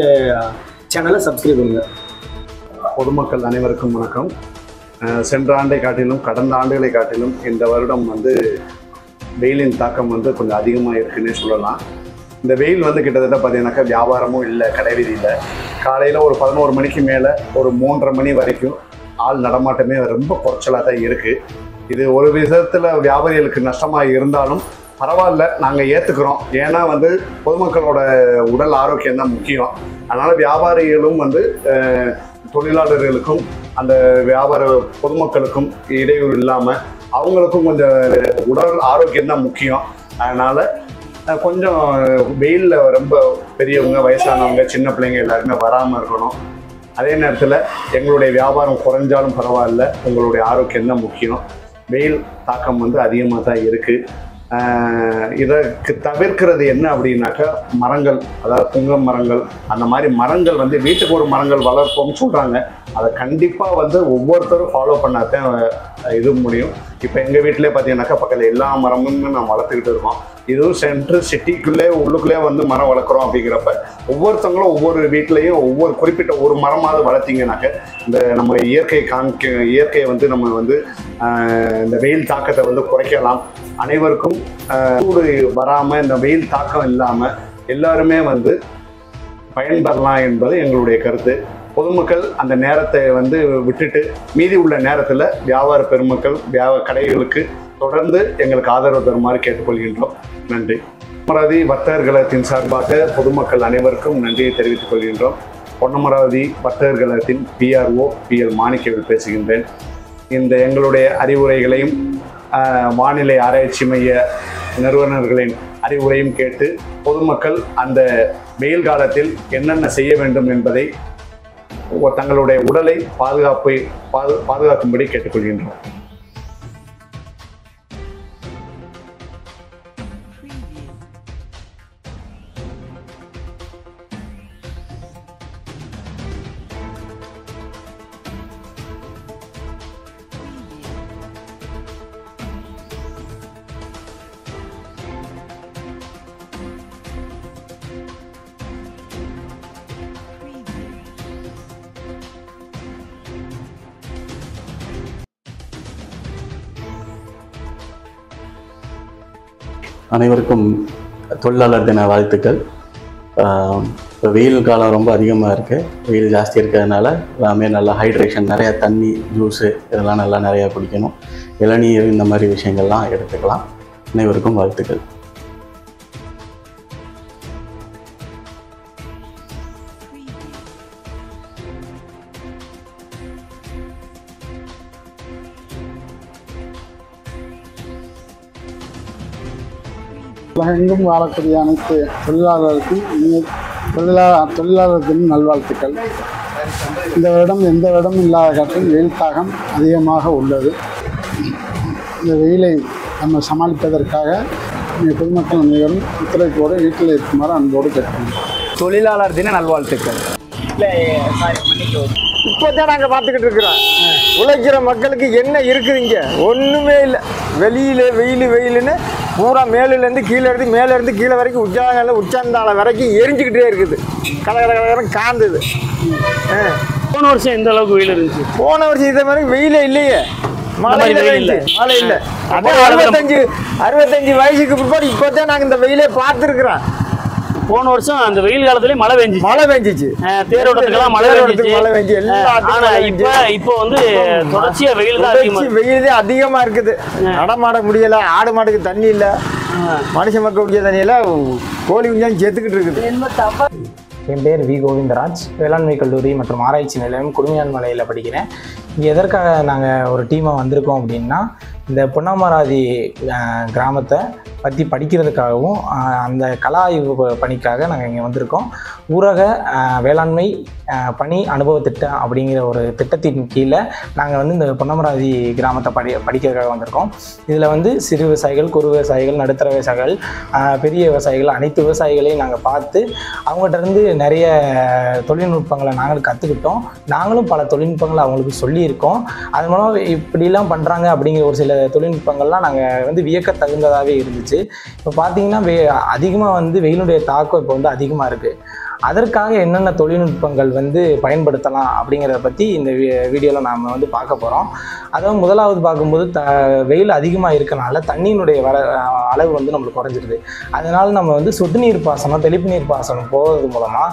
சேனலை சப்ஸ்கிரைப் பண்ணுங்க. பொதுமக்கள் அனைவருக்கும் வணக்கம். சென்ற ஆண்டை காட்டிலும் கடந்த ஆண்டுகளை காட்டிலும் இந்த வருடம் வந்து வெயிலின் தாக்கம் வந்து கொஞ்சம் அதிகமாக இருக்குன்னே சொல்லலாம். இந்த வெயில் வந்து கிட்டத்தட்ட பார்த்தீங்கன்னாக்கா வியாபாரமும் இல்லை, கடை வீதியில் காலையில் ஒரு 11 மணிக்கு மேலே ஒரு 3:30 மணி வரைக்கும் ஆள் நடமாட்டமே ரொம்ப குறைச்சலாக தான் இருக்குது. இது ஒரு விதத்தில் வியாபாரிகளுக்கு நஷ்டமாக இருந்தாலும் பரவாயில்ல, நாங்கள் ஏற்றுக்கிறோம். ஏன்னா வந்து பொதுமக்களோட உடல் ஆரோக்கியம் தான் முக்கியம். அதனால் வியாபாரிகளும் வந்து தொழிலாளர்களுக்கும் அந்த வியாபார பொதுமக்களுக்கும் இடையூறு இல்லாமல் அவங்களுக்கும் கொஞ்சம் உடல் ஆரோக்கியம் தான் முக்கியம். அதனால் கொஞ்சம் வெயிலில் ரொம்ப பெரியவங்க, வயசானவங்க, சின்ன பிள்ளைங்க எல்லாருமே வராமல் இருக்கணும். அதே நேரத்தில் எங்களுடைய வியாபாரம் குறைஞ்சாலும் பரவாயில்ல, உங்களுடைய ஆரோக்கியம் தான் முக்கியம். வெயில் தாக்கம் வந்து அதிகமாக தான் இருக்குது. இதற்கு தவிர்க்கிறது என்ன அப்படின்னாக்கா, மரங்கள், அதாவது புங்க மரங்கள், அந்த மாதிரி மரங்கள் வந்து வீட்டுக்கு ஒரு மரங்கள் வளர்ப்போம்னு சொல்கிறாங்க. அதை கண்டிப்பாக வந்து ஒவ்வொருத்தரும் ஃபாலோ பண்ணாதான் இது முடியும். இப்போ எங்கள் வீட்டிலே பார்த்தீங்கன்னாக்கா பக்கத்தில் எல்லா மரமும் நான் வளர்த்துக்கிட்டு இருக்கோம். இதுவும் சென்ட்ரு சிட்டிக்குள்ளே உள்ளுக்குள்ளே வந்து மரம் வளர்க்குறோம். அப்படிங்கிறப்ப ஒவ்வொருத்தவங்களும் ஒவ்வொரு வீட்லேயும் ஒவ்வொரு குறிப்பிட்ட ஒரு மரமாவது வளர்த்திங்கனாக்க இந்த நம்ம இயற்கையை வந்து நம்ம வந்து இந்த வெயில் தாக்கத்தை வந்து குறைக்கலாம். அனைவருக்கும் சூடு வராமல், இந்த வெயில் தாக்கம் இல்லாமல் எல்லாருமே வந்து பயன்பெறலாம் என்பது எங்களுடைய கருத்து. பொதுமக்கள் அந்த நேரத்தை வந்து விட்டுட்டு மீதி உள்ள நேரத்தில் வியாபார பெருமக்கள் கடைகளுக்கு தொடர்ந்து எங்களுக்கு ஆதரவு தருமாறு கேட்டுக்கொள்கின்றோம். நன்றி. பொன்னமராவதி வர்த்தகர் கழகத்தின் சார்பாக பொதுமக்கள் அனைவருக்கும் நன்றியை தெரிவித்துக் கொள்கின்றோம். பொன்னமராவதி வர்த்தகர் கழகத்தின் PRO PL மாணிக்கவேல் பேசுகின்றேன். இந்த எங்களுடைய அறிவுரைகளையும் வானிலை ஆராய்ச்சி மைய நிறுவனர்களின் அறிவுரையும் கேட்டு பொதுமக்கள் அந்த வெயில் காலத்தில் என்னென்ன செய்ய வேண்டும் என்பதை தங்களுடைய உடலை பாதுகாக்கும்படி கேட்டுக்கொள்கின்றோம். அனைவருக்கும் தொழிலாளர் தின வாழ்த்துக்கள். இப்போ வெயில் காலம் ரொம்ப அதிகமாக இருக்குது. வெயில் ஜாஸ்தி இருக்கிறதுனால எல்லாமே நல்லா ஹைட்ரேஷன், நிறையா தண்ணி, ஜூஸு இதெல்லாம் நல்லா நிறையா குடிக்கணும். இளநீர் இந்த மாதிரி விஷயங்கள்லாம் எடுத்துக்கலாம். அனைவருக்கும் வாழ்த்துக்கள். உலகெங்கும் வாழக்கூடிய அனைத்து தொழிலாளருக்கும் தொழிலாளர் தின நல்வாழ்த்துக்கள். இந்த வருடம் எந்த வருடமும் இல்லாத காட்டில் வெயில் தாகம் அதிகமாக உள்ளது. இந்த வெயிலை நம்ம சமாளிப்பதற்காக பொதுமக்கள் அனைவரும் ஒத்துழைப்போடு வீட்டில் இருக்குமாறு அன்போடு கேட்கணும். தொழிலாளர் தின நல்வாழ்த்துக்கள். இப்போதான் நாங்கள் பார்த்துக்கிட்டு இருக்கிறோம். உழைக்கிற மக்களுக்கு என்ன இருக்குதுங்க? ஒன்றுமே இல்லை. வெயிலுன்னு பூரா மேலேருந்து கீழே இருந்து மேலேருந்து கீழே வரைக்கும் உச்சாந்தாள வரைக்கும் எரிஞ்சுக்கிட்டே இருக்குது. கலகரம் காந்தது. போன வருஷம் எந்த அளவுக்கு வெயில் இருந்துச்சு? போன வருஷம் இதே மாதிரி வெயிலே இல்லையே. மழை இல்லை. அதே 65 வயசுக்கு பிற்பாடு இப்போதான் நாங்கள் இந்த வெயிலே பார்த்துருக்குறோம். போன வருஷம் அந்த வெயில் காலத்துலயே மழை பெஞ்சிச்சு. தேரோட்டத்துக்கெல்லாம் மழை பெஞ்சிச்சு. இப்போ வந்து தொடர்ச்சியா வெயில் அதிகமா இருக்குது. நடமாட முடியல. ஆடு மாடுக்கு தண்ணி இல்ல. மனுஷ மக்கள் குடிக்க தண்ணி இல்ல. கோழி குஞ்சாலும் செத்துக்கிட்டு இருக்குது. என் பேர் வி கோவிந்தராஜ். வேளாண்மை கல்லூரி மற்றும் ஆராய்ச்சி நிலையம் குடுமியான்மலையில் படிக்கிறேன். இங்கே எதற்காக நாங்கள் ஒரு டீமாக வந்திருக்கோம் அப்படின்னா, இந்த பொன்னமராதி கிராமத்தை பற்றி படிக்கிறதுக்காகவும் அந்த கலா ஆய்வு பணிக்காக நாங்கள் இங்கே வந்திருக்கோம். ஊரக வேளாண்மை பணி அனுபவ திட்டம் அப்படிங்கிற ஒரு திட்டத்தின் கீழே நாங்கள் வந்து இந்த பொன்னமராதி கிராமத்தை படிக்கிறதுக்காக வந்திருக்கோம். இதில் வந்து சிறு விவசாயிகள், குறு விவசாயிகள், நடுத்தர விவசாயிகள், பெரிய விவசாயிகள், அனைத்து விவசாயிகளையும் நாங்கள் பார்த்து அவங்ககிட்ட இருந்து நிறைய தொழில்நுட்பங்களை நாங்களும் கற்றுக்கிட்டோம். நாங்களும் பல தொழில்நுட்பங்களை அவங்களுக்கு சொல்லியிருக்கோம். அது மூலம் இப்படிலாம் பண்ணுறாங்க அப்படிங்கிற ஒரு சில தொழில்நுட்பங்கள்லாம் நாங்கள் வந்து வியக்க தகுந்ததாகவே இருந்துச்சு. இப்போ பார்த்தீங்கன்னா அதிகமாக வந்து வெயிலுடைய தாக்கம் இப்போ வந்து அதிகமாக இருக்குது. அதற்காக என்னென்ன தொழில்நுட்பங்கள் வந்து பயன்படுத்தலாம் அப்படிங்கிறத பற்றி இந்த வீடியோவில் நாம் வந்து பார்க்க போகிறோம். அதாவது முதலாவது பார்க்கும்போது வெயில் அதிகமாக இருக்கனால தண்ணியினுடைய அளவு வந்து நம்மளுக்கு குறைஞ்சிருது. அதனால் நம்ம வந்து சொட்டு நீர் பாசனம், தெளிப்பு நீர் பாசனம் போகிறது மூலமாக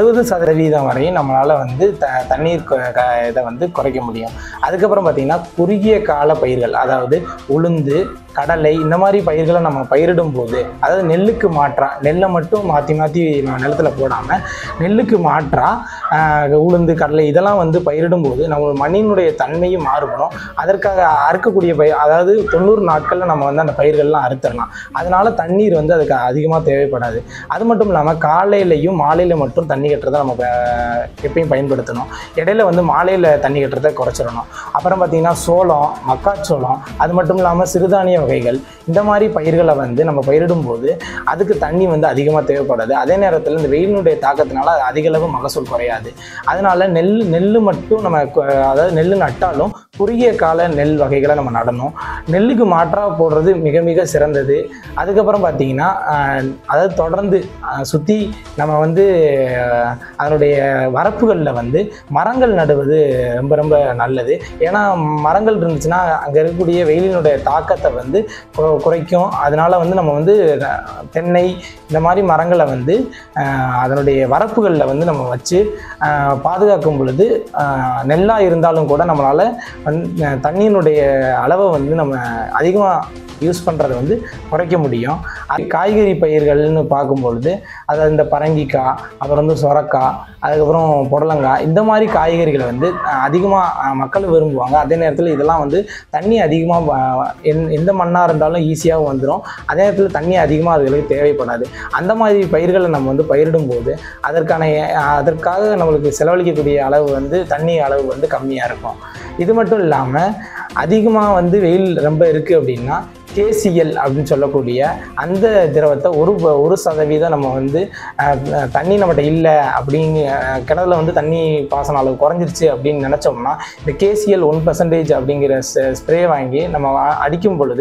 60% வரையும் நம்மளால் வந்து தண்ணீர் இதை வந்து குறைக்க முடியும். அதுக்கப்புறம் பார்த்திங்கன்னா குறுகிய கால பயிர்கள், அதாவது உளுந்து, கடலை, இந்த மாதிரி பயிர்களை நம்ம பயிரிடும் போது, அதாவது நெல்லுக்கு மாற்றா நெல்லை மட்டும் மாற்றி நம்ம நிலத்தில் போடாமல் நெல்லுக்கு மாற்றா உளுந்து, கடலை இதெல்லாம் வந்து பயிரிடும் போது நம்ம மண்ணினுடைய தன்மையும் மாறுபடும். அதற்காக அறுக்கக்கூடிய அதாவது 90 நாட்களில் நம்ம வந்து அந்த பயிர்கள்லாம் அறுத்துடலாம். அதனால தண்ணீர் வந்து அதுக்கு அதிகமாக தேவைப்படாது. அது மட்டும் இல்லாமல் காலையிலையும் மாலையில் மட்டும் தண்ணி கட்டுறதை நம்ம எப்பயும் பயன்படுத்தணும். இடையில வந்து மாலையில் தண்ணி கட்டுறதை குறைச்சிடணும். அப்புறம் பார்த்திங்கன்னா சோளம், மக்காச்சோளம், அது மட்டும் இல்லாமல் சிறுதானிய வகைகள், இந்த மாதிரி பயிர்களை வந்து நம்ம பயிரிடும் போது அதுக்கு தண்ணி வந்து அதிகமாக தேவைப்படாது. அதே நேரத்தில் இந்த வெயிலினுடைய தாக்கத்தினால அதிகளவு மகசூல் குறையாது. அதனால நெல் மட்டும் நம்ம, அதாவது நெல் நட்டாலும் குறுகிய கால நெல் வகைகளை நம்ம நடணும். நெல்லுக்கு மாற்றாக போடுறது மிக மிக சிறந்தது. அதுக்கப்புறம் பார்த்திங்கன்னா அதாவது தொடர்ந்து சுற்றி நம்ம வந்து அதனுடைய வரப்புகளில் வந்து மரங்கள் நடுவது ரொம்ப ரொம்ப நல்லது. ஏன்னா மரங்கள் இருந்துச்சுன்னா அங்கே இருக்கக்கூடிய வெயிலினுடைய தாக்கத்தை வந்து குறைக்கும். அதனால் வந்து நம்ம வந்து தென்னை இந்த மாதிரி மரங்களை வந்து அதனுடைய வரப்புகளில் வந்து நம்ம வச்சு பாதுகாக்கும் பொழுது நெல்லாக இருந்தாலும் கூட நம்மளால் தண்ணியினுடைய அளவை வந்து நம்ம அதிகமாக யூஸ் பண்ணுறதை வந்து குறைக்க முடியும். அது காய்கறி பயிர்கள்னு பார்க்கும்பொழுது அதாவது இந்த பரங்கிக்காய், அப்புறம் வந்து சொரக்காய், அதுக்கப்புறம் புடலங்காய், இந்த மாதிரி காய்கறிகளை வந்து அதிகமாக மக்கள் விரும்புவாங்க. அதே நேரத்தில் இதெல்லாம் வந்து தண்ணி அதிகமாக எந்த மண்ணாக இருந்தாலும் ஈஸியாக வந்துடும். அதே நேரத்தில் தண்ணி அதிகமாக அதுகளுக்கு தேவைப்படாது. அந்த மாதிரி பயிர்களை நம்ம வந்து பயிரிடும்போது அதற்காக நம்மளுக்கு செலவழிக்கக்கூடிய அளவு வந்து தண்ணி அளவு வந்து கம்மியாக இருக்கும். இது மட்டும் இல்லாமல் அதிகமாக வந்து வெயில் ரொம்ப இருக்குது அப்படின்னா KCl அப்படின்னு சொல்லக்கூடிய அந்த திரவத்தை 1% நம்ம வந்து தண்ணி நம்மகிட்ட இல்லை அப்படின்னு கிணறுல வந்து தண்ணி பாசன அளவு குறைஞ்சிருச்சு அப்படின்னு நினச்சோம்னா இந்த KCl 1% அப்படிங்கிற ஸ்ப்ரே வாங்கி நம்ம அடிக்கும் பொழுது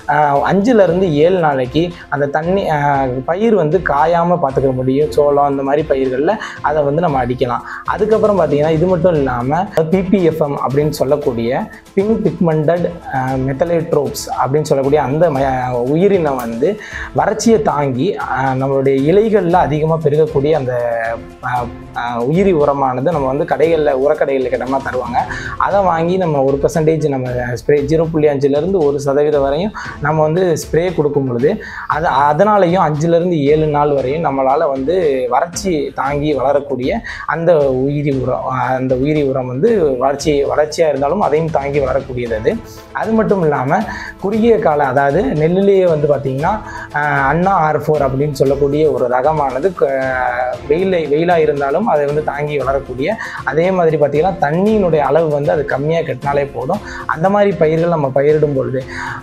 5-7 நாளைக்கு அந்த தண்ணி பயிர் வந்து காயாமல் பார்த்துக்க முடியும். சோளம் இந்த மாதிரி பயிர்களில் அதை வந்து நம்ம அடிக்கலாம். அதுக்கப்புறம் பார்த்திங்கன்னா இது மட்டும் இல்லாமல் PPFM அப்படின்னு சொல்லக்கூடிய பிங்க் பிக்மெண்டட் மெத்தலேட்ரோப்ஸ் அப்படின்னு சொல்லக்கூடிய இருக்கக்கூடிய அந்த உயிரினம் வந்து வறட்சியை தாங்கி நம்மளுடைய இலைகளில் அதிகமாக பெருகக்கூடிய அந்த உயிரி உரமானது நம்ம வந்து கடைகளில் உரக்கடைகளில் கிட்டமாக தருவாங்க. அதை வாங்கி நம்ம 1% நம்ம ஸ்ப்ரே 0.5லேருந்து 1% வரையும் நம்ம வந்து ஸ்ப்ரே கொடுக்கும் பொழுது அதனாலையும் 5லேருந்து 7 நாள் வரையும் நம்மளால் வந்து வறட்சி தாங்கி வளரக்கூடிய அந்த உயிரி உரம் வந்து வறட்சியாக இருந்தாலும் அதையும் தாங்கி வளரக்கூடியது. அது மட்டும் இல்லாமல் குறுகிய கால, அதாவது நெல்லிலேயே வந்து பார்த்திங்கன்னா அண்ணா R4 அப்படின்னு சொல்லக்கூடிய ஒரு ரகமானது வெயிலாக இருந்தாலும் அதை வந்து தாங்கி வளரக்கூடிய, அதே மாதிரி பார்த்திங்கன்னா தண்ணியினுடைய அளவு வந்து அது கம்மியாக கட்டினாலே போதும். அந்த மாதிரி பயிர்கள் நம்ம பயிரிடும் பொழுது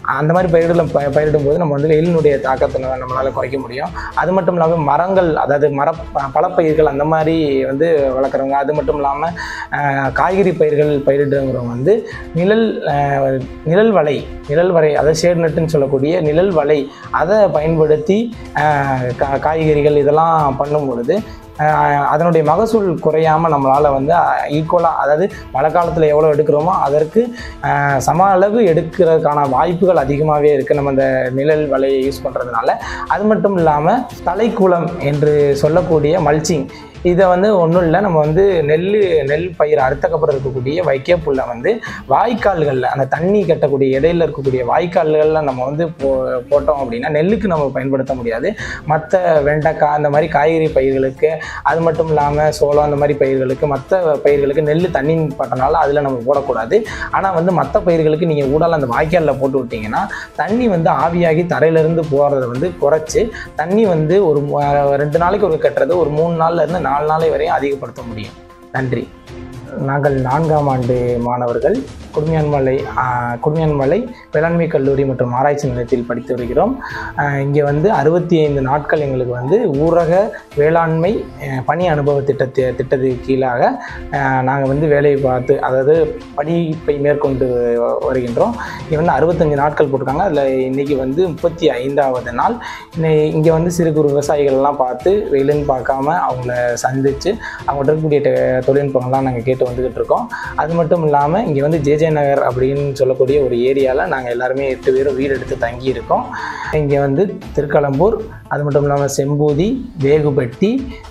நம்ம வந்து வெயிலினுடைய தாக்கத்தை நம்மளால் குறைக்க முடியும். அது மட்டும் இல்லாமல் மரங்கள், அதாவது பழப்பயிர்கள் அந்த மாதிரி வந்து வளர்க்குறவங்க, அது மட்டும் இல்லாமல் காய்கறி பயிர்கள் பயிரிடுறவங்க வந்து நிழல் வலை, அதாவது ஷேட் நட்டுன்னு சொல்லக்கூடிய நிழல் வலை, அதை பயன்படுத்தி காய்கறிகள் இதெல்லாம் பண்ணும் பொழுது அதனுடைய மகசூல் குறையாமல் நம்மளால் வந்து ஈக்குவலாக, அதாவது மழை காலத்தில் எவ்வளோ எடுக்கிறோமோ அதற்கு சம அளவு எடுக்கிறதுக்கான வாய்ப்புகள் அதிகமாகவே இருக்குது நம்ம இந்த நிழல் வலையை யூஸ் பண்ணுறதுனால. அது மட்டும் இல்லாமல் தலைக்குளம் என்று சொல்லக்கூடிய மல்ச்சிங், இதை வந்து ஒன்றும் இல்லை, நம்ம வந்து நெல் பயிர் அறுத்தக்கப்புறம் இருக்கக்கூடிய வைக்கப்புல்ல வந்து வாய்க்கால்களில், அந்த தண்ணி கட்டக்கூடிய இடையில இருக்கக்கூடிய வாய்க்கால்களில் நம்ம வந்து போட்டோம் அப்படின்னா நெல்லுக்கு நம்ம பயன்படுத்த முடியாது. மற்ற வெண்டைக்காய் அந்த மாதிரி காய்கறி பயிர்களுக்கு, அது மட்டும் இல்லாமல் சோளம் அந்த மாதிரி பயிர்களுக்கு, மற்ற பயிர்களுக்கு நெல் தண்ணி பட்டனால அதில் நம்ம போடக்கூடாது. ஆனால் வந்து மற்ற பயிர்களுக்கு நீங்கள் ஊடால அந்த வாய்க்காலில் போட்டு விட்டிங்கன்னா தண்ணி வந்து ஆவியாகி தரையிலேருந்து போகிறத வந்து குறைச்சி தண்ணி வந்து ஒரு 2 நாளைக்கு ஒரு கட்டுறது ஒரு 3 நாள்லேருந்து 4 நாளை வரையும் அதிகப்படுத்த முடியும். நன்றி. நாங்கள் 4ஆம் ஆண்டு மாணவர்கள் குடுமியான்மலை வேளாண்மை கல்லூரி மற்றும் ஆராய்ச்சி நிலையத்தில் படித்து வருகிறோம். இங்கே வந்து 65 நாட்கள் எங்களுக்கு வந்து ஊரக வேளாண்மை பணி அனுபவ திட்டத்துக்கு கீழாக நாங்கள் வந்து வேலையை பார்த்து, அதாவது படிப்பை மேற்கொண்டு வருகின்றோம். இங்கே வந்து 65 நாட்கள் போட்டிருக்காங்க. அதில் இன்றைக்கி வந்து 35வது நாள். இங்கே வந்து சிறு குறு விவசாயிகள்லாம் பார்த்து வெயிலுன்னு பார்க்காம அவங்கள சந்தித்து அவங்கள்ட்ட இருக்கக்கூடிய தொழில்நுட்பங்கள்லாம் நாங்கள் கேட்டு வந்துக்கிட்டு இருக்கோம். அது மட்டும் இல்லாமல் இங்கே வந்து ஜே நகர் அப்படின்னு சொல்லக்கூடிய ஒரு ஏரியாவில் நாங்கள் எல்லாருமே 8 பேரும் வீடு எடுத்து தங்கி இருக்கோம். இங்கே வந்து திருக்கலம்பூர், அது மட்டும் இல்லாமல் செம்பூதி, வேகுபட்டி,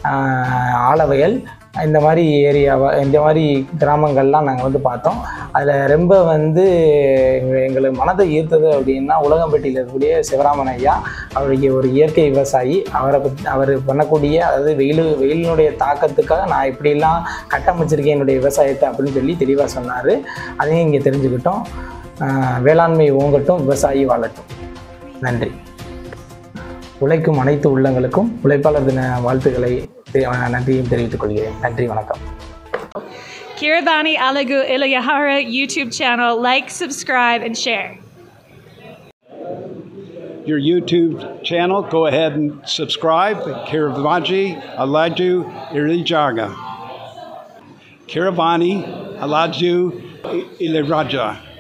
ஆலவயல், இந்த மாதிரி இந்த மாதிரி கிராமங்கள்லாம் நாங்கள் வந்து பார்த்தோம். அதில் ரொம்ப வந்து எங்களுக்கு மனதை ஈர்த்தது அப்படின்னா உலகம்பட்டியில் இருக்கக்கூடிய சிவராமன் ஐயா. அவருடைய ஒரு இயற்கை விவசாயி. அவர் பண்ணக்கூடிய, அதாவது வெயிலினுடைய தாக்கத்துக்காக நான் இப்படிலாம் கட்டமைச்சிருக்கேன் என்னுடைய விவசாயத்தை அப்படின்னு சொல்லி தெளிவாக சொன்னார். அதையும் இங்கே தெரிஞ்சுக்கிட்டோம். வேளாண்மை ஓங்கட்டும், விவசாயி வாழட்டும். நன்றி. உழைக்கும் அனைத்து உள்ளங்களுக்கும் உழைப்பாளர் தின வாழ்த்துக்களை நன்றியும் தெரிவித்துக் கொள்கிறேன். நன்றி, வணக்கம். Kiravani Alagu Ilayahara YouTube channel. Like, subscribe, and share. Your YouTube channel, go ahead and subscribe. Kiravani Alaju Ilijaga. Kiravani Alaju Iliraja.